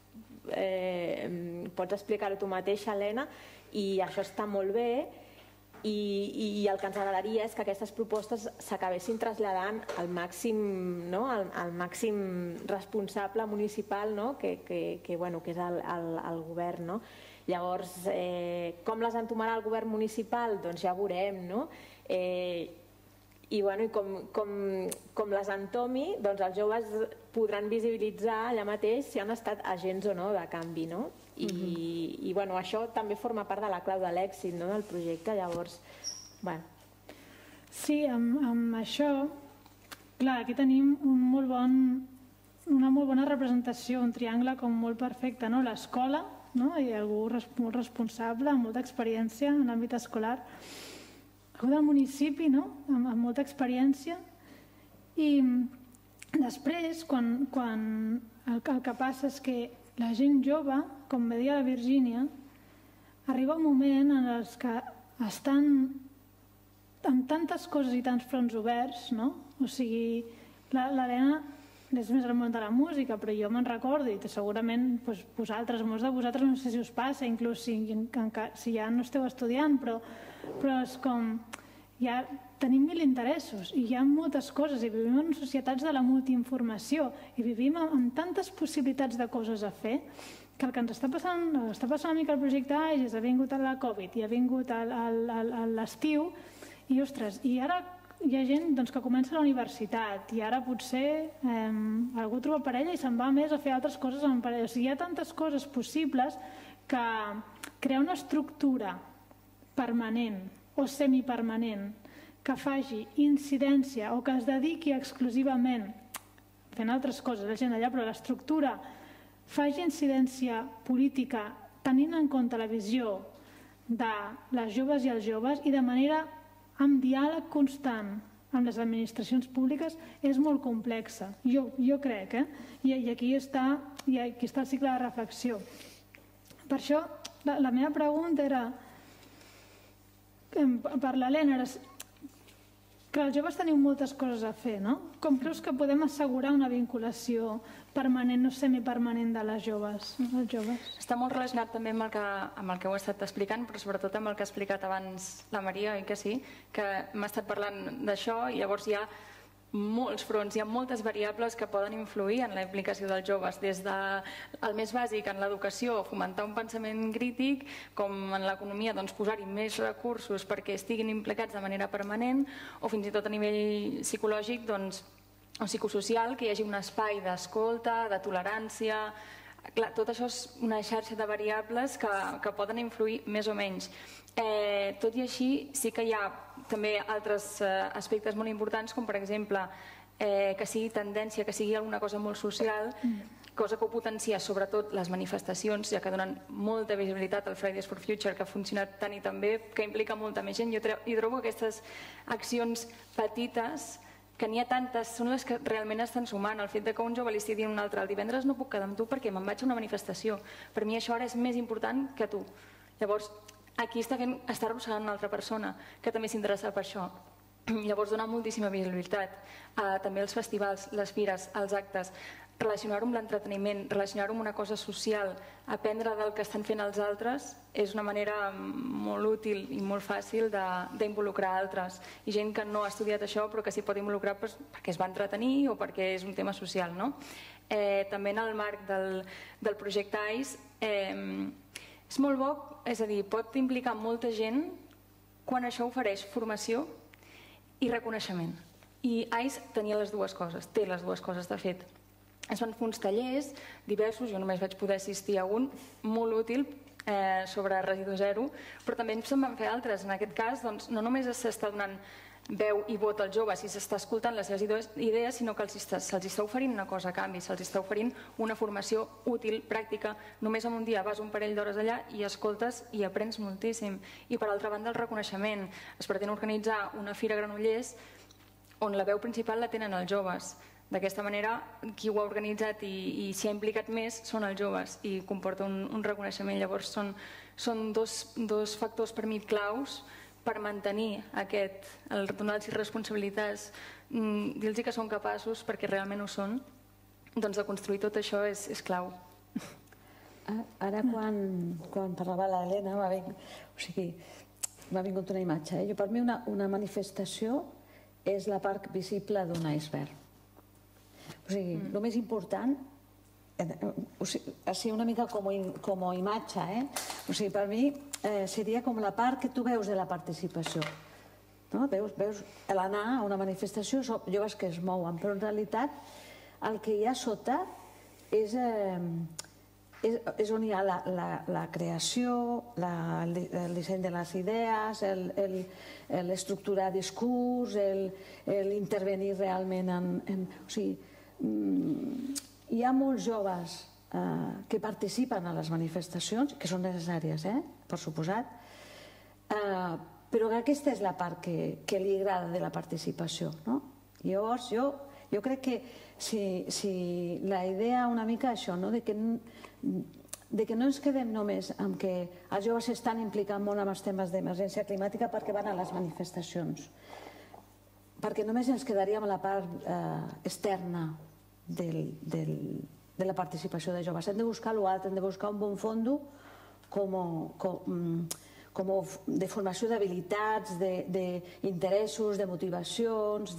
pots explicar-ho tu mateixa, Helena, i això està molt bé. I el que ens agradaria és que aquestes propostes s'acabessin traslladant al màxim responsable municipal, que és el govern. Llavors, com les entomarà el govern municipal? Doncs ja veurem. I com les entomi, els joves podran visibilitzar allà mateix si han estat agents o no de canvi. I això també forma part de la clau de l'èxit del projecte. Llavors, sí, amb això, clar, aquí tenim una molt bona representació, un triangle com molt perfecte, l'escola, hi ha algú molt responsable, amb molta experiència en l'àmbit escolar, algú del municipi, amb molta experiència, i després, quan el que passa és que la gent jove, com bé deia la Virgínia, arriba un moment en els que estan amb tantes coses i tants fronts oberts, o sigui, l'Helena és més al món de la música, però jo me'n recordo, i segurament vosaltres, molts de vosaltres, no sé si us passa, inclús si ja no esteu estudiant, però és com, ja tenim mil interessos i hi ha moltes coses, i vivim en societats de la multiinformació i vivim amb tantes possibilitats de coses a fer, que el que ens està passant està passant una mica el projecte Aegis, ha vingut la Covid i ha vingut l'estiu, i ostres, i ara hi ha gent que comença a la universitat i ara potser algú troba parella i se'n va més a fer altres coses amb parella. O sigui, hi ha tantes coses possibles que crear una estructura permanent o semipermanent que faci incidència o que es dediqui exclusivament fent altres coses, la gent allà, però l'estructura faci incidència política tenint en compte la visió de les joves i els joves i de manera amb diàleg constant amb les administracions públiques és molt complexa, jo crec, i aquí està el cicle de reflexió. Per això la meva pregunta era, per l'Helena, que els joves teniu moltes coses a fer, no? Com creus que podem assegurar una vinculació permanent o semipermanent de les joves, els joves? Està molt relacionat també amb el que heu estat explicant, però sobretot amb el que ha explicat abans la Maria, oi que sí? Que m'ha estat parlant d'això i llavors hi ha molts fronts, hi ha moltes variables que poden influir en la implicació dels joves, des del més bàsic en l'educació, fomentar un pensament crític, com en l'economia posar-hi més recursos perquè estiguin implicats de manera permanent, o fins i tot a nivell psicològic o psicosocial, que hi hagi un espai d'escolta, de tolerància. Clar, tot això és una xarxa de variables que poden influir més o menys. Tot i així, sí que hi ha també altres aspectes molt importants, com per exemple que sigui tendència, que sigui alguna cosa molt social, cosa que ho potencia sobretot les manifestacions, ja que donen molta visibilitat al Fridays for Future, que ha funcionat tant i tan bé, que implica molta més gent. Jo trobo aquestes accions petites, que n'hi ha tantes, són les que realment estan sumant. El fet que un jove li estigui dient un altre, el divendres no puc quedar amb tu perquè me'n vaig a una manifestació. Per mi això ara és més important que tu. Llavors, aquí està arrossegant una altra persona que també s'interessa per això. Llavors dona moltíssima visibilitat. També els festivals, les fires, els actes, relacionar-ho amb l'entreteniment, relacionar-ho amb una cosa social, aprendre del que estan fent els altres, és una manera molt útil i molt fàcil d'involucrar altres. I gent que no ha estudiat això però que s'hi pot involucrar perquè es va entretenir o perquè és un tema social. També en el marc del projecte A I C E és molt bo, és a dir, pot implicar molta gent quan això ofereix formació i reconeixement. I A I C E tenia les dues coses, té les dues coses de fet. Es van fer uns tallers diversos, jo només vaig poder assistir a un, molt útil, sobre residu zero, però també se'n van fer altres. En aquest cas, no només s'està donant veu i vot als joves i s'està escoltant les seves idees, sinó que se'ls està oferint una cosa a canvi, se'ls està oferint una formació útil, pràctica. Només en un dia vas un parell d'hores allà i escoltes i aprens moltíssim. I per altra banda el reconeixement. Es pretén organitzar una fira a Granollers on la veu principal la tenen els joves. D'aquesta manera, qui ho ha organitzat i s'hi ha implicat més són els joves i comporta un reconeixement. Llavors són dos factors per mi claus per mantenir aquest, el donar-los responsabilitats, dir-los que són capaços, perquè realment ho són, doncs de construir tot això és clau. Ara quan parlava l'Helena m'ha vingut una imatge. Per mi una manifestació és la part visible d'un iceberg. O sigui, el més important, així una mica com a imatge, o sigui, per mi seria com la part que tu veus de la participació. Veus l'anar a una manifestació, són joves que es mouen, però en realitat el que hi ha sota és on hi ha la creació, el disseny de les idees, l'estructurar discurs, l'intervenir realment en... O sigui, hi ha molts joves que participen a les manifestacions, que són necessàries, per suposat, però aquesta és la part que li agrada de la participació. Llavors, jo crec que si la idea una mica això, de que no ens quedem només amb que els joves s'estan implicant molt en els temes d'emergència climàtica perquè van a les manifestacions, perquè només ens quedaríem a la part externa de la participació de joves. Hem de buscar l'altre, hem de buscar un bon fondo de formació d'habilitats, d'interessos, de motivacions,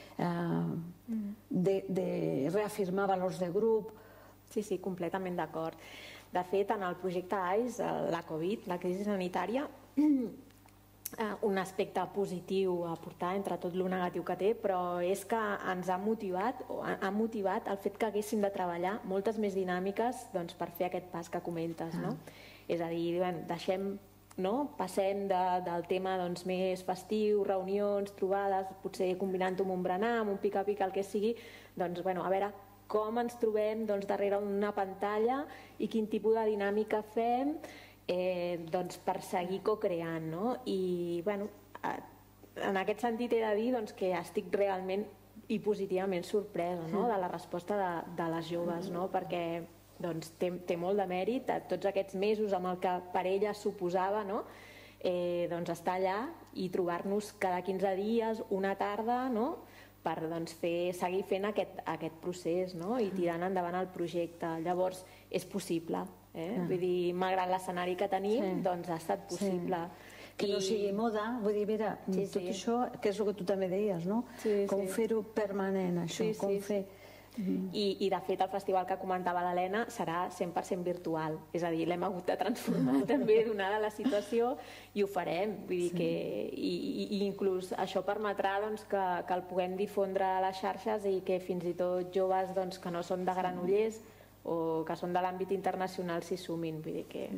de reafirmar valors de grup. Sí, sí, completament d'acord. De fet, en el projecte A I C E, la Covid, la crisi sanitària, un aspecte positiu a portar entre tot el negatiu que té, però és que ens ha motivat ha motivat el fet que haguéssim de treballar moltes més dinàmiques per fer aquest pas que comentes. És a dir, deixem, passem del tema més festiu, reunions, trobades, potser combinant-ho amb un berenar, amb un pica-pica, el que sigui, doncs, a veure com ens trobem darrere una pantalla i quin tipus de dinàmica fem per seguir co-creant. I en aquest sentit he de dir que estic realment i positivament sorpresa de la resposta de les joves, perquè té molt de mèrit tots aquests mesos amb el que per ella suposava estar allà i trobar-nos cada quinze dies, una tarda, per seguir fent aquest procés i tirant endavant el projecte. Llavors, és possible. Vull dir, malgrat l'escenari que tenim, doncs ha estat possible. Que no sigui moda, vull dir, mira, tot això, que és el que tu també deies, no? Com fer-ho permanent, això, com fer... I, de fet, el festival que comentava l'Helena serà cent per cent virtual. És a dir, l'hem hagut de transformar també donada la situació i ho farem. Vull dir que... I inclús això permetrà que el puguem difondre a les xarxes i que fins i tot joves que no són de Granollers o que són de l'àmbit internacional s'hi sumin. Vull dir que...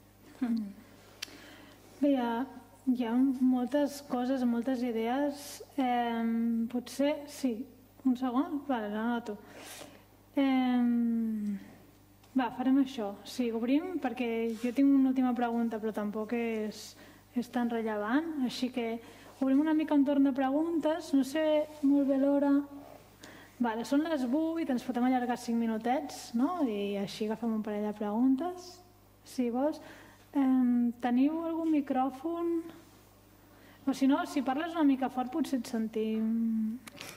Bé, hi ha moltes coses, moltes idees. Potser, sí, un segon? Vale, l'anoto. Va, farem això. Sí, obrim, perquè jo tinc una última pregunta, però tampoc és tan rellevant. Així que obrim una mica un torn de preguntes. No sé molt bé l'hora. Vale, són les vuit, ens podem allargar cinc minutets, no? I així agafem un parell de preguntes, si vols. Teniu algun micròfon? O si no, si parles una mica fort potser et sentim...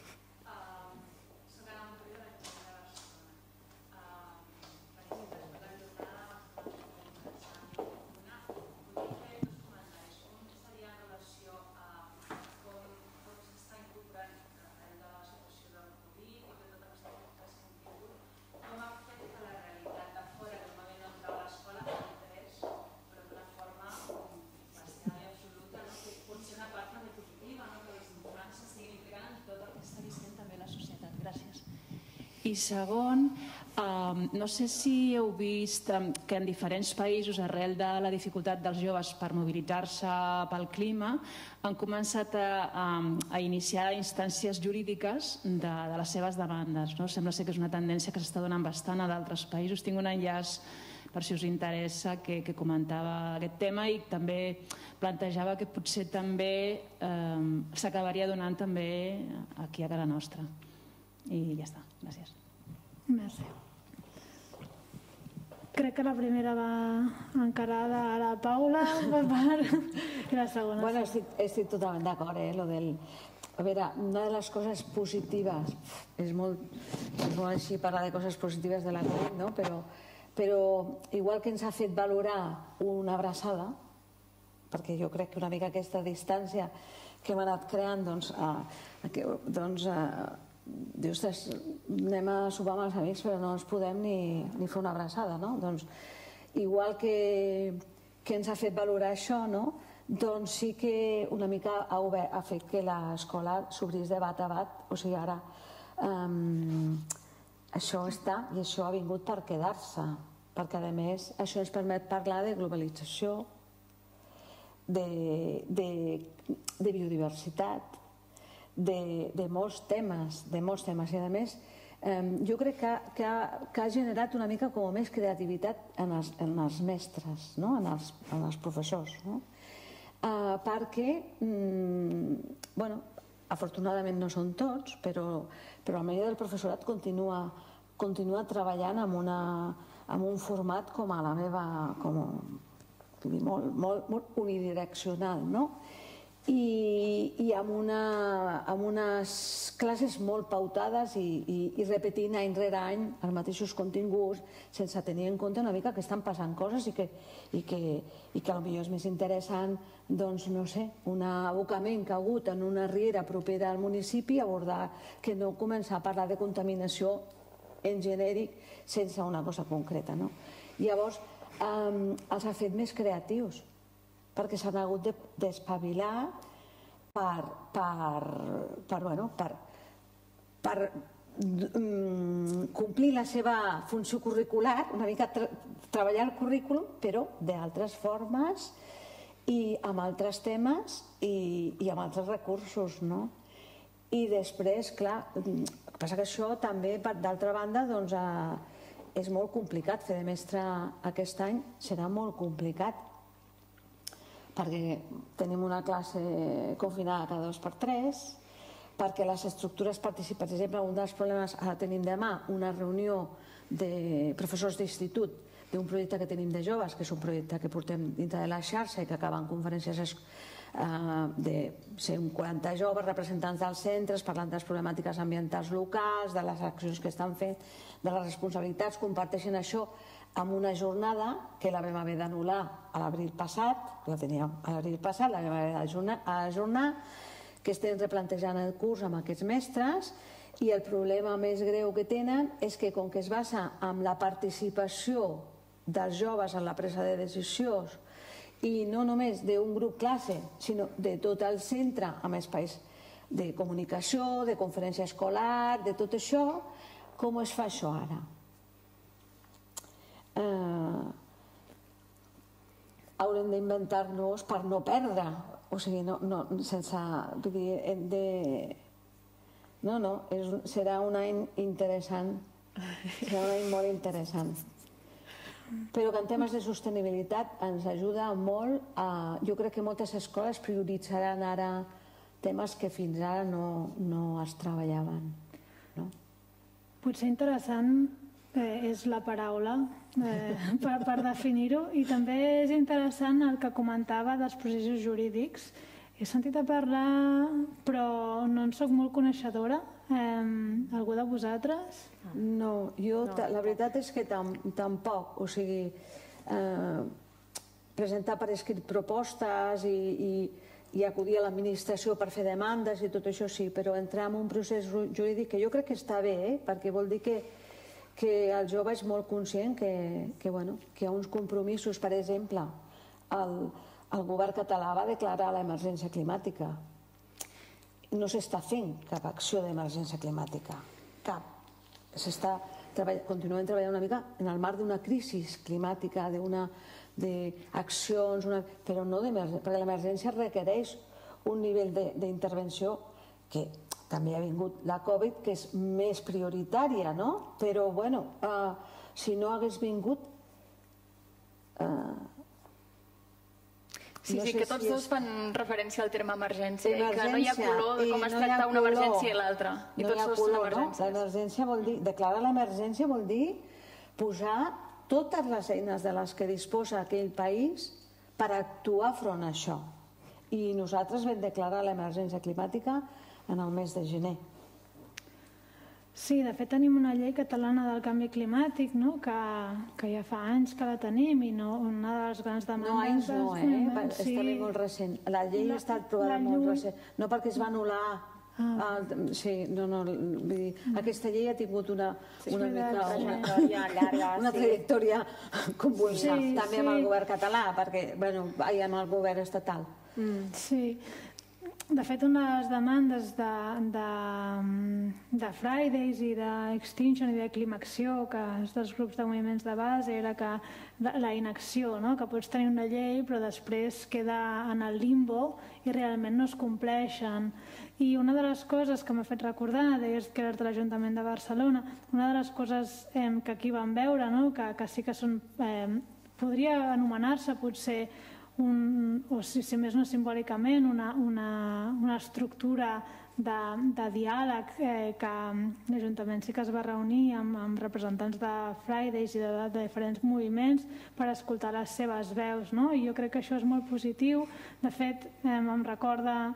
I segon, no sé si heu vist que en diferents països, arrel de la dificultat dels joves per mobilitzar-se pel clima, han començat a iniciar instàncies jurídiques de les seves demandes. Sembla ser que és una tendència que s'està donant bastant a d'altres països. Tinc un enllaç, per si us interessa, que comentava aquest tema i també plantejava que potser també s'acabaria donant també aquí a casa nostra. I ja està. Gràcies. Merci. Crec que la primera va encarada a la Paula i la segona. Bueno, estic totalment d'acord, eh, lo del... A veure, una de les coses positives, és molt així parlar de coses positives de la Covid, no? Però igual que ens ha fet valorar una abraçada, perquè jo crec que una mica aquesta distància que hem anat creant, doncs, doncs diu, ostres, anem a sopar amb els amics però no ens podem ni fer una abraçada, no? Doncs igual que ens ha fet valorar això, no? Doncs sí que una mica ha fet que l'escola s'obrís de bat a bat, o sigui, ara això està i això ha vingut per quedar-se, perquè a més això ens permet parlar de globalització, de biodiversitat, de molts temes, de molts temes. I a més, jo crec que ha generat una mica com més creativitat en els mestres, en els professors, perquè, bueno, afortunadament no són tots, però la majoria del professorat continua treballant en un format com a la meva, molt unidireccional, no? I amb unes classes molt pautades i repetint any rere any els mateixos continguts sense tenir en compte una mica que estan passant coses i que potser és més interessant, doncs no sé, un abocament que ha hagut en una riera propera al municipi, abordar que no començar a parlar de contaminació en genèric sense una cosa concreta, no? Llavors els ha fet més creatius, perquè s'han hagut d'espavilar per complir la seva funció curricular, una mica treballar el currículum, però d'altres formes i amb altres temes i amb altres recursos, no? I després, clar, el que passa que això també, d'altra banda, doncs és molt complicat. Fer de mestre aquest any serà molt complicat, perquè tenim una classe confinada cada dos per tres, perquè les estructures participatives, per exemple, un dels problemes, ara tenim demà una reunió de professors d'institut d'un projecte que tenim de joves, que és un projecte que portem dintre de la xarxa i que acaba en conferències de cent quaranta joves, representants dels centres, parlant de les problemàtiques ambientals locals, de les accions que estan fent, de les responsabilitats, comparteixen això amb una jornada que la vam haver d'anul·lar a l'abril passat, la teníem a l'abril passat, la vam haver d'ajornar, que estem replantejant el curs amb aquests mestres, i el problema més greu que tenen és que com que es basa en la participació dels joves en la presa de decisions i no només d'un grup classe, sinó de tot el centre amb espais de comunicació, de conferència escolar, de tot això, com es fa això ara? Haurem d'inventar-nos per no perdre, o sigui, sense, vull dir, hem de... No, no, serà un any interessant, serà un any molt interessant. Però que en temes de sostenibilitat ens ajuda molt, jo crec que moltes escoles prioritzaran ara temes que fins ara no es treballaven. Potser interessant és la paraula per definir-ho. I també és interessant el que comentava dels processos jurídics. He sentit a parlar, però no en soc molt coneixedora. Algú de vosaltres? No, jo la veritat és que tampoc. O sigui, presentar per escrit propostes i acudir a l'administració per fer demandes i tot això sí, però entrar en un procés jurídic que jo crec que està bé, perquè vol dir que que el jove és molt conscient que hi ha uns compromisos. Per exemple, el govern català va declarar l'emergència climàtica. No s'està fent cap acció d'emergència climàtica, cap. Continuem treballant una mica en el marc d'una crisi climàtica, d'accions, però no d'emergència, perquè l'emergència requereix un nivell d'intervenció que també ha vingut la Covid, que és més prioritària, no? Però, bueno, si no hagués vingut... Sí, sí, que tots dos fan referència al terme emergència i que no hi ha color de com es tracta una emergència i l'altra. No hi ha color, no? L'emergència vol dir... Declarar l'emergència vol dir posar totes les eines de les que disposa aquell país per actuar front a això. I nosaltres vam declarar l'emergència climàtica en el mes de gener. Sí, de fet tenim una llei catalana del canvi climàtic, que ja fa anys que la tenim i una de les grans demandes... No, anys no, eh? Està bé molt recent. La llei ha estat aprovada molt recent. No perquè es va anul·lar... Sí, no, no, vull dir, aquesta llei ha tingut una una trajectòria convulsa, també amb el govern català, perquè, bueno, hi ha amb el govern estatal. Sí. De fet, una de les demandes de Fridays i d'Extinction i de Climaxció, que és dels grups de moviments de base, era que la inacció, que pots tenir una llei però després queda en el limbo i realment no es compleixen. I una de les coses que m'ha fet recordar, deies que eres de l'Ajuntament de Barcelona, una de les coses que aquí vam veure, que sí que són... podria anomenar-se potser o si més no simbòlicament, una estructura de diàleg que l'Ajuntament sí que es va reunir amb representants de Fridays i de diferents moviments per escoltar les seves veus. I jo crec que això és molt positiu. De fet, em recorda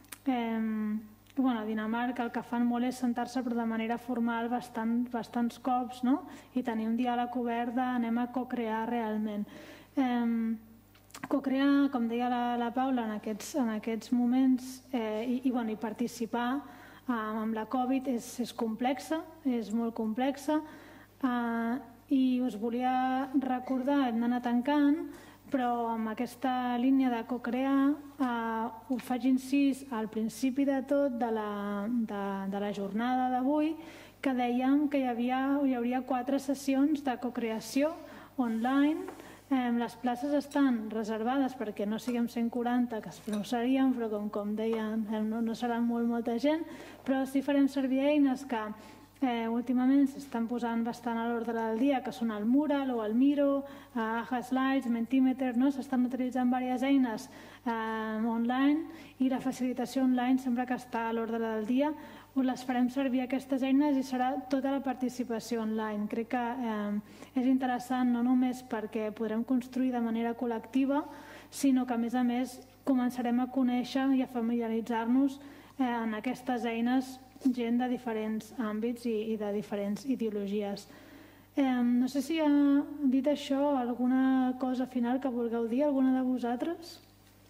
a Dinamarca el que fan molt és sentar-se però de manera formal bastants cops i tenir un diàleg obert d'anem a co-crear realment. Co-crear, com deia la Paula, en aquests moments i participar amb la Covid és complexa, és molt complexa i us volia recordar, hem d'anar tancant, però amb aquesta línia de co-crear ho faig incís al principi de tot de la jornada d'avui que dèiem que hi hauria quatre sessions de co-creació online. Les places estan reservades perquè no siguem cent quaranta, que no seríem, però com deien no serà molt molta gent, però sí farem servir eines que últimament s'estan posant bastant a l'ordre del dia, que són el Mural o el Miro, Aja Slides, Mentimeter, s'estan utilitzant diverses eines online i la facilitació online sempre que està a l'ordre del dia les farem servir aquestes eines i serà tota la participació online. Crec que és interessant no només perquè podrem construir de manera col·lectiva, sinó que a més a més començarem a conèixer i a familiaritzar-nos en aquestes eines gent de diferents àmbits i de diferents ideologies. No sé si ha dit això alguna cosa final que vulgueu dir, alguna de vosaltres?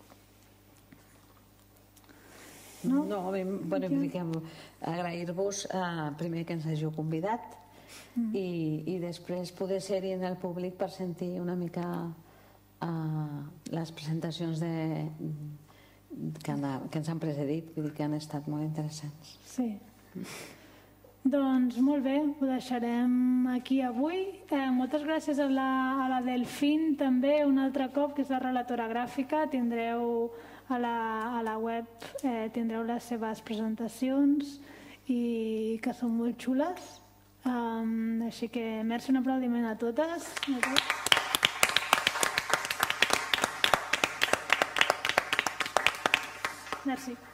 No, agrair-vos primer que ens hàgiu convidat i després poder ser-hi en el públic per sentir una mica les presentacions que ens han precedit, que han estat molt interessants. Sí. Doncs molt bé, ho deixarem aquí avui. Moltes gràcies a la Delfín també un altre cop, que és la relatora gràfica. Tindreu a la web tindreu les seves presentacions i que són molt xules. Així que merci, un aplaudiment a totes. Merci.